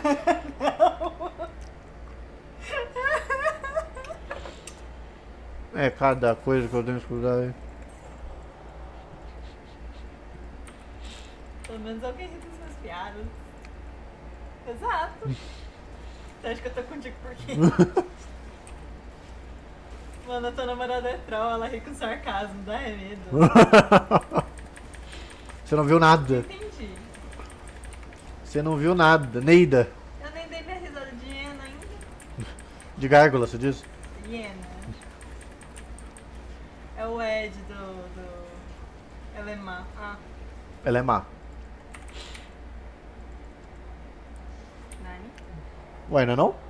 É, cada coisa que eu tenho que escutar aí. Pelo menos alguém ri das minhas piadas. Exato. Você acha que eu tô contigo por quê? Mano, a tua namorada é troll, ela ri com sarcasmo, dá medo. Você não viu nada. Entendi. Você não viu nada. Neida. Eu nem dei minha risada de hiena ainda. De gárgula, você diz? Hiena. É o Ed do Elemar. Ah, Ela é má. Nani? Ué, não é não?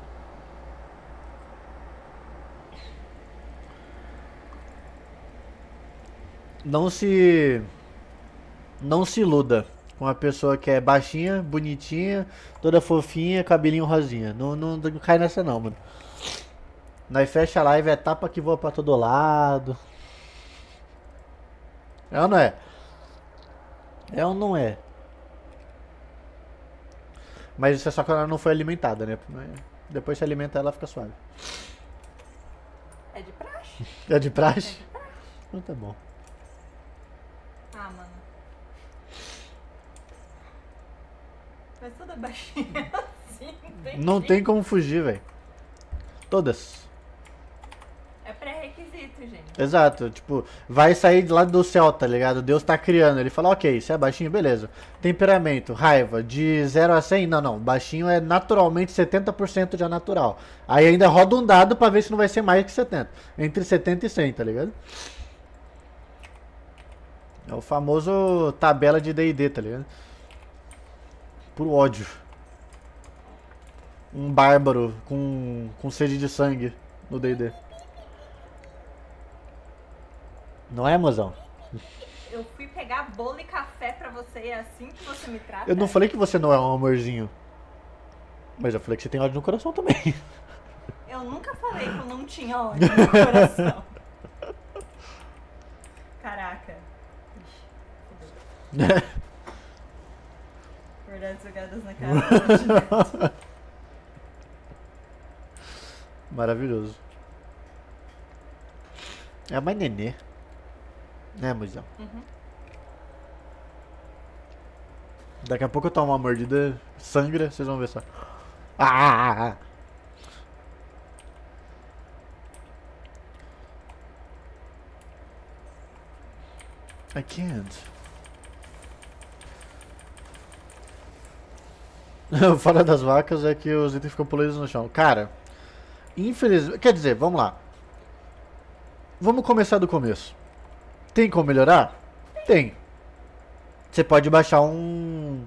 Não se iluda com uma pessoa que é baixinha, bonitinha, toda fofinha, cabelinho rosinha. Não cai nessa não, mano. Nós fecha a live, é tapa que voa pra todo lado. É ou não é? É ou não é? Mas isso é só que ela não foi alimentada, né? Depois se alimenta ela fica suave. É de praxe? É de praxe? Então tá bom. Ah, mano. Mas toda baixinha assim, Não tem como fugir, velho. Todas. É pré-requisito, gente. Exato, tipo, vai sair lá do céu, tá ligado? Deus tá criando. Ele fala, ok, você é baixinho, beleza. Temperamento, raiva, de 0 a 100, não. Baixinho é naturalmente 70% já natural. Aí ainda roda um dado pra ver se não vai ser mais que 70. Entre 70 e 100, tá ligado? É o famoso tabela de D&D, tá ligado? Por ódio. Um bárbaro com sede de sangue no D&D. Não é, mozão? Eu fui pegar bolo e café pra você e é assim que você me trata? Eu não falei que você não é um amorzinho. Mas eu falei que você tem ódio no coração também. Eu nunca falei que eu não tinha ódio no coração. Caraca. Ixi, fudeu. Verdades jogadas na cara. Maravilhoso. É a mãe nenê. Né, mozão? Uhum. Daqui a pouco eu tomo uma mordida, sangra, vocês vão ver só. Ah! I can't. O fora das vacas é que os itens ficam poluídos no chão. Cara, infelizmente... Quer dizer, vamos lá. Vamos começar do começo. Tem como melhorar? Tem. Você pode baixar um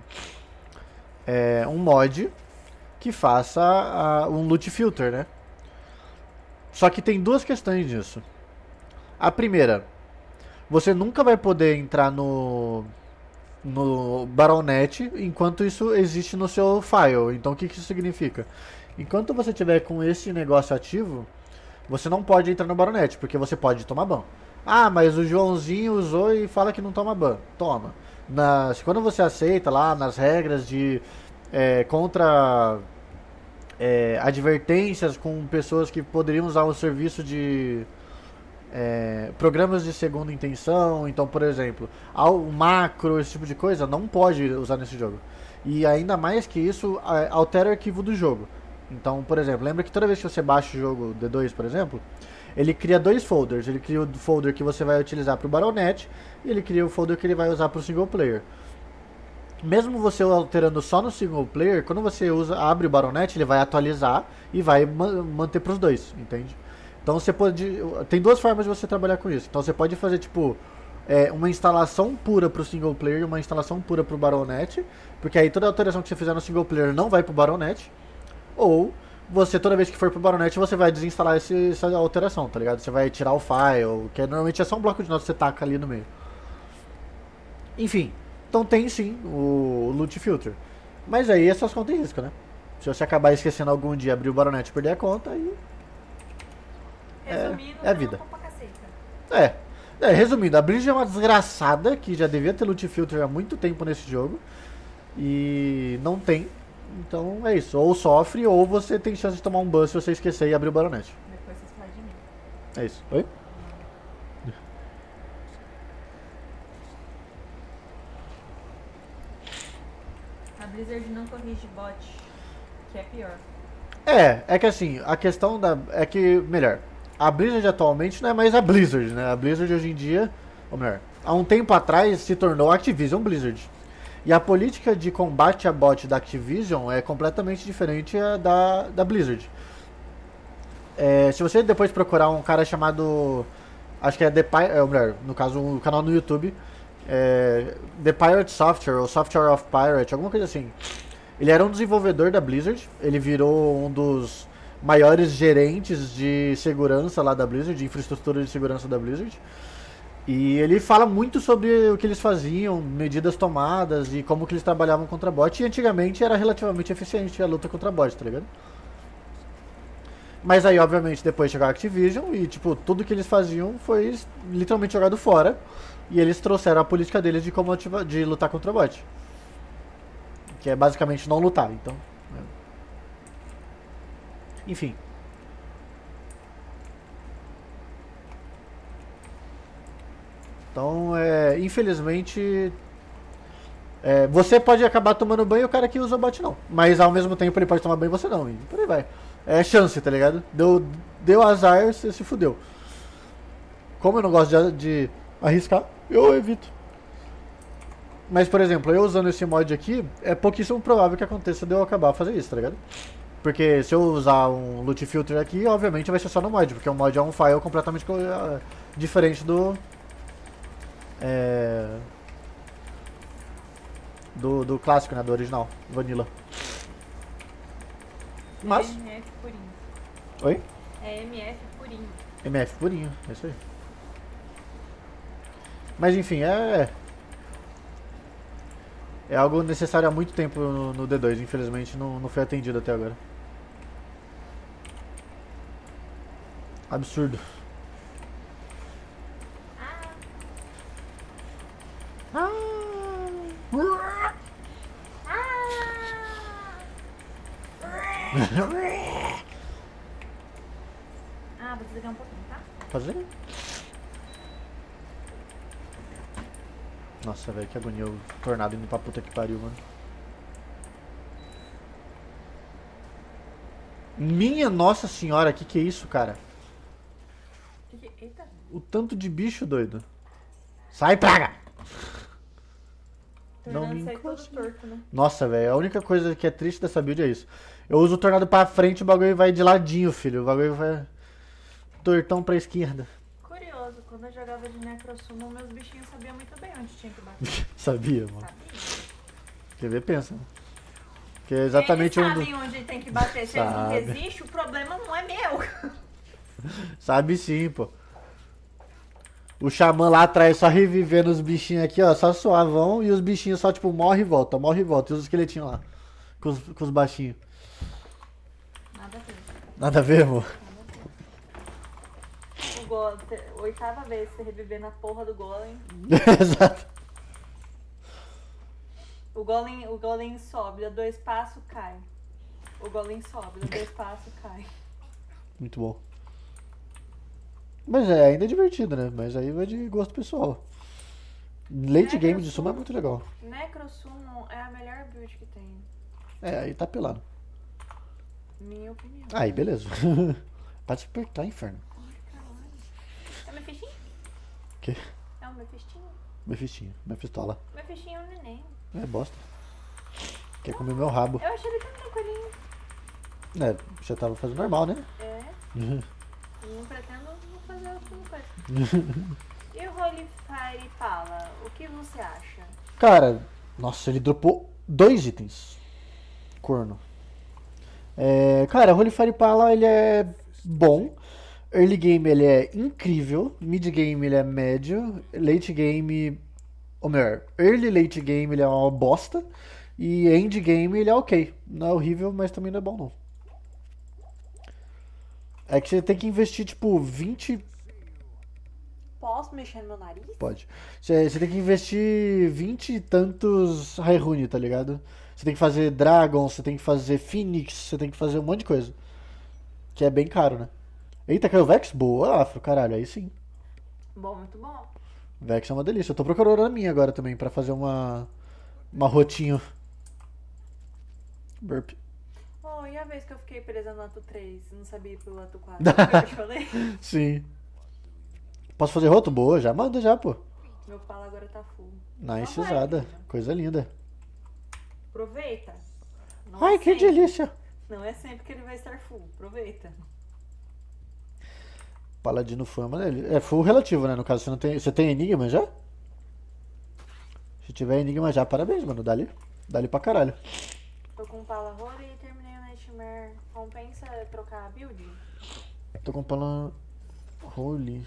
mod que faça um loot filter, né? Só que tem duas questões nisso. A primeira, você nunca vai poder entrar no Battle.net enquanto isso existe no seu file. Então o que isso significa? Enquanto você tiver com esse negócio ativo, você não pode entrar no Baronet, porque você pode tomar ban. Ah, mas o Joãozinho usou e fala que não toma ban. Toma. Quando você aceita lá nas regras de contra advertências com pessoas que poderiam usar o serviço de programas de segunda intenção, então, por exemplo, o macro, esse tipo de coisa, não pode usar nesse jogo. E ainda mais que isso, altera o arquivo do jogo. Então, por exemplo, lembra que toda vez que você baixa o jogo D2, por exemplo, ele cria 2 folders. Ele cria o folder que você vai utilizar para o Baronet e ele cria o folder que ele vai usar para o single player. Mesmo você alterando só no single player, quando você abre o Baronet, ele vai atualizar e vai manter para os dois, entende? Então você tem 2 formas de você trabalhar com isso. Então você pode fazer tipo uma instalação pura para o single player e uma instalação pura para o Baronet, porque aí toda alteração que você fizer no single player não vai para o Baronet. Ou você, toda vez que for pro Baronet, você vai desinstalar essa alteração, tá ligado? Você vai tirar o file, que normalmente é só um bloco de notas que você taca ali no meio. Enfim, então tem sim o loot filter. Mas aí é só as contas em risco, né? Se você acabar esquecendo algum dia abrir o Baronet e perder a conta, aí Resumindo, é a vida. não é uma caceta. Resumindo, a Blizzard é uma desgraçada que já devia ter loot filter há muito tempo nesse jogo. E não tem. Então é isso, ou sofre ou você tem chance de tomar um ban se você esquecer e abrir o Baronet. Depois vocês falam de mim. É isso. Oi? A Blizzard não corrige bot, que é pior. É que assim, a questão é que, melhor, a Blizzard atualmente não é mais a Blizzard, né? A Blizzard hoje em dia, ou melhor, há um tempo atrás se tornou a Activision Blizzard. E a política de combate a bot da Activision é completamente diferente da Blizzard. Se você depois procurar um cara chamado, acho que é The Pirate, ou melhor, no caso o canal no YouTube, The Pirate Software, ou Software of Pirate, alguma coisa assim. Ele era um desenvolvedor da Blizzard, ele virou um dos maiores gerentes de segurança lá da Blizzard, de infraestrutura de segurança da Blizzard. E ele fala muito sobre o que eles faziam, medidas tomadas e como que eles trabalhavam contra bot. E antigamente era relativamente eficiente a luta contra bot, tá ligado? Mas aí, obviamente, depois chegou a Activision e, tipo, tudo que eles faziam foi literalmente jogado fora. E eles trouxeram a política deles de lutar contra bot. Que é basicamente não lutar, então. Enfim. Então, infelizmente, você pode acabar tomando banho e o cara que usa bot não. Mas ao mesmo tempo ele pode tomar banho e você não. E por aí vai. É chance, tá ligado? Deu azar, você se fudeu. Como eu não gosto de arriscar, eu evito. Mas, por exemplo, eu usando esse mod aqui, é pouquíssimo provável que aconteça de eu acabar fazer isso, tá ligado? Porque se eu usar um loot filter aqui, obviamente vai ser só no mod, porque o mod é um file completamente diferente do clássico, né, do original, Vanilla. Mas... É MF purinho. Oi? É MF purinho. MF purinho, é isso aí. Mas enfim, é algo necessário há muito tempo no D2, infelizmente não foi atendido até agora. Absurdo. Vou desligar um pouquinho, tá? Fazer? Nossa, velho, que agonia o tornado indo pra puta que pariu, mano. Minha nossa senhora, que é isso, cara? Eita. O tanto de bicho doido. Sai, praga! Tornado sai todo torto, né? Nossa, velho, a única coisa que é triste dessa build é isso. Eu uso o tornado pra frente e o bagulho vai de ladinho, filho. O bagulho vai tortão pra esquerda. Curioso, quando eu jogava de Necrosummon, meus bichinhos sabiam muito bem onde tinha que bater. Sabia, mano. Sabia? Quer ver, pensa. Que é exatamente eles sabem onde tem que bater. Se eles não resistem, o problema não é meu. Sabe sim, pô. O xamã lá atrás só revivendo os bichinhos aqui, ó, só suavão, e os bichinhos só, tipo, morre e volta, e os esqueletinhos lá, com os baixinhos. Nada a ver. Nada a ver, amor. O Golem, 8ª vez você reviver na porra do Golem. Exato. O Golem sobe, dá 2 passos, cai. O Golem sobe, dá 2 passos, cai. Muito bom. Mas é ainda divertido, né? Mas aí vai de gosto pessoal. Late game de suma é muito legal. Necrosummon é a melhor build que tem. É, aí tá pelado. Minha opinião. Aí, beleza. Pode despertar, inferno. É o Mephistinho? Que? É o Mephistinho? Mephistinho, Mefistola. O Mephistinho é um neném. É bosta. Quer comer meu rabo. Eu achei ele tão tranquilinho. É, você tava fazendo normal, né? É. Não pretendo não fazer outra coisa. E o Holy Fire Pala, o que você acha? Cara, nossa, ele dropou 2 itens. Corno. Cara, Holy Fire Pala, ele é bom. Early game ele é incrível. Mid game ele é médio. Late game, ou melhor, early late game ele é uma bosta. E end game ele é ok. Não é horrível, mas também não é bom não. É que você tem que investir tipo 20. Posso mexer no meu nariz? Pode. Você tem que investir 20 e tantos High Rune, tá ligado? Você tem que fazer Dragon, você tem que fazer Phoenix, você tem que fazer um monte de coisa. Que é bem caro, né? Eita, caiu Vex? Boa, Afro, caralho, aí sim. Bom, muito bom. Vex é uma delícia. Eu tô procurando a minha agora também, pra fazer uma rotinho. Burp. Oh, e a vez que eu fiquei presa no ato 3 e não sabia ir pro ato 4? Eu te falei? Sim. Posso fazer roto? Boa, já manda já, pô. Meu pala agora tá full. Nice Só vai, usada. filha. Coisa linda. Aproveita. Não Ai, é que sempre. delícia. Não é sempre que ele vai estar full. Aproveita. Paladino fama dele. É full relativo, né? No caso, você não tem. Você tem enigma já? Se tiver enigma já, parabéns, mano. Dá-lhe. Dá-lhe pra caralho. Tô com pala Holy e terminei o Nightmare. Compensa trocar a build? Tô com pala. Holy.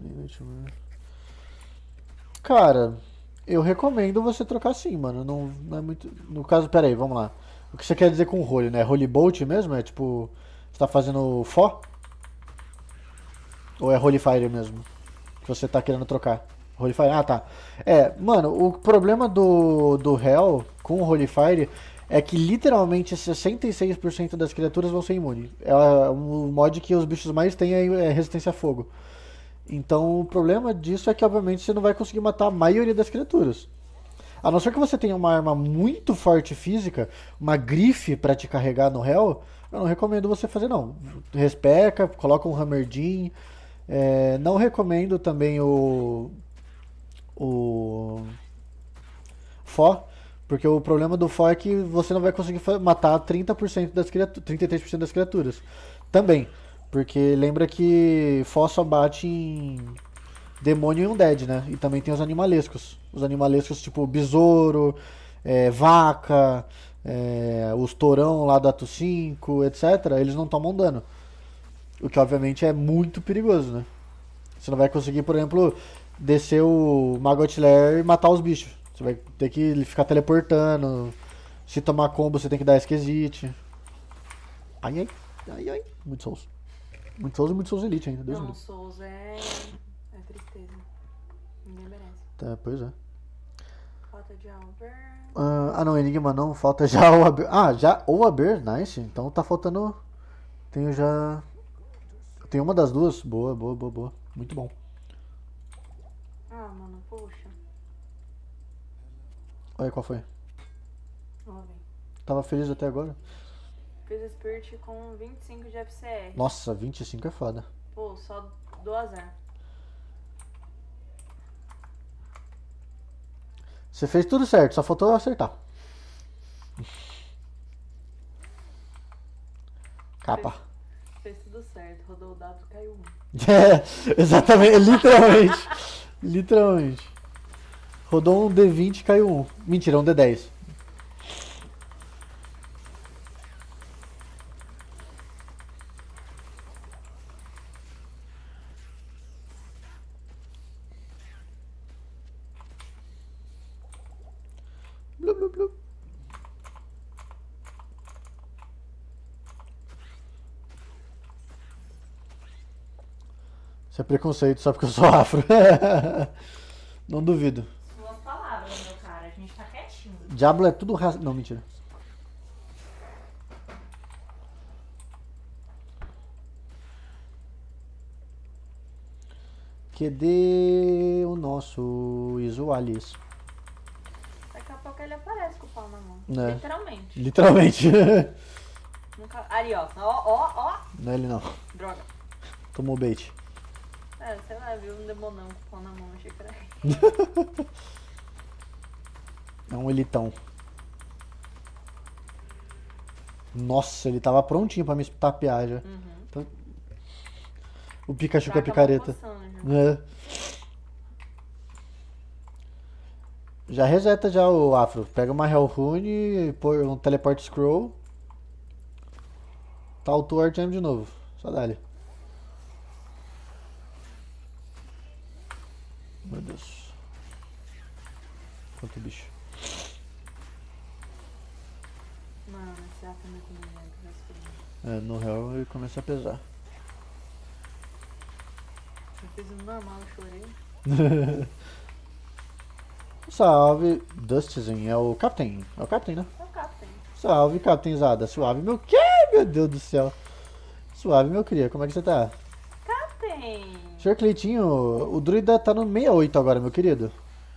Cara, eu recomendo você trocar sim, mano. Não é muito. No caso, pera aí, vamos lá. O que você quer dizer com Holy, né? Holy Bolt mesmo? É tipo. Você tá fazendo Fó? Ou é Holy Fire mesmo? Que você tá querendo trocar? Holy Fire? Ah, tá. Mano, o problema do Hell com o Holy Fire é que literalmente 66% das criaturas vão ser imunes. É um mod que os bichos mais têm é resistência a fogo. Então o problema disso é que obviamente você não vai conseguir matar a maioria das criaturas. A não ser que você tenha uma arma muito forte física, uma grife pra te carregar no Hell, eu não recomendo você fazer não. Respeca, coloca um Hammerdin. Não recomendo também o Fó, porque o problema do Fó é que você não vai conseguir matar 30% das criaturas, 33% das criaturas. Também, porque lembra que Fó só bate em demônio e undead, né? E também tem os animalescos. Os animalescos tipo besouro, vaca, os tourão lá do Ato 5, etc. Eles não tomam dano. O que obviamente é muito perigoso, né? Você não vai conseguir, por exemplo, descer o Magot Lair e matar os bichos. Você vai ter que ficar teleportando. Se tomar combo, você tem que dar esquisite. Ai, ai, ai, ai. Muito Souls. Muito Souls e muito Souls Elite ainda. Deus me Não, livre. Souls é tristeza. Ninguém merece. Tá, pois é. Falta de Alber. Não, Enigma não. Falta já o Aber. Já o Aber. Nice. Então tá faltando. Tenho já. Tem uma das duas. Boa, boa, boa, boa. Muito bom. Ah, mano, poxa. Olha qual foi. Ó, vem. Tava feliz até agora. Fiz Spirit com 25 de FCR. Nossa, 25 é foda. Pô, só do azar. Você fez tudo certo, só faltou acertar. Capa. Fez tudo certo. Rodou o dado, caiu um. Exatamente, literalmente. Literalmente. Rodou um D20 e caiu um. Mentira, um D10. Blu, blu, blu. Isso é preconceito só porque eu sou afro. Não duvido. Suas palavras, meu cara. A gente tá quietinho. Diablo é tudo raça. Não, mentira. Cadê o nosso Isualis? Daqui a pouco ele aparece com o pau na mão. É. Literalmente. Literalmente. Nunca... Ali, ó. Ó. Não é ele não. Droga. Tomou bait. É, sei lá, viu um demonão com o pau na mão. Achei que era ele. É um elitão. Nossa, ele tava prontinho pra me tapear já. Então, o Pikachu com a Tá acabando picareta. coçando já. É. Já reseta já o Afro. Pega uma Hellrune, põe um Teleport Scroll. Taunt o Artem de novo. Só dá-lhe. Meu Deus. Quanto bicho. Mano, esse ato é muito nojento, vai se fuder. É, no real ele começa a pesar. Eu fiz o normal, eu chorei. Salve, Dustzen. É o Captain. É o Captain, né? É o Captain. Salve, Captainzada. Suave, meu quê? Meu Deus do céu. Suave, meu cria. Como é que você tá? Captain! Senhor Cleitinho, o druida tá no 68 agora, meu querido.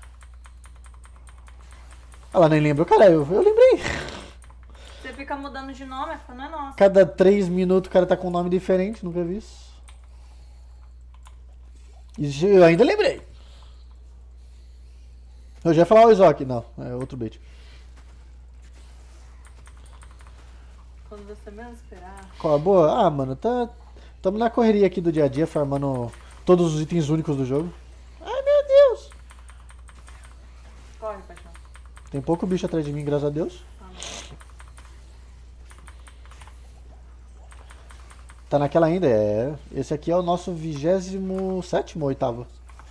Ela nem lembra. Cara, eu lembrei. Você fica mudando de nome, a culpa não é nossa. Cada 3 minutos o cara tá com um nome diferente, nunca vi isso. Isso eu ainda lembrei. Eu já ia falar o Izok. Não, é outro bait. Quando você menos esperar. Qual a boa? Ah, mano, tamo na correria aqui do dia a dia, farmando todos os itens únicos do jogo. Ai, meu Deus! Corre, paixão. Tem pouco bicho atrás de mim, graças a Deus. Ah, não. Tá naquela ainda, é. Esse aqui é o nosso 27º ou 8º?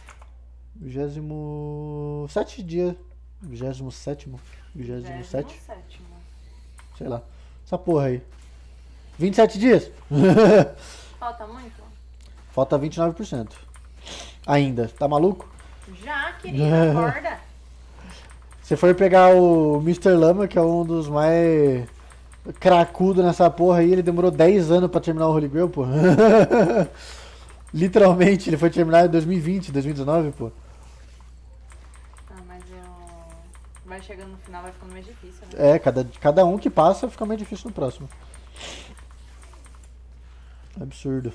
27 dia. 27º? 27? 27º. Sei lá. Essa porra aí. 27 dias? Falta muito? Falta 29%. Ainda. Tá maluco? Já, querida, acorda. Se for pegar o Mr. Lama, que é um dos mais cracudos nessa porra aí, ele demorou 10 anos pra terminar o Holy Grail, pô. Literalmente, ele foi terminar em 2020, 2019, pô. Ah, mas eu... Vai chegando no final, vai ficando mais difícil, né? É, cada um que passa fica mais difícil no próximo. Absurdo.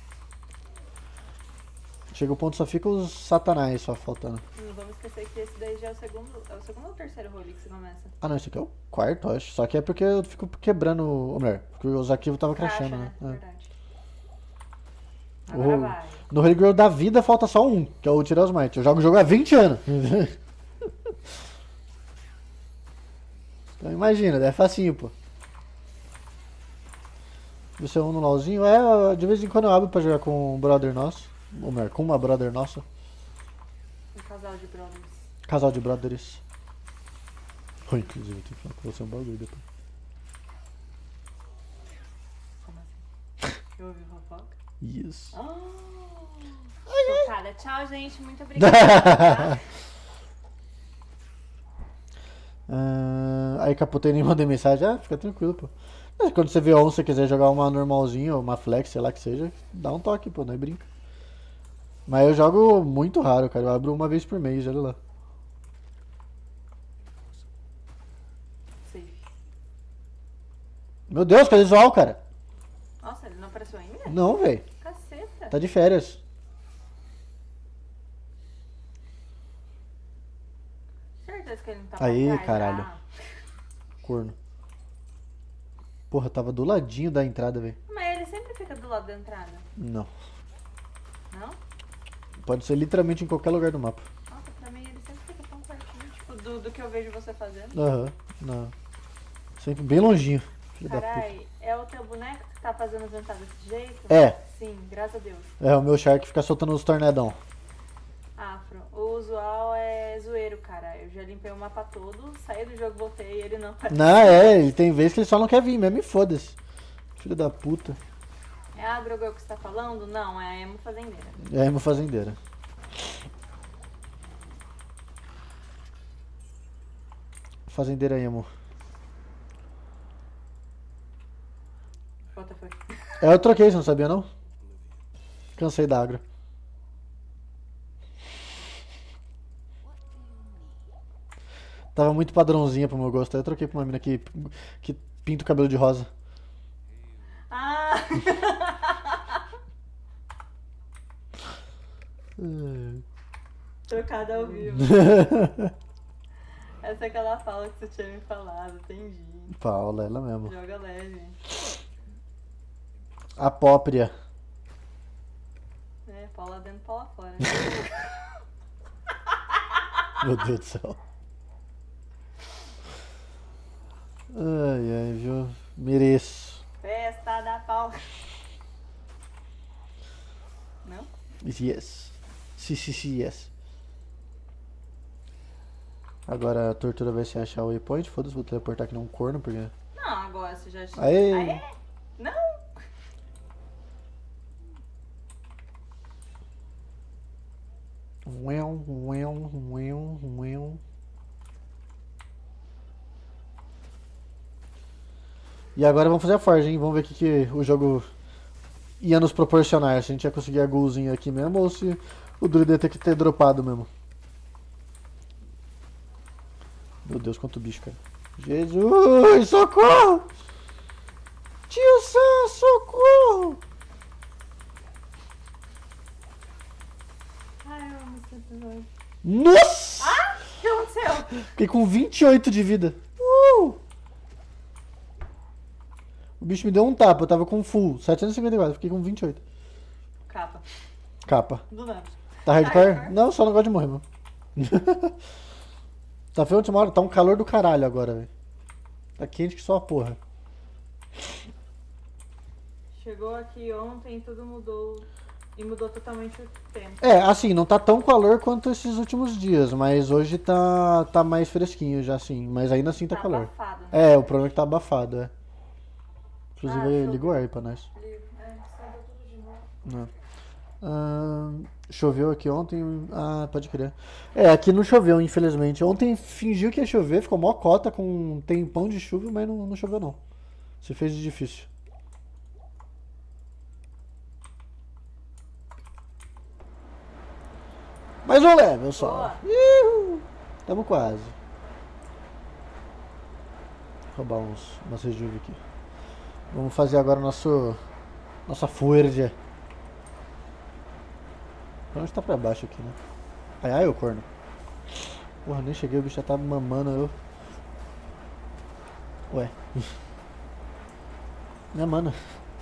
Chega o ponto, só fica os satanás só faltando. Não vamos esquecer que esse daí já é o segundo ou terceiro role que você começa. Ah não, esse aqui é o quarto, eu acho. Só que é porque eu fico quebrando, ou melhor, porque os arquivos estavam crashando, né? É. Verdade. Agora O- vai. No Holy Grail da vida falta só um, que é o Tirar os Might. Eu jogo o jogo há 20 anos. Então imagina, é facinho, pô. Você é um no LOLzinho? É, de vez em quando eu abro pra jogar com um brother nosso. Ou melhor, com uma brother nossa. Um casal de brothers. Casal de brothers. Oh, inclusive, eu tenho que falar com você um bagulho depois. Como assim? Eu ouvi fofoca? Isso. Chocada. Tchau, gente. Muito obrigada. Tá? Aí capotei e nem mandei mensagem. Ah, fica tranquilo, pô. Mas quando você vê on, você quiser jogar uma normalzinha ou uma flex, sei lá que seja, dá um toque, pô, não é brinca. Mas eu jogo muito raro, cara. Eu abro uma vez por mês, olha lá. Safe. Meu Deus, cadê o visual, cara? Nossa, ele não apareceu ainda? Não, velho. Caceta. Tá de férias. Certeza que ele não tá Aí, pra trás, caralho. ah. Corno. Porra, tava do ladinho da entrada, velho. Mas ele sempre fica do lado da entrada, Não. não? Pode ser literalmente em qualquer lugar do mapa. Nossa, pra mim ele sempre fica tão pertinho, tipo, do que eu vejo você fazendo. Aham, não. Sempre bem longinho. Filho da puta. Carai, é o teu boneco que tá fazendo as entradas desse jeito? É. Sim, graças a Deus. É, o meu Shark fica soltando os tornedão. Afro, o usual é zoeiro, cara. Eu já limpei o mapa todo, saí do jogo, voltei e ele não apareceu. Não, é, ele tem vezes que ele só não quer vir mesmo e foda-se. Filho da puta. É agro é o que você tá falando? Não, é a emo fazendeira. É a emo fazendeira. Fazendeira emo. What the fuck? É, eu troquei, você não sabia não? Cansei da agro. Tava muito padrãozinha pro meu gosto. Aí eu troquei pra uma mina que pinta o cabelo de rosa. Ah! Trocada ao vivo. Essa é aquela fala que você tinha me falado, entendi. Paula, ela mesmo. Joga leve. Apópria. É, pau lá dentro, pau lá fora. Meu Deus do céu. Ai, ai, viu? Mereço. Festa da pau. Não? Yes. Sim, yes. Agora a tortura vai ser achar o waypoint. Foda-se, vou teleportar aqui num corno, porque... Não, agora você já... Aê! Aê? Não! E agora vamos fazer a forja, hein? Vamos ver o que o jogo ia nos proporcionar. Se a gente ia conseguir a golzinha aqui mesmo ou se o druida ia ter que ter dropado mesmo. Meu Deus, quanto bicho, cara. Jesus, socorro! Tio Sam, socorro! Ai, eu amo esse episódio. Nossa! Ah! O que aconteceu? Fiquei com 28 de vida. O bicho me deu um tapa, eu tava com full, 754, fiquei com 28. Capa. Capa. Do nada. Tá hardcore? Hardcore? Não, só não gosto de morrer, mano. Tá feio a última hora, tá um calor do caralho agora, velho. Tá quente que só a porra. Chegou aqui ontem e tudo mudou. E mudou totalmente o tempo. É, assim, não tá tão calor quanto esses últimos dias, mas hoje tá mais fresquinho já, assim. Mas ainda assim tá calor. Abafado, né? É, o problema é que tá abafado, é. Inclusive, choveu. liga o ar aí pra nós. Saiu tudo de novo. Não. Choveu aqui ontem. Ah, pode crer. É, aqui não choveu, infelizmente. Ontem fingiu que ia chover, ficou mó cota com um tempão de chuva, mas não choveu não. Se fez de difícil. Mais um level só. Boa. Uhul. Tamo quase. Vou roubar umas rejuve aqui. Vamos fazer agora nossa fuerza. Pra onde tá pra baixo aqui, né? Ai, ai, ô corno. Porra, nem cheguei, o bicho já tá mamando eu. Ué. Né, mano?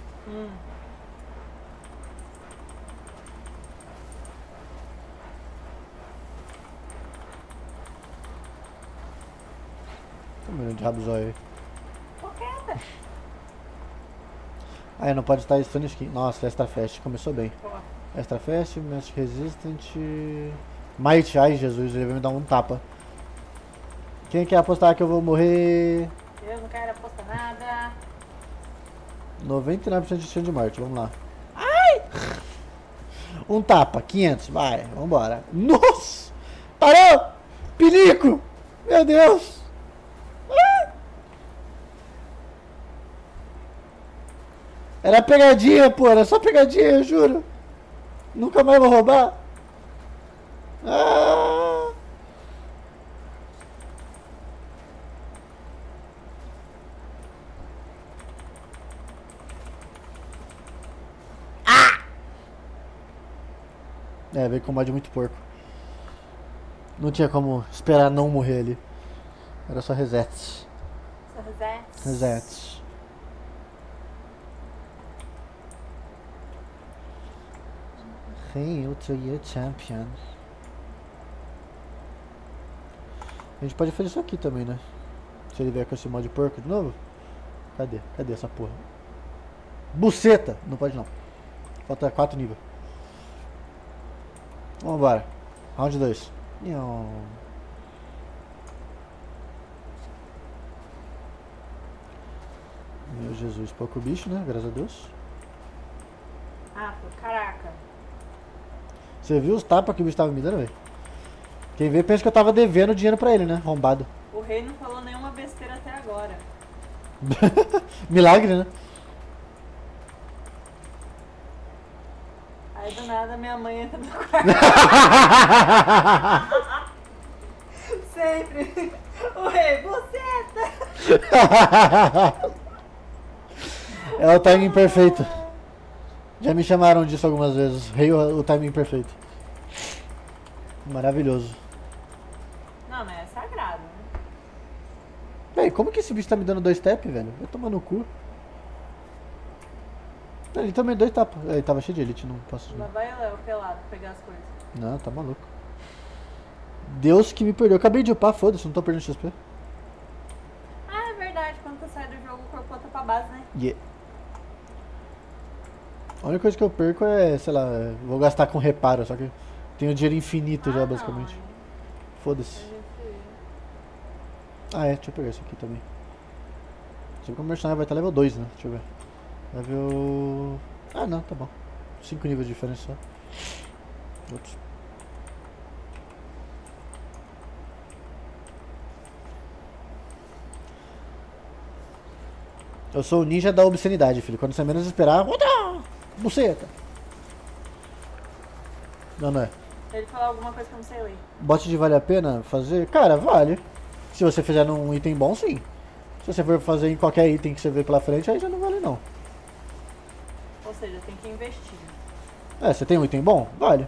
Tá mirando de rabo zóio aí. Tô quieta. Ah, não pode estar stun skin. Nossa, Extra Fast começou bem. Boa. Extra Fast, Magic Resistant. Might, ai Jesus, ele vai me dar um tapa. Quem quer apostar que eu vou morrer? Eu não quero apostar nada. 99% de chance de morte, vamos lá. Ai! Um tapa, 500, vai, vambora. Nossa! Parou! Pinico! Meu Deus! Ah! Era pegadinha, pô, era só pegadinha, eu juro. Nunca mais vou roubar. Ah! É, veio com mod muito porco. Não tinha como esperar não morrer ali. Era só resets. Só resets. Resets. Hail to you, champion. A gente pode fazer isso aqui também, né? Se ele vier com esse mod porco de novo. Cadê? Cadê essa porra? Buceta! Não pode não. Falta 4 níveis. Vambora. Round 2. Meu Jesus, pouco bicho, né? Graças a Deus. Ah, pô, caraca. Você viu os tapas que o bicho tava me dando, velho? Quem vê pensa que eu tava devendo dinheiro pra ele, né? Arrombado. O rei não falou nenhuma besteira até agora. Milagre, né? Aí do nada minha mãe entra no quarto. Sempre. O rei, buceta! É o timing perfeito. Já me chamaram disso algumas vezes. Rei, o timing perfeito. Maravilhoso. Não, mas é sagrado, né? Véi, como que esse bicho tá me dando 2 tap, velho? Vai tomar no cu. Ele também 2 tapas. Ele tava cheio de elite, não posso. Lá vai o Léo pelado pegar as coisas. Não, tá maluco. Deus que me perdeu. Eu acabei de upar, foda-se, não tô perdendo XP. Ah, é verdade. Quando tu sai do jogo, o corpo volta pra base, né? Yeah. A única coisa que eu perco é, sei lá, vou gastar com reparo, só que tenho dinheiro infinito já, basicamente. Não, Foda-se. Ah, é, deixa eu pegar isso aqui também. Só que o mercenário vai estar level 2, né? Deixa eu ver. Level... Ah, não, tá bom. 5 níveis de diferença só. Ops. Eu sou o ninja da obscenidade, filho. Quando você menos esperar... Buceta! Não, não é. Ele falou alguma coisa que eu não sei ler. Bot de vale a pena fazer? Cara, vale. Se você fizer num item bom, sim. Se você for fazer em qualquer item que você vê pela frente, aí já não vale não. Ou seja, tem que investir. É, você tem um item bom? Vale.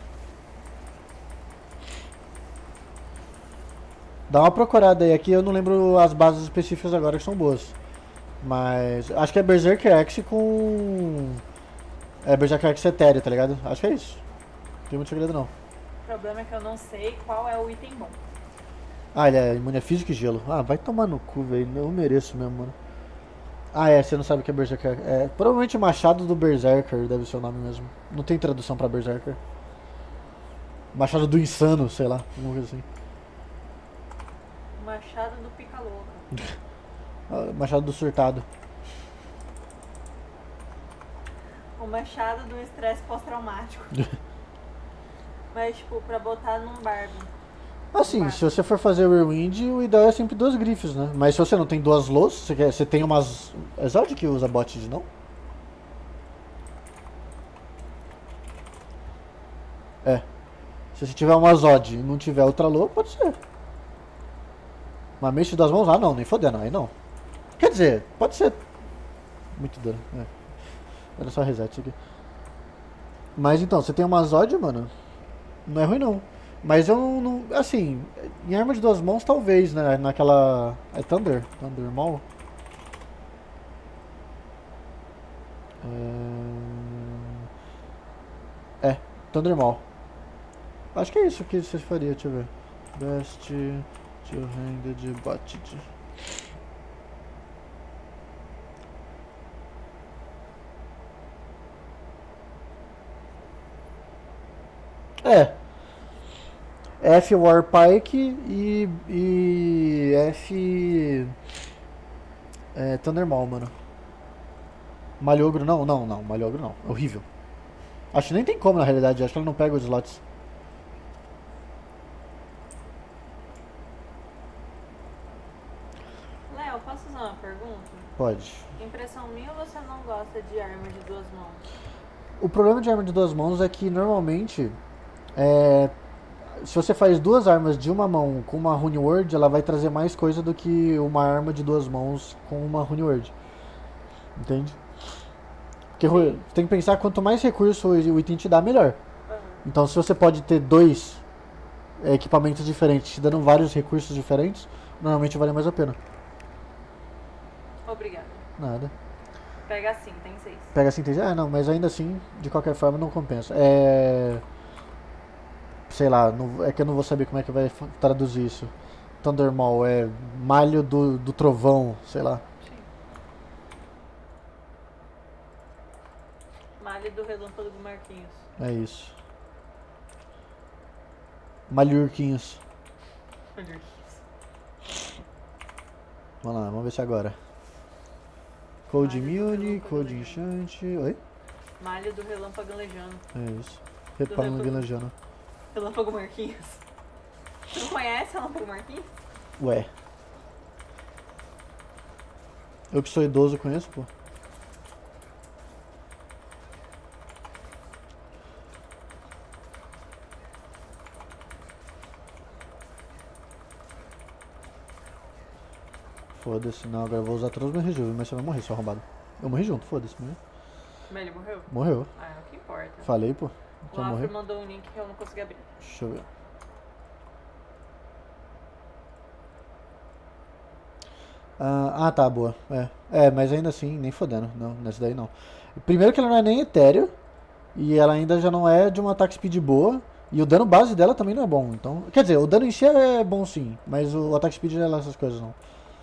Dá uma procurada aí. Aqui eu não lembro as bases específicas agora que são boas. Mas acho que é Berserker X com... É Berserker X etéreo, tá ligado? Acho que é isso. Não tem muito segredo não. O problema é que eu não sei qual é o item bom. Ah, ele é imune a físico e gelo. Ah, vai tomar no cu, velho. Eu mereço mesmo, mano. Ah, é, você não sabe o que é Berserker. É, provavelmente Machado do Berserker deve ser o nome mesmo. Não tem tradução pra Berserker. Machado do Insano, sei lá. Alguma coisa assim. O machado do pica-louca. Machado do Surtado. O machado do estresse pós-traumático. Mas, tipo, pra botar num Barbie. Assim, se você for fazer o Rewind, o ideal é sempre 2 grifes, né? Mas se você não tem 2 lows, você tem umas... Exalted que usa bot de não? É. Se você tiver uma Zod e não tiver outra low, pode ser. Uma Mexe das mãos? Ah, não, nem fodendo, aí não. Quer dizer, pode ser. Muito dano, é. Era só reset isso aqui. Mas então, você tem uma Zod, mano. Não é ruim não. Mas eu não. Assim, em arma de 2 mãos talvez, né? Naquela. É Thunder? Thunder Maul? É, Thunder Maul. Acho que é isso que você faria, deixa eu ver. Best Two-Handed Botted. É. F Warpike e F Thunder Maul, mano. Malhogro não, Malhogro não. É horrível. Acho que nem tem como na realidade, acho que ela não pega os slots. Léo, posso fazer uma pergunta? Pode. Impressão minha ou você não gosta de arma de 2 mãos? O problema de arma de 2 mãos é que normalmente se você faz 2 armas de uma mão com uma Rune Word, ela vai trazer mais coisa do que uma arma de 2 mãos com uma Rune Word. Entende? Porque você tem que pensar quanto mais recurso o item te dá, melhor. Então se você pode ter 2 equipamentos diferentes te dando vários recursos diferentes, normalmente vale mais a pena. Obrigada. Nada. Pega assim, tem 6. Pega assim, entende? Ah, não, mas ainda assim, de qualquer forma, não compensa. Sei lá, é que eu não vou saber como é que vai traduzir isso. Thunder Maul é malho do trovão, sei lá. Sim. Malho do relâmpago do Marquinhos. É isso. Malhurquinhos. Vamos lá, vamos ver se agora. Code Immune, Code Enchant. Oi? Malha do Relâmpago Lejano. É isso. Reparo Guilajano. Relâmpago Marquinhos. Você não conhece Relâmpago Marquinhos? Ué. Eu que sou idoso conheço, pô. Foda-se, não, agora eu vou usar todos os meus rejuvens, mas você vai morrer, seu arrombado. Eu morri junto, foda-se, morreu. Mas ele morreu? Morreu. Ah, é o que importa. Falei, pô. O Já Afro morreu. mandou um link que eu não consegui abrir. Deixa eu ver. Tá, boa. Mas ainda assim, nem fodendo. Não, nessa daí não. Primeiro que ela não é nem etéreo. E ela ainda já não é de uma attack speed boa. E o dano base dela também não é bom. Então, quer dizer, o dano em si é bom sim. Mas o attack speed não é lá essas coisas não.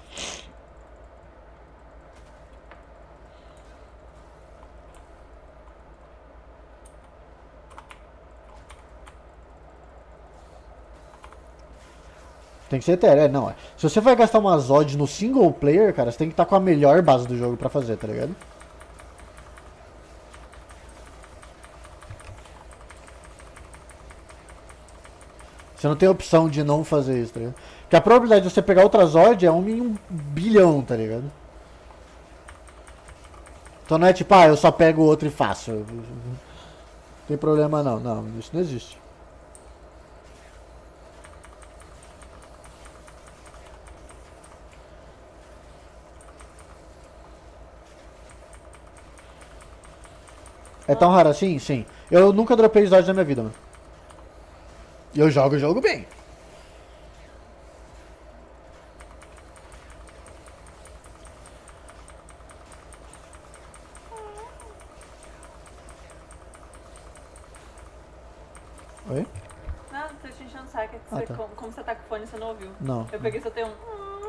Tem que ser etéreo, não. Se você vai gastar uma Zod no single player, cara, você tem que estar com a melhor base do jogo pra fazer, tá ligado? Você não tem opção de não fazer isso, tá ligado? Porque a probabilidade de você pegar outra Zod é 1 em 1 bilhão, tá ligado? Então não é tipo, eu só pego outro e faço. Não tem problema não, não, isso não existe. É tão raro assim? Sim. Eu nunca dropei Zod na minha vida, mano. E eu jogo o jogo bem. Oi? Não, tô te enchendo o saco. É que Ah, tá. como você tá com fone, você não ouviu. Não. Eu peguei só tem um...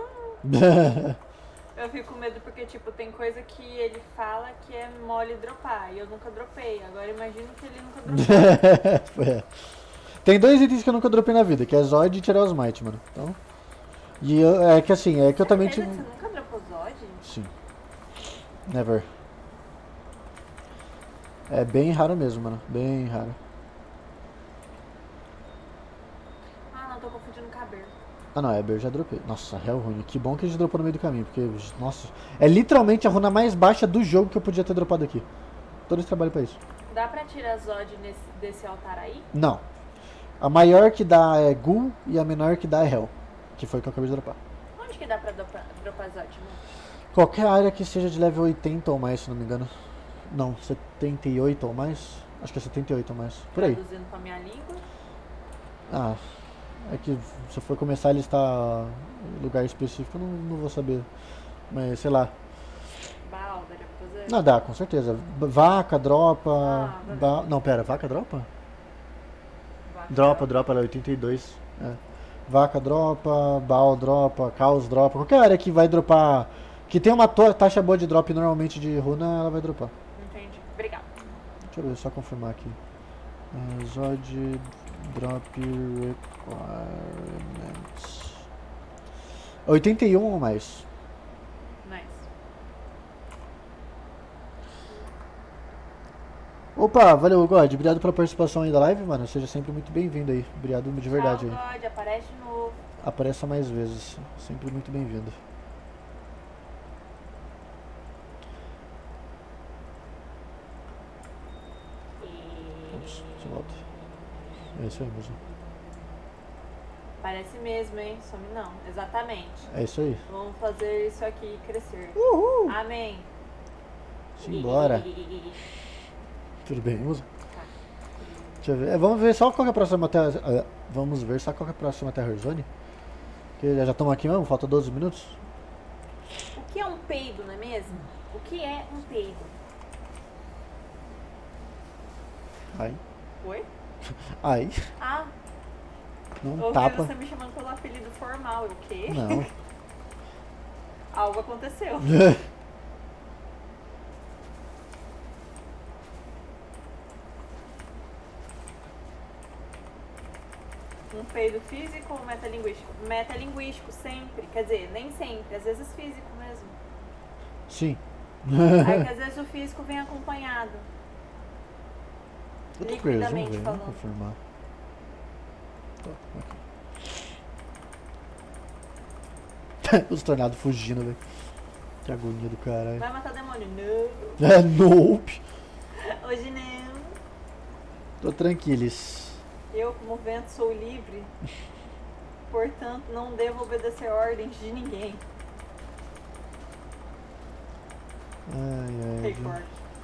Eu fico com medo porque, tipo, tem coisa que ele fala que é mole dropar. E eu nunca dropei. Agora imagino que ele nunca dropou. É. Tem 2 itens que eu nunca dropei na vida, que é Zod e tirar os Might, mano. Então. E é que assim, é que eu também tive. Você nunca dropou Zod? Sim. Never. É bem raro mesmo, mano. Bem raro. Ah, não, tô confundindo com a Ber. Ah não, Eber já dropei. Nossa, real ruim. Que bom que a gente dropou no meio do caminho, porque, nossa, é literalmente a runa mais baixa do jogo que eu podia ter dropado aqui. Todo esse trabalho pra isso. Dá pra tirar Zod desse altar aí? Não. A maior que dá é Ghoul e a menor que dá é Hell. Que foi o que eu acabei de dropar. Onde que dá pra dropar Zod, mano? Qualquer área que seja de level 80 ou mais, se não me engano. Não, 78 ou mais. Acho que é 78 ou mais. Por aí. Traduzindo pra minha língua. Ah, é que se eu for começar a listar lugar específico, eu não vou saber. Mas sei lá. Baal, daria pra fazer? Não, dá, com certeza. Vaca, dropa. beleza. Não, pera, vaca dropa? Vaca. Dropa, ela é 82. É. Vaca dropa, Baal dropa, Caos dropa. Qualquer área que vai dropar. Que tem uma taxa boa de drop normalmente de runa, ela vai dropar. Entendi. Obrigada. Deixa eu ver, só confirmar aqui. Zod Drop Requirements. 81 ou mais. Nice. Opa, valeu, God. Obrigado pela participação aí da live, mano. Seja sempre muito bem-vindo aí. Obrigado de verdade aí. Tchau, God. Aparece de novo. Apareça mais vezes. Sempre muito bem-vindo. Ops, você volta. É isso aí mesmo. Parece mesmo, hein? Some não. Exatamente. É isso aí. Vamos fazer isso aqui crescer. Uhul! Amém. Simbora. Tudo bem, usa? Tá. Deixa eu ver. Vamos ver só qual que é a próxima Terra. Vamos ver só qual que é a próxima Terra Zone. Porque já estamos aqui mesmo, falta 12 minutos. O que é um peido, não é mesmo? O que é um peido? Ai. Oi? Ai. Ah, Não ouvi tapa. você me chamando pelo apelido formal. O quê? Não. Algo aconteceu. Um peido físico ou metalinguístico? Metalinguístico, sempre. Quer dizer, nem sempre. Às vezes físico mesmo. Sim. Aí que às vezes o físico vem acompanhado. Eu tô com eles, vamos Liquidamente ver, vamos falando. confirmar. Tá, aqui. Os tornados fugindo, velho. Que agonia do caralho. Vai matar demônio? Não. É, nope. Hoje não. Tô tranquilos. Eu, como vento, sou livre. Portanto, não devo obedecer ordens de ninguém. Ai, ai. Record.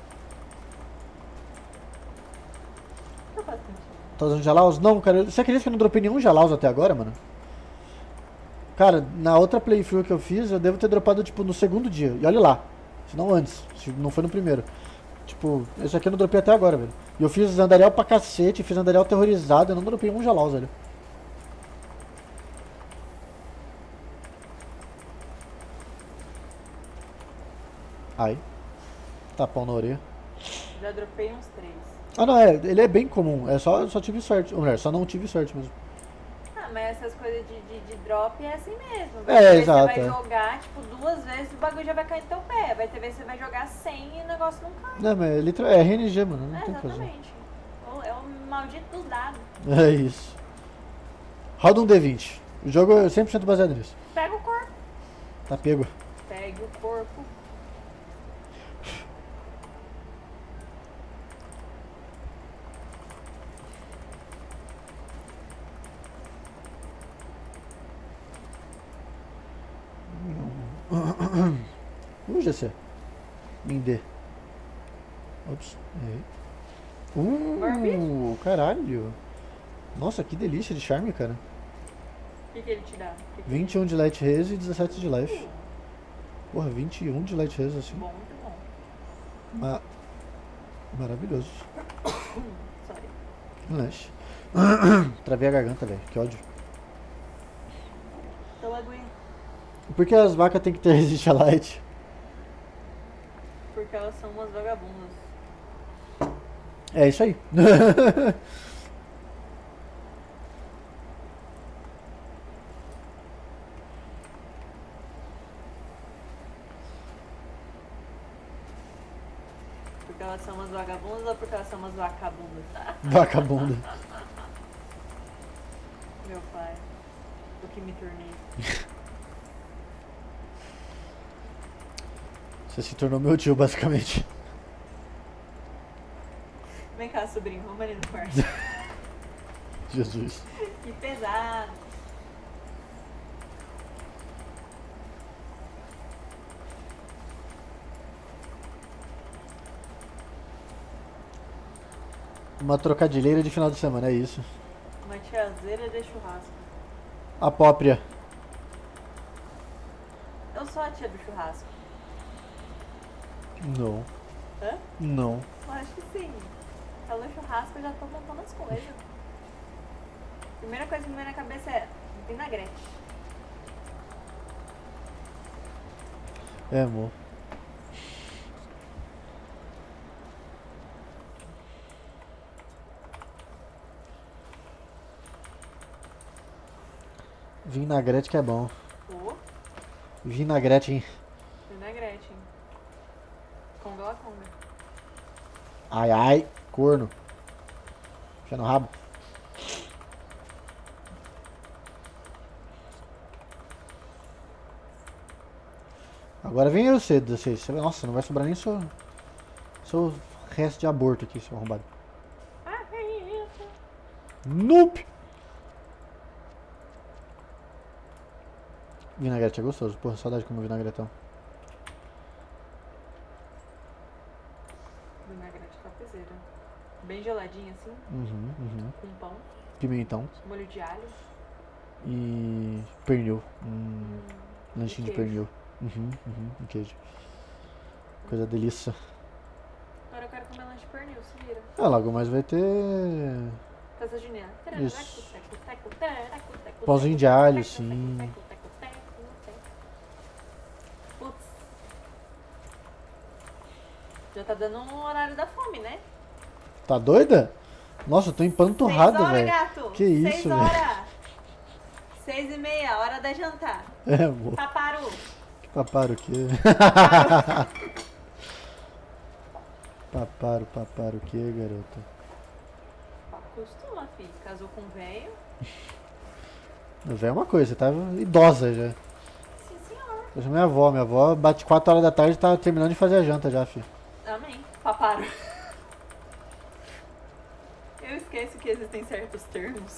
Não faz sentido. Tá usando Jalaus? Não, cara. Você acredita que eu não dropei nenhum Jalaus até agora, mano? Cara, na outra playthrough que eu fiz, eu devo ter dropado, tipo, no segundo dia. E olha lá. Se não antes. Se não foi no primeiro. Tipo, esse aqui eu não dropei até agora, velho. E eu fiz Andariel pra cacete, fiz Andariel terrorizado, eu não dropei um Jalaus, velho. Ai. Tapão na orelha. Já dropei uns 3. Ah, não, ele é bem comum. É só tive sorte. Ou melhor, só não tive sorte mesmo. Ah, mas essas coisas de drop é assim mesmo. Exato, Você vai é. jogar, tipo, 2 vezes o bagulho já vai cair no teu pé. Vai ter vez que você vai jogar 100 e o negócio não cai. Não, mas é RNG, mano. Não É, tem o que fazer. exatamente. É o maldito dos dados. É isso. Roda um D20. O jogo é 100% baseado nisso. Pega o corpo. Tá pego. Pegue o corpo. GC. Mindê. Ops. Errei. Caralho. Nossa, que delícia de charme, cara. O que ele te dá? 21 de light raise e 17 de life. Porra, 21 de light raise assim. Bom, muito bom. Maravilhoso. Sorry. Relaxa. Travei a garganta, velho. Que ódio. Tô aguinha. Por que as vacas tem que ter resist a light? Porque elas são umas vagabundas. É isso aí. Porque elas são umas vagabundas ou porque elas são umas vacabundas, tá? Vagabunda. Meu pai. O que me tornei. Você se tornou meu tio, basicamente. Vem cá, sobrinho, vamos ali no quarto. Jesus. Que pesado. Uma trocadilheira de final de semana, é isso. Uma tiazeira de churrasco. A própria. Eu sou a tia do churrasco. Não. Hã? Não. Eu acho que sim. Falou churrasco, eu já tô montando as coisas. Primeira coisa que me vem na cabeça é vinagrete. É, amor. Vinagrete que é bom. Ô, Vinagrete, hein? vinagrete. Conga la conga. Ai, ai. Corno. Fé no rabo. Agora vem eu cedo, 16. Nossa, não vai sobrar nem seu resto de aborto aqui, seu arrombado. Ah, é isso. Nope! Vinagrete é gostoso. Porra, saudade de comer vinagretão. Vinagrete topzera. Bem geladinho assim, Uhum. com pão, Pimentão molho de alho. e pernil. Lanchinho de queijo. pernil. E queijo. Coisa delícia. Agora eu quero comer lanche de pernil, se vira. Ah, logo mais vai ter Festa junina. Isso. Pãozinho de alho, sim. Putz. Já tá dando um horário da fome, né? Tá doida? Nossa, eu tô empanturrado, 6 horas, velho. gato. Que isso, 6 velho. horas. 6h30, hora da jantar. É, amor. Paparu. Paparo o quê? Paparo o quê, garota? Costuma, filho. Casou com um velho. Velho é uma coisa, você tá idosa já. Sim, senhor. Eu sou minha avó bate 4 horas da tarde e tá terminando de fazer a janta já, filho. Amém. Paparo. Eu esqueço que existem certos termos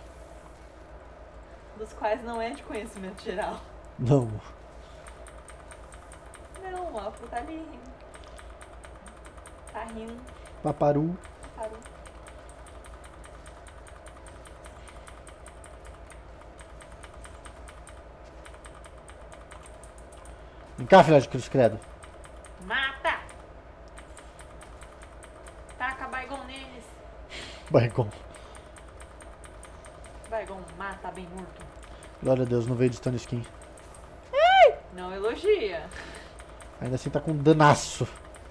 dos quais não é de conhecimento geral. Não. Não, o Alfo tá ali rindo. Tá rindo. Paparu. Parou. Vem cá, filha de cruz credo. Mata! Taca Baigon neles. Baigon. Baigon mata bem morto. Glória a Deus, não veio de Stone Skin. Não elogia. Ainda assim tá com danaço.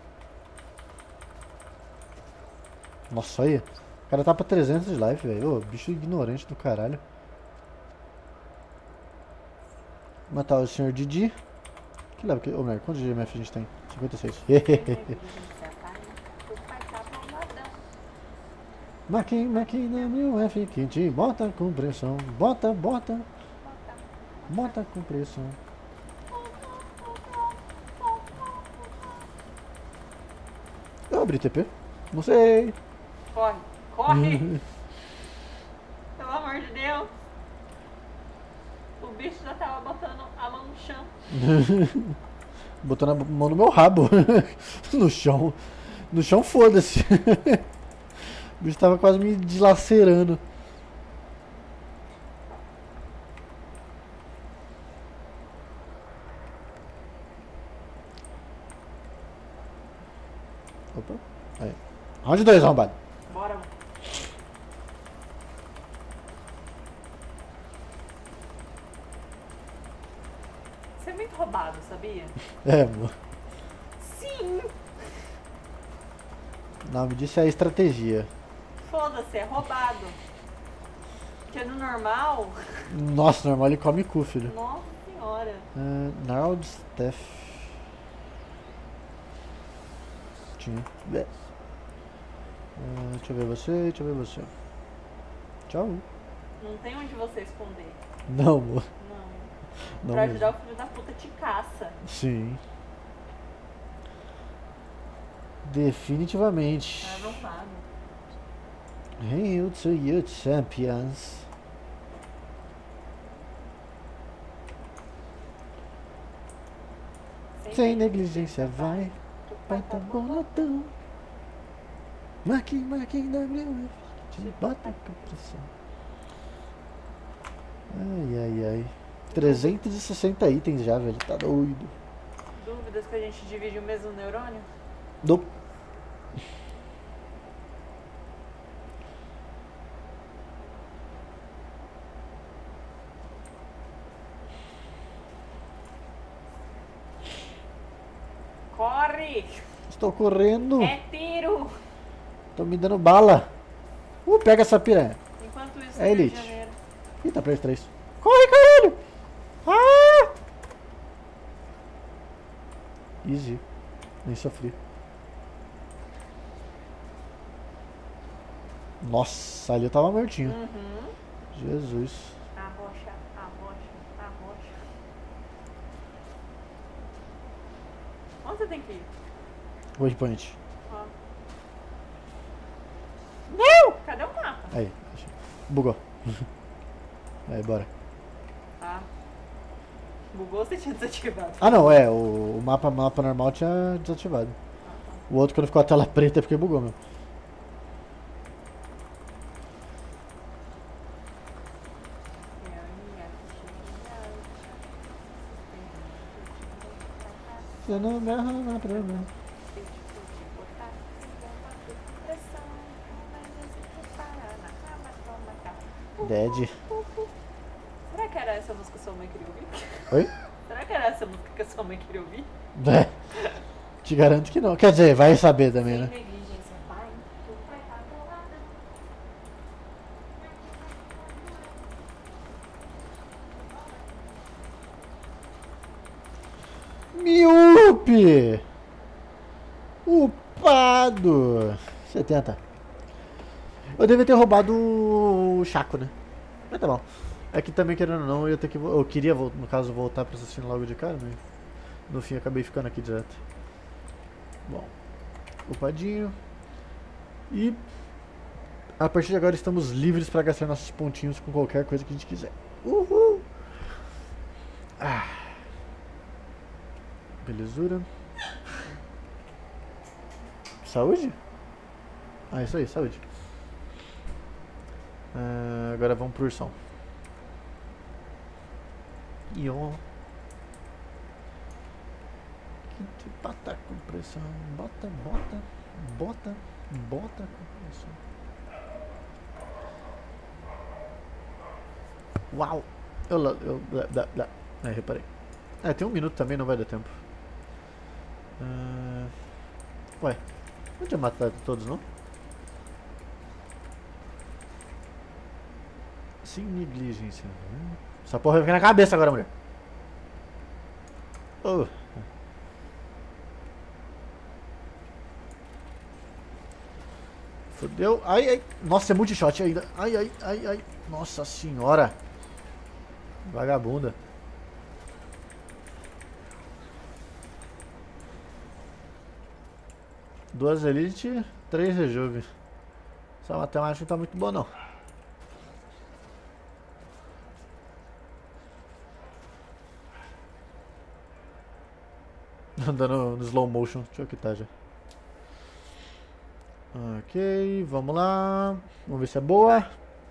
Nossa, aí. O cara tá pra 300 de life, velho. Ô, bicho ignorante do caralho. Matar o senhor Didi. Que leva que. Ô, merda, quantos de MF a gente tem? 56. Máquina meu F que te bota com pressão. Bota com pressão. Eu abri TP? Não sei. Corre, corre! Pelo amor de Deus! O bicho já tava botando a mão no chão. Botou a mão no meu rabo. No chão. No chão, foda-se. O bicho tava quase me dilacerando. Opa. Aí. Round 2, arrombado. Bora, mano. Você é muito roubado, sabia? É, mano. Sim! O nome disso é estratégia. Foda-se, é roubado. Porque no normal. Nossa, normal ele come cu, filho. Nossa senhora. Gnarled Staff. Tinha. Deixa eu ver você. Tchau. Não tem onde você esconder. Não, amor. Não. Não Pra mesmo. ajudar o filho da puta te caça. Sim. Definitivamente. Ah, não paga. Hail to you, champions. Sem negligência, vai. Pai tá boladão. Máquina WF. Te bota com pressão. Ai. 360 itens já, velho. Tá doido. Dúvidas que a gente divide o mesmo neurônio? Nope. Corre! Estou correndo. É tiro! Tô me dando bala. Pega essa piranha. Enquanto isso, É Rio de elite. Janeiro. Ih, tá preso 3. Corre, caralho! Ah! Easy. Nem sofri. Nossa, ali eu tava mortinho. Uhum. Jesus. Arrocha. Onde você tem que ir? Waypoint. Ó. Não! Cadê o mapa? Aí, achei. Bugou. Aí, bora. Ah. Bugou ou você tinha desativado? Ah, não, é. O mapa normal tinha desativado. Ah, tá. O outro, quando ficou a tela preta, é porque bugou, meu. Você não me arruma pra mim. Dead. Será que era essa música que sua mãe queria ouvir? Oi? Será que era essa música que a sua mãe queria ouvir? É. Te garanto que não. Quer dizer, vai saber também, Sem né? negligência, pai. Tu vai tá boladão. Miúpe! Upado! 70. Eu devia ter roubado o Chaco, né? Mas tá bom. É que também, querendo ou não, eu ia ter que... Eu queria, no caso, voltar pra assassino logo de cara, mas... No fim, acabei ficando aqui direto. Bom. Upadinho. E... A partir de agora, estamos livres pra gastar nossos pontinhos com qualquer coisa que a gente quiser. Uhul! Ah. Belezura. Saúde? Ah, isso aí, saúde. Agora vamos pro ursão. Ion. Que bota com pressão. Bota com pressão. Uau! Reparei. Tem 1 minuto também, não vai dar tempo. Ué, não tinha matado todos, não? Sem negligência. Essa porra vai ficar na cabeça agora, mulher. Oh. Fodeu. Ai, ai. Nossa, é multishot ainda. Ai, ai, ai, ai. Nossa senhora. Vagabunda. Duas elite, 3 rejuve. Essa matemática não tá muito boa, não. Andando no slow motion. Deixa eu quitar já. Ok, vamos lá. Vamos ver se é boa.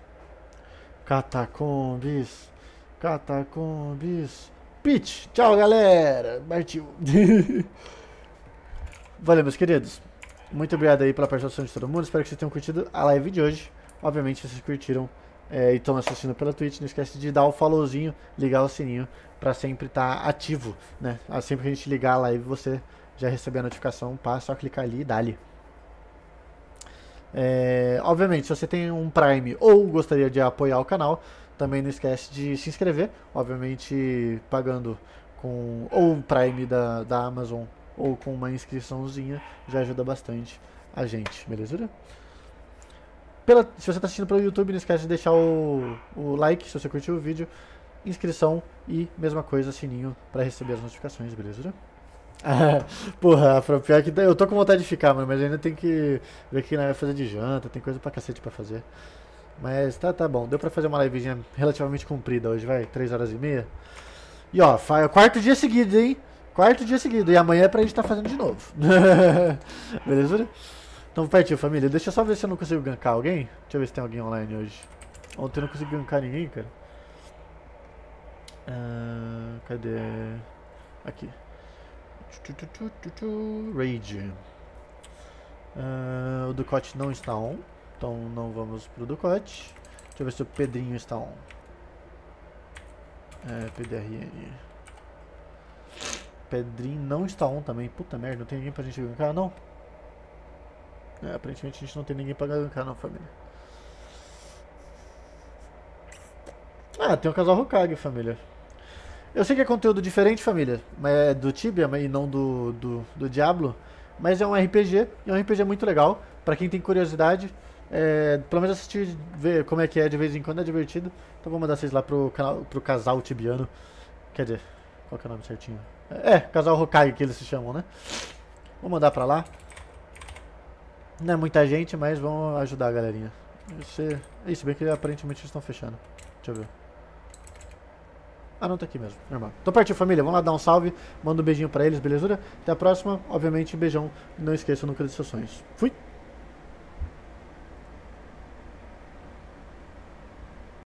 Catacombs. Catacombs. Pitch. Tchau, galera. Partiu. Valeu, meus queridos. Muito obrigado aí pela participação de todo mundo. Espero que vocês tenham curtido a live de hoje. Obviamente, se vocês curtiram e estão assistindo pela Twitch, não esquece de dar o followzinho, ligar o sininho pra sempre estar ativo, né? Sempre que a gente ligar a live, você já receber a notificação, pá, só clicar ali e dá-lhe. Obviamente, se você tem um Prime ou gostaria de apoiar o canal, também não esquece de se inscrever, obviamente pagando com ou o Prime da Amazon ou com uma inscriçãozinha, já ajuda bastante a gente, beleza? Se você está assistindo pelo YouTube, não esquece de deixar o like se você curtiu o vídeo, inscrição e mesma coisa, sininho para receber as notificações, beleza? Porra, pior que eu tô com vontade de ficar, mano, mas ainda tem que ver o que vai fazer de janta, tem coisa pra cacete pra fazer. Mas tá bom, deu pra fazer uma livezinha relativamente comprida hoje, vai, 3h30. E ó, 4º dia seguido, hein? 4º dia seguido, e amanhã é pra gente tá fazendo de novo. Beleza? Então partiu, família. Deixa eu só ver se eu não consigo gankar alguém. Deixa eu ver se tem alguém online hoje. Ontem eu não consegui gankar ninguém, cara. Cadê? Aqui. Rage. O Ducote não está on. Então não vamos pro Ducote. Deixa eu ver se o Pedrinho está on. PDRN. Pedrinho não está on também. Puta merda, não tem ninguém pra gente gankar, não? Aparentemente a gente não tem ninguém pra gankar, não, família. Tem um casal Hokage, família. Eu sei que é conteúdo diferente, família, mas é do Tibia e não do Diablo, mas é um RPG, e é um RPG muito legal, pra quem tem curiosidade, pelo menos assistir, ver como é que é de vez em quando, é divertido. Então vou mandar vocês lá pro casal tibiano, quer dizer, qual que é o nome certinho? Casal Hokage que eles se chamam, né? Vou mandar pra lá. Não é muita gente, mas vamos ajudar a galerinha. Isso, bem que aparentemente eles estão fechando. Deixa eu ver. Não, tá aqui mesmo, normal. Então partiu, família, vamos lá dar um salve, manda um beijinho pra eles, beleza? Até a próxima, obviamente, beijão, não esqueça nunca dos seus sonhos. Fui!